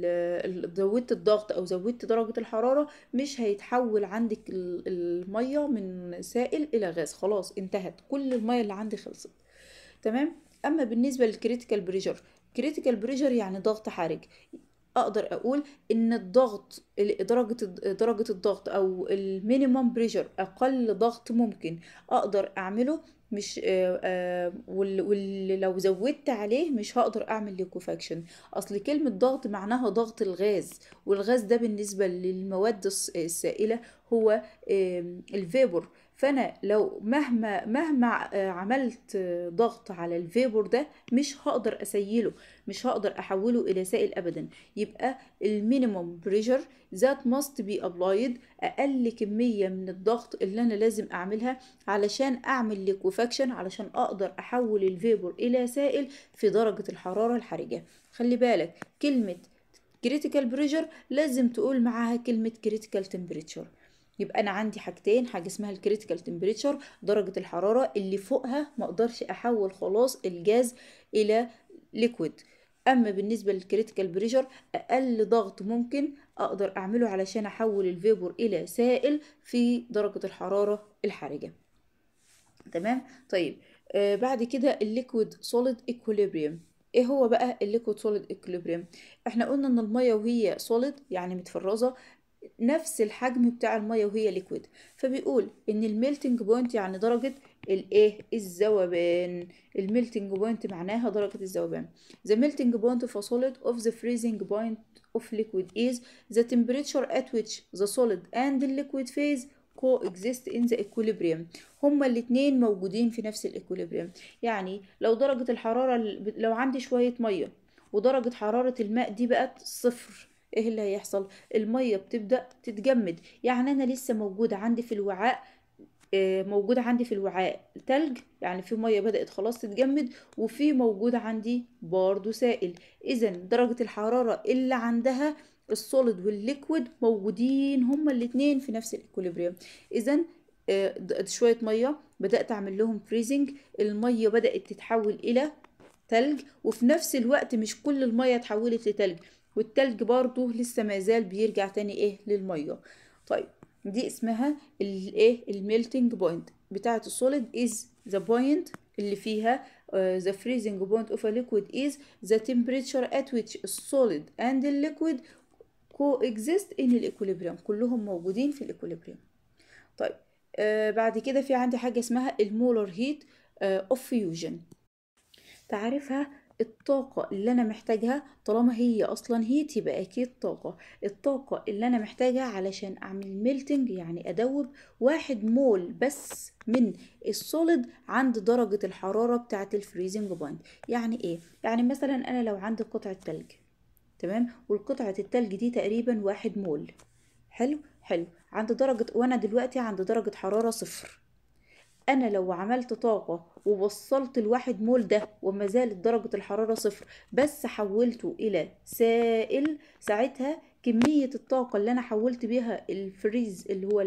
زودت الضغط او زودت درجة الحرارة مش هيتحول عندك المية من سائل الى غاز، خلاص انتهت، كل المية اللي عندي خلصت. تمام. اما بالنسبة للكريتيكال بريشر، كريتيكال بريشر يعني ضغط حرج. اقدر اقول ان الضغط درجة درجة الضغط او المينيمم بريشر، اقل ضغط ممكن اقدر اعمله، مش آآ آآ واللي لو زودت عليه مش هقدر اعمل ليكوفاكشن. اصل كلمة ضغط معناها ضغط الغاز، والغاز ده بالنسبة للمواد السائلة هو الفيبور. فانا لو مهما مهما عملت ضغط على الفيبور ده مش هقدر اسيله، مش هقدر احوله الى سائل ابدا. يبقى المينيمم بريشر ذات must be applied، اقل كمية من الضغط اللي انا لازم اعملها علشان اعمل ليكوفاكشن، علشان اقدر احول الفيبور الى سائل في درجة الحرارة الحرجة. خلي بالك كلمة critical pressure لازم تقول معاها كلمة critical temperature. يبقى انا عندي حاجتين، حاجه اسمها الكريتيكال تمبريتشر درجه الحراره اللي فوقها ما اقدرش احول خلاص الجاز الى ليكويد. اما بالنسبه للكريتيكال بريشر اقل ضغط ممكن اقدر اعمله علشان احول الفيبور الى سائل في درجه الحراره الحرجه. تمام. طيب آه بعد كده الليكويد سوليد ايكوليبريم. ايه هو بقى الليكويد سوليد ايكوليبريم؟ احنا قلنا ان الميه وهي سوليد يعني متفرزه نفس الحجم بتاع الميه وهي ليكويد، فبيقول ان الميلتنج بوينت يعني درجه الايه الذوبان. الميلتنج بوينت معناها درجه الذوبان. the melting point of a solid of the freezing point of liquid is the temperature at which the solid and the liquid phase coexist in the equilibrium. هما الاتنين موجودين في نفس الايكوليبريم. يعني لو درجه الحراره لو عندي شويه ميه ودرجه حراره الماء دي بقت صفر، ايه اللي هيحصل؟ الميه بتبدا تتجمد. يعني انا لسه موجوده عندي في الوعاء، موجوده عندي في الوعاء تلج، يعني في ميه بدات خلاص تتجمد، وفي موجوده عندي برضو سائل. اذا درجه الحراره اللي عندها السوليد والليكويد موجودين هما الاثنين في نفس الايكوليبريم. اذا آه شويه ميه بدات اعمل لهم فريزنج، الميه بدات تتحول الى تلج، وفي نفس الوقت مش كل الميه اتحولت لتلج، والتلج برضو لسه ما زال بيرجع تاني ايه للميه. طيب دي اسمها الايه الميلتنج بوينت بتاعه السوليد. از ذا بوينت اللي فيها uh, the freezing point of a liquid is the temperature at which a solid and a liquid coexist in equilibrium. كلهم موجودين في الاكوليبريم. طيب آه بعد كده في عندي حاجة اسمها المولر هيت اوف فيوجن. تعرفها الطاقة اللي أنا محتاجها، طالما هي أصلا هيت يبقى أكيد طاقة. الطاقة اللي أنا محتاجها علشان أعمل ميلتنج يعني أدوب واحد مول بس من السوليد عند درجة الحرارة بتاعة الفريزنج بوينت. يعني إيه؟ يعني مثلا أنا لو عندي قطعة تلج، تمام، والقطعة التلج دي تقريبا واحد مول. حلو حلو عند درجة، وأنا دلوقتي عند درجة حرارة صفر. انا لو عملت طاقة ووصلت الواحد مول ده وما زالت درجة الحرارة صفر بس حولته الى سائل، ساعتها كمية الطاقة اللي انا حولت بيها الفريز اللي هو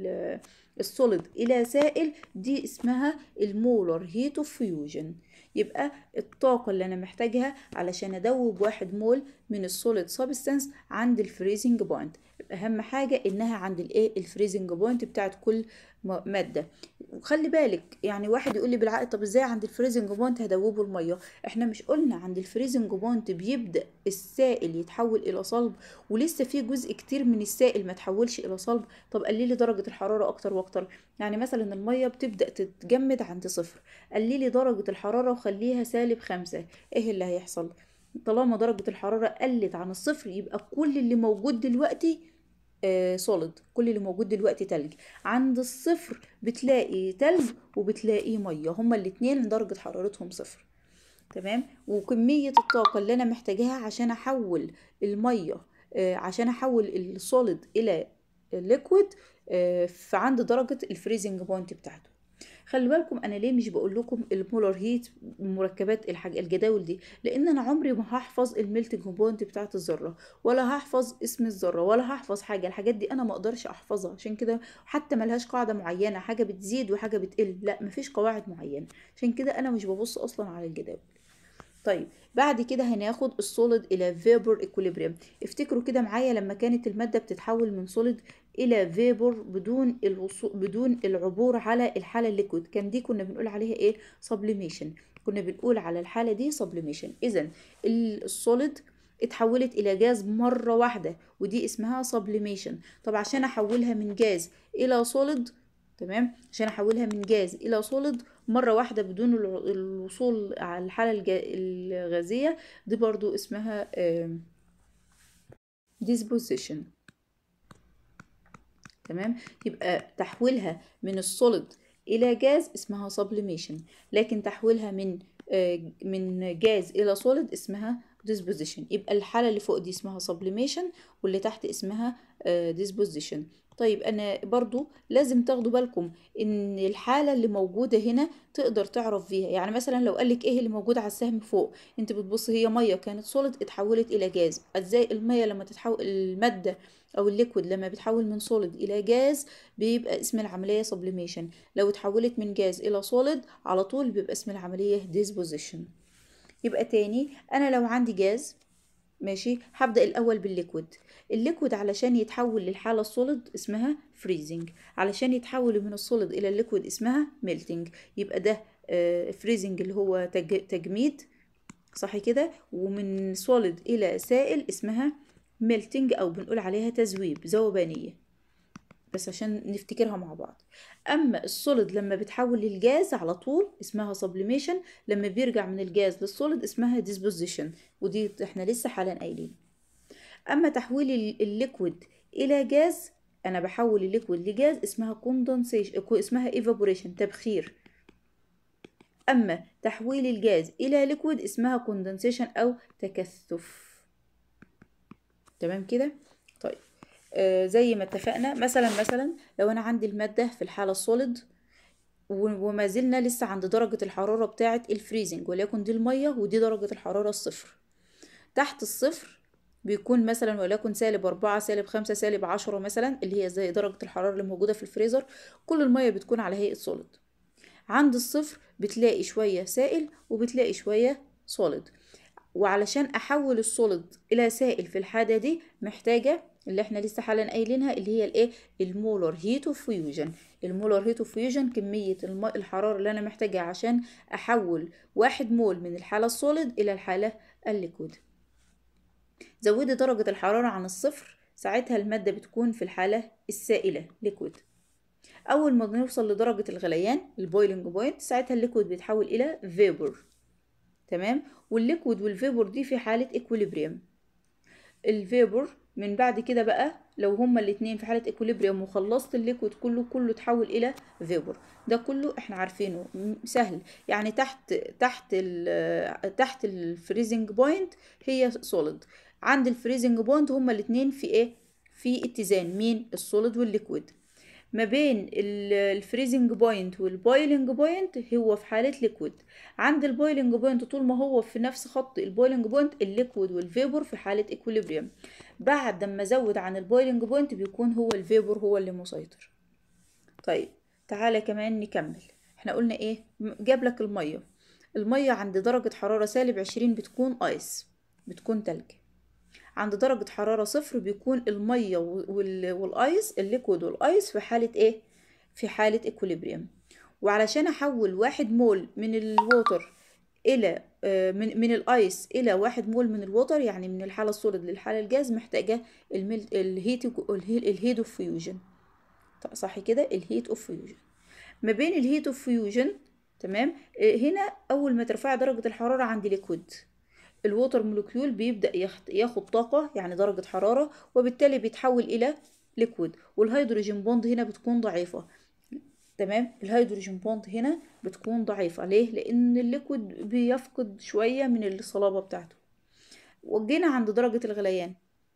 السوليد الى سائل دي اسمها المولر هيت اوف فيوجن. يبقى الطاقة اللي انا محتاجها علشان ادوب واحد مول من السوليد سابستانس عند الفريزنج بوينت، اهم حاجة انها عند الايه الفريزنج بوينت بتاعت كل مادة. وخلي بالك يعني واحد يقول لي بالعقل طب ازاي عند الفريزنج بوينت هدوبه الميه؟ احنا مش قلنا عند الفريزنج بوينت بيبدا السائل يتحول الى صلب، ولسه في جزء كتير من السائل ما تحولش الى صلب. طب قللي درجه الحراره اكتر واكتر، يعني مثلا الميه بتبدا تتجمد عند صفر، قللي درجه الحراره وخليها سالب خمسة، ايه اللي هيحصل؟ طالما درجه الحراره قلت عن الصفر يبقى كل اللي موجود دلوقتي سوليد، كل اللي موجود دلوقتي تلج. عند الصفر بتلاقي تلج وبتلاقي ميه، هما الاتنين درجة حرارتهم صفر. تمام. وكمية الطاقة اللي انا محتاجاها عشان احول الميه آه عشان احول السوليد الى ليكويد آه فعند درجة الفريزنج بوينت بتاعته. خلي بالكم انا ليه مش بقول لكم المولر هيت مركبات الحاجة الجداول دي، لان انا عمري ما هحفظ الميلتنج بوينت بتاعت الذره، ولا هحفظ اسم الذره، ولا هحفظ حاجه. الحاجات دي انا ما اقدرش احفظها، عشان كده حتى ملهاش قاعده معينه، حاجه بتزيد وحاجه بتقل، لا مفيش قواعد معينه، عشان كده انا مش ببص اصلا على الجداول. طيب بعد كده هناخد السوليد الى فيبر اكوليبريم. افتكروا كده معايا لما كانت الماده بتتحول من سوليد الى فيبر بدون الوصول بدون العبور على الحاله الليكويد، كان دي كنا بنقول عليها ايه؟ سبليميشن. كنا بنقول على الحاله دي سبليميشن. اذا السوليد اتحولت الى جاز مره واحده ودي اسمها سبليميشن. طب عشان احولها من جاز الى سوليد، تمام، عشان احولها من جاز الى سوليد مرة واحدة بدون الوصول على الحالة الغازية، دي برضو اسمها disposition. تمام. يبقى تحويلها من السوليد الى جاز اسمها sublimation، لكن تحويلها من من جاز الى سوليد اسمها disposition. يبقى الحالة اللي فوق دي اسمها sublimation واللي تحت اسمها disposition. طيب انا برضو لازم تاخدوا بالكم ان الحالة اللي موجودة هنا تقدر تعرف فيها، يعني مثلا لو قالك ايه اللي موجود على السهم فوق، انت بتبص هي مية كانت سوليد اتحولت الى جاز، ازاي المية لما تتحول المادة او الليكويد لما بتحول من سوليد الى جاز بيبقى اسم العملية سبليميشن، لو اتحولت من جاز الى سوليد على طول بيبقى اسم العملية ديسبوزيشن. يبقى تاني انا لو عندي جاز ماشي هبدأ الأول بالليكويد. الليكويد علشان يتحول للحالة السوليد اسمها فريزنج، علشان يتحول من السوليد إلى الليكويد اسمها ميلتنج. يبقى ده فريزنج اللي هو تجميد، صح كده، ومن سوليد إلى سائل اسمها ميلتنج أو بنقول عليها تذويب، ذوبانية، بس عشان نفتكرها مع بعض. اما السوليد لما بتحول للجاز على طول اسمها سبليميشن، لما بيرجع من الجاز للسوليد اسمها ديسبوزيشن، ودي احنا لسه حالا قايلين. اما تحويل الليكويد الى جاز، انا بحول الليكويد لجاز اسمها كوندنسيشن، اسمها ايفابوريشن، تبخير. اما تحويل الجاز الى ليكويد اسمها كوندنسيشن او تكثف. تمام كده. طيب آه زي ما اتفقنا، مثلا مثلا لو انا عندي الماده في الحاله السوليد وما زلنا لسه عند درجه الحراره بتاعه الفريزنج، وليكن دي الميه ودي درجه الحراره الصفر، تحت الصفر بيكون مثلا وليكن سالب أربعة، سالب خمسة، سالب عشرة مثلا، اللي هي زي درجة الحرارة اللي موجودة في الفريزر. كل المية بتكون على هيئة سوليد. عند الصفر بتلاقي شوية سائل وبتلاقي شوية سوليد. وعلشان احول السوليد الى سائل في الحالة دي محتاجة اللي احنا لسه حالا قايلينها، اللي هي الايه، المولر هيت اوف فيوجن. المولر هيت اوف فيوجن كمية الم... الحرارة اللي انا محتاجها عشان احول واحد مول من الحالة السوليد الى الحالة الليكويد. زودي درجة الحرارة عن الصفر، ساعتها المادة بتكون في الحالة السائلة ليكويد. اول ما بنوصل لدرجة الغليان البويلنج بوينت، ساعتها الليكويد بيتحول الى فيبور. تمام. والليكويد والفيبور دي في حالة اكويليبريم. الفيبور من بعد كده بقى لو هما الاتنين في حالة اكويليبريم وخلصت الليكويد كله كله تحول الى فيبور. ده كله احنا عارفينه سهل. يعني تحت تحت ال تحت الفريزنج بوينت هي سوليد. عند الفريزنج بوينت هما الاتنين في ايه، في اتزان، مين، السوليد والليكويد. ما بين الفريزنج بوينت والبويلنج بوينت هو في حالة ليكويد. عند البويلنج بوينت طول ما هو في نفس خط البويلنج بوينت الليكويد والفيبور في حالة اكويليبريم. بعد ما ازود عن البويلنج بوينت بيكون هو الفيبور هو اللي مسيطر. طيب تعالى كمان نكمل. احنا قلنا ايه، جاب لك المية. المية عند درجة حرارة سالب عشرين بتكون ايس، بتكون تلج. عند درجة حرارة صفر بيكون المية والايس، الليكويد والايس في حالة ايه، في حالة اكوليبريم. وعلشان احول واحد مول من الووتر الى من من الايس الى واحد مول من الووتر، يعني من الحالة السوليد للحالة الجاز، محتاجة الهيت الهيت اوف فيوجن. صح كده، الهيت اوف فيوجن. ما بين الهيت اوف فيوجن، تمام، هنا اول ما ترفع درجة الحرارة عند ليكويد، الووتر مولكيول بيبدأ ياخد طاقة يعني درجة حرارة، وبالتالي بيتحول إلى ليكويد. والهيدروجين بوند هنا بتكون ضعيفة. تمام، الهيدروجين بوند هنا بتكون ضعيفة. ليه؟ لأن الليكويد بيفقد شوية من الصلابة بتاعته. وجينا عند درجة الغليان،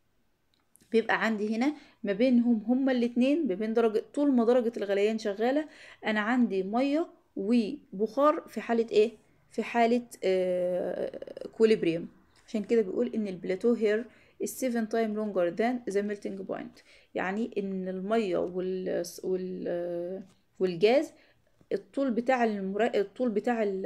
بيبقى عندي هنا ما بينهم هما الاتنين، ما بين درجة طول ما درجة الغليان شغالة أنا عندي مية وبخار في حالة إيه؟ في حالة كوليبريم. عشان كده بيقول إن البلاتو هير is seven times longer than the melting point. يعني إن المية وال وال والجاز الطول بتاع المرا... الطول بتاع ال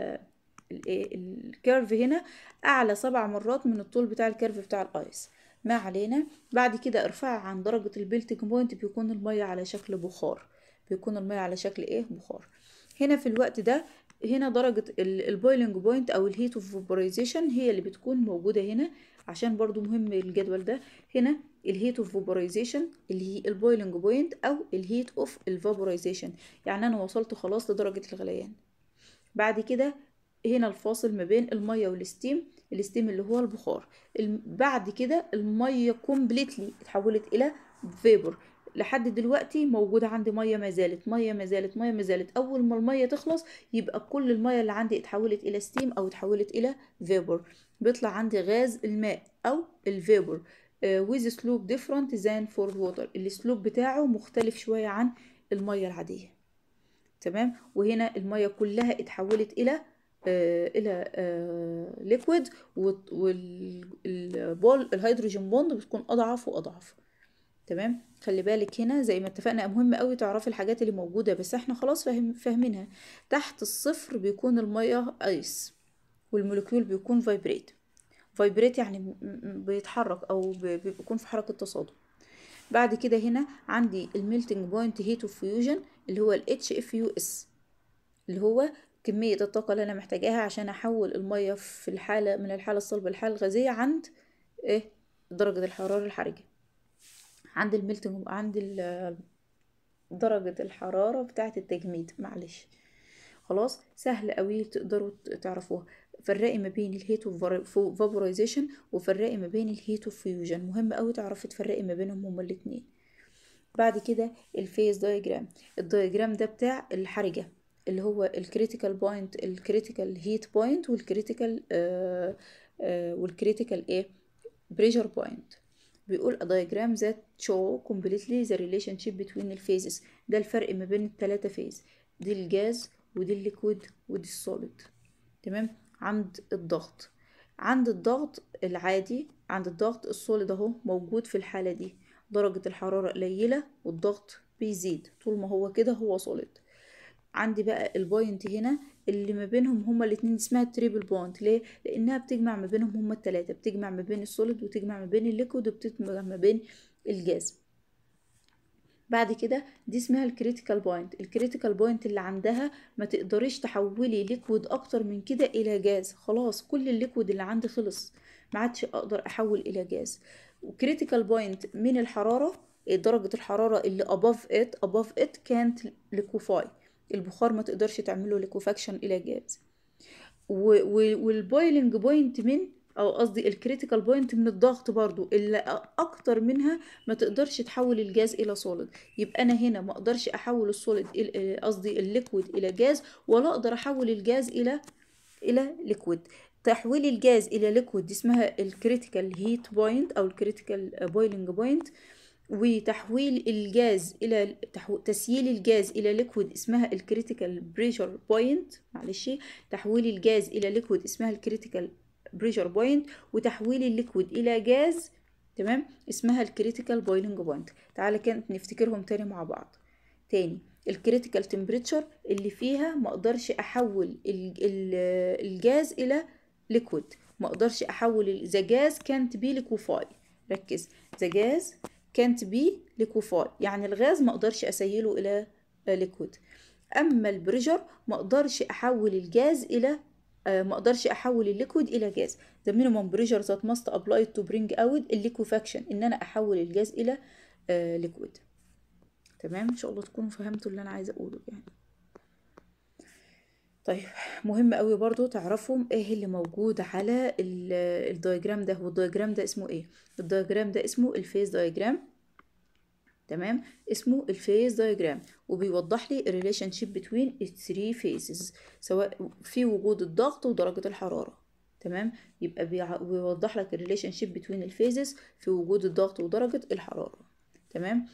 الكيرف هنا أعلى سبع مرات من الطول بتاع الكيرف بتاع الآيس. ما علينا. بعد كده ارفعها عن درجة البيلتنج بوينت، بيكون المية على شكل بخار. بيكون المية على شكل ايه، بخار. هنا في الوقت ده هنا درجة البويلنج بوينت او الهيت اوف فابورايزيشن هي اللي بتكون موجودة هنا، عشان برضو مهم الجدول ده. هنا الهيت اوف فابورايزيشن اللي هي البويلنج بوينت او الهيت اوف الفابورايزيشن، يعني انا وصلت خلاص لدرجة الغليان. بعد كده هنا الفاصل ما بين المية والستيم، الستيم اللي هو البخار. بعد كده المية كومبليتلي اتحولت الى فيبر. لحد دلوقتي موجودة عندي مية ما زالت مية ما زالت مية ما زالت. اول ما المية تخلص يبقى كل المية اللي عندي اتحولت الى ستيم او اتحولت الى فيبر. بيطلع عندي غاز الماء او الفيبر uh, with slope different than for water. السلوب بتاعه مختلف شوية عن المية العادية. تمام. وهنا المية كلها اتحولت الى آه الى آه ليكويد، والهيدروجين بوند بتكون اضعف واضعف. تمام. خلي بالك هنا زي ما اتفقنا مهم قوي تعرفي الحاجات اللي موجوده، بس احنا خلاص فاهم فاهمينها. تحت الصفر بيكون المية ايس، والمولكيول بيكون فايبريت. فايبريت يعني بيتحرك او بيكون في حركه تصادم. بعد كده هنا عندي الميلتنج بوينت هيت اوف فيوجن اللي هو ال اتش اف يو اس، اللي هو كمية الطاقة اللي أنا محتاجاها عشان أحول المية في الحالة من الحالة الصلبة للحالة الغازية عند إيه، درجة الحرارة الحرجة. عند الميلتنج عند درجة الحرارة بتاعة التجميد. معلش خلاص سهل قوي تقدروا تعرفوها. فرقي ما بين الهيت اوف فابورايزيشن وفرقي ما بين الهيت اوف فيوجن. مهم قوي تعرفي تفرقي ما بينهم هما الاتنين. بعد كده الفيز دايجرام. الدايجرام ده بتاع الحرجة اللي هو الكريتيكال بوينت، الكريتيكال هيت بوينت، والكريتيكال والكريتيكال ايه بريشر بوينت. بيقول a diagram that show completely the relationship between the phases. ده الفرق ما بين الثلاثه فيز، دي الجاز ودي الليكويد ودي السوليد. تمام. عند الضغط، عند الضغط العادي عند الضغط السوليد اهو موجود في الحالة دي درجة الحرارة قليلة والضغط بيزيد، طول ما هو كده هو سوليد. عندي بقى البوينت هنا اللي ما بينهم هما الاتنين اسمها التريبل بوينت. ليه؟ لانها بتجمع ما بينهم هما التلاتة، بتجمع ما بين السوليد وتجمع ما بين الليكويد وبتجمع ما بين الجاز. بعد كده دي اسمها الكريتيكال بوينت. الكريتيكال بوينت اللي عندها ما تقدريش تحولي ليكويد اكتر من كده الى جاز، خلاص كل الليكويد اللي عندي خلص، ما عادش اقدر احول الى جاز. وكريتيكال بوينت من الحرارة، درجة الحرارة اللي above it above it can't liquefy، البخار ما تقدرش تعمله ليكوفاكشن الى جاز. والبويلنج بوينت من او قصدي الكريتيكال بوينت من الضغط برضو اللي اكتر منها ما تقدرش تحول الجاز الى سوليد. يبقى انا هنا ما اقدرش احول السوليد قصدي الليكويد الى جاز، ولا اقدر احول الجاز الى الى ليكويد. تحويل الجاز الى ليكويد اسمها الكريتيكال هيت بوينت او الكريتيكال بويلنج بوينت، وتحويل الجاز الى تحو... تسييل الجاز الى ليكويد اسمها الكريتيكال بريشر بوينت. معلش، تحويل الجاز الى ليكويد اسمها الكريتيكال بريشر بوينت، وتحويل الليكويد الى جاز تمام اسمها الكريتيكال بويلنج بوينت. تعالى كده نفتكرهم تاني مع بعض. تاني، الكريتيكال تمبريتشر اللي فيها ما اقدرش احول الجاز الى ليكويد، ما اقدرش احول ذا جاز كانت بي ليكوفاي. ركز، ذا جاز كانت بي ليكوفاي يعني الغاز ما اقدرش اسيله الى ليكويد. اما البريشر ما اقدرش احول الجاز الى ما اقدرش احول الليكويد الى جاز. the minimum pressure that must apply to bring out الليكوفاكشن، ان انا احول الجاز الى ليكويد. تمام، ان شاء الله تكونوا فهمتوا اللي انا عايزه اقوله يعني. طيب، مهم قوي برضو تعرفوا ايه اللي موجود على الدايجرام ده. والدايجرام ده اسمه ايه؟ الدايجرام ده اسمه الفيز دايجرام. تمام، اسمه الفيز دايجرام، وبيوضح لي الريليشن شيب بين الثري فيزز سواء في وجود الضغط ودرجه الحراره. تمام، يبقى بيوضح لك الريليشن شيب بين الفيزز في وجود الضغط ودرجه الحراره. تمام،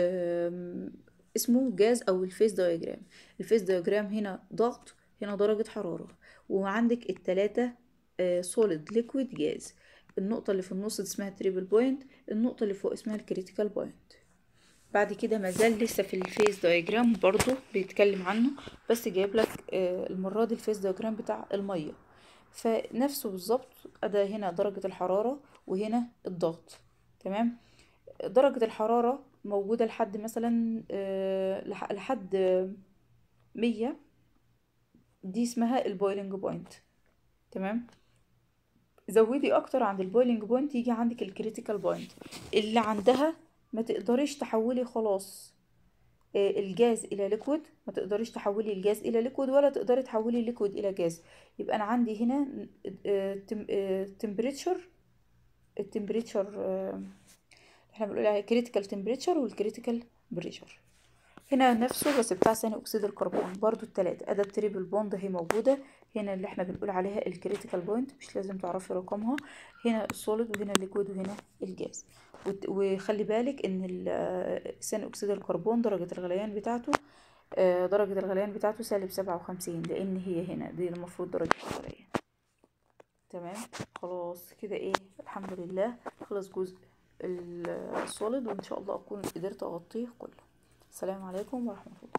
اسمه جاز او الفيز دايجرام. الفيز دايجرام هنا ضغط، هنا درجه حراره، وعندك التلاتة سوليد ليكويد جاز. النقطه اللي في النص اسمها تريبل بوينت، النقطه اللي فوق اسمها الكريتيكال بوينت. بعد كده مازال لسه في الفيز دايجرام برضو بيتكلم عنه، بس جايب لك المرة دي الفيز دايجرام بتاع المية، فنفسه بالظبط. ادى هنا درجة الحرارة وهنا الضغط. تمام، درجة الحرارة موجودة لحد مثلا لحد مية، دي اسمها البويلنج بوينت. تمام، زودي اكتر عند البويلنج بوينت يجي عندك الكريتيكال بوينت اللي عندها ما تقدريش تحولي خلاص الجاز الى ليكويد، ما تقدريش تحولي الجاز الى ليكويد ولا تقدري تحولي الليكويد الى جاز. يبقى انا عندي هنا تمبريتشر، التمبريتشر احنا بنقول عليها كريتيكال تمبريتشر والكريتيكال بريشر. هنا نفسه بس بتاع ثاني اكسيد الكربون برضو التلاتة. اداه تريبل بوند اهي موجوده هنا اللي احنا بنقول عليها الكريتيكال بوينت، مش لازم تعرفي رقمها. هنا السوليد وهنا الليكويد وهنا الجاز. وخلي بالك ان ثاني اكسيد الكربون درجه الغليان بتاعته درجه الغليان بتاعته سالب سبعة وخمسين، لان هي هنا دي المفروض درجه الغليان. تمام، خلاص كده ايه، الحمد لله خلص جزء السوليد، وان شاء الله اكون قدرت اغطيه كله. السلام عليكم ورحمه الله.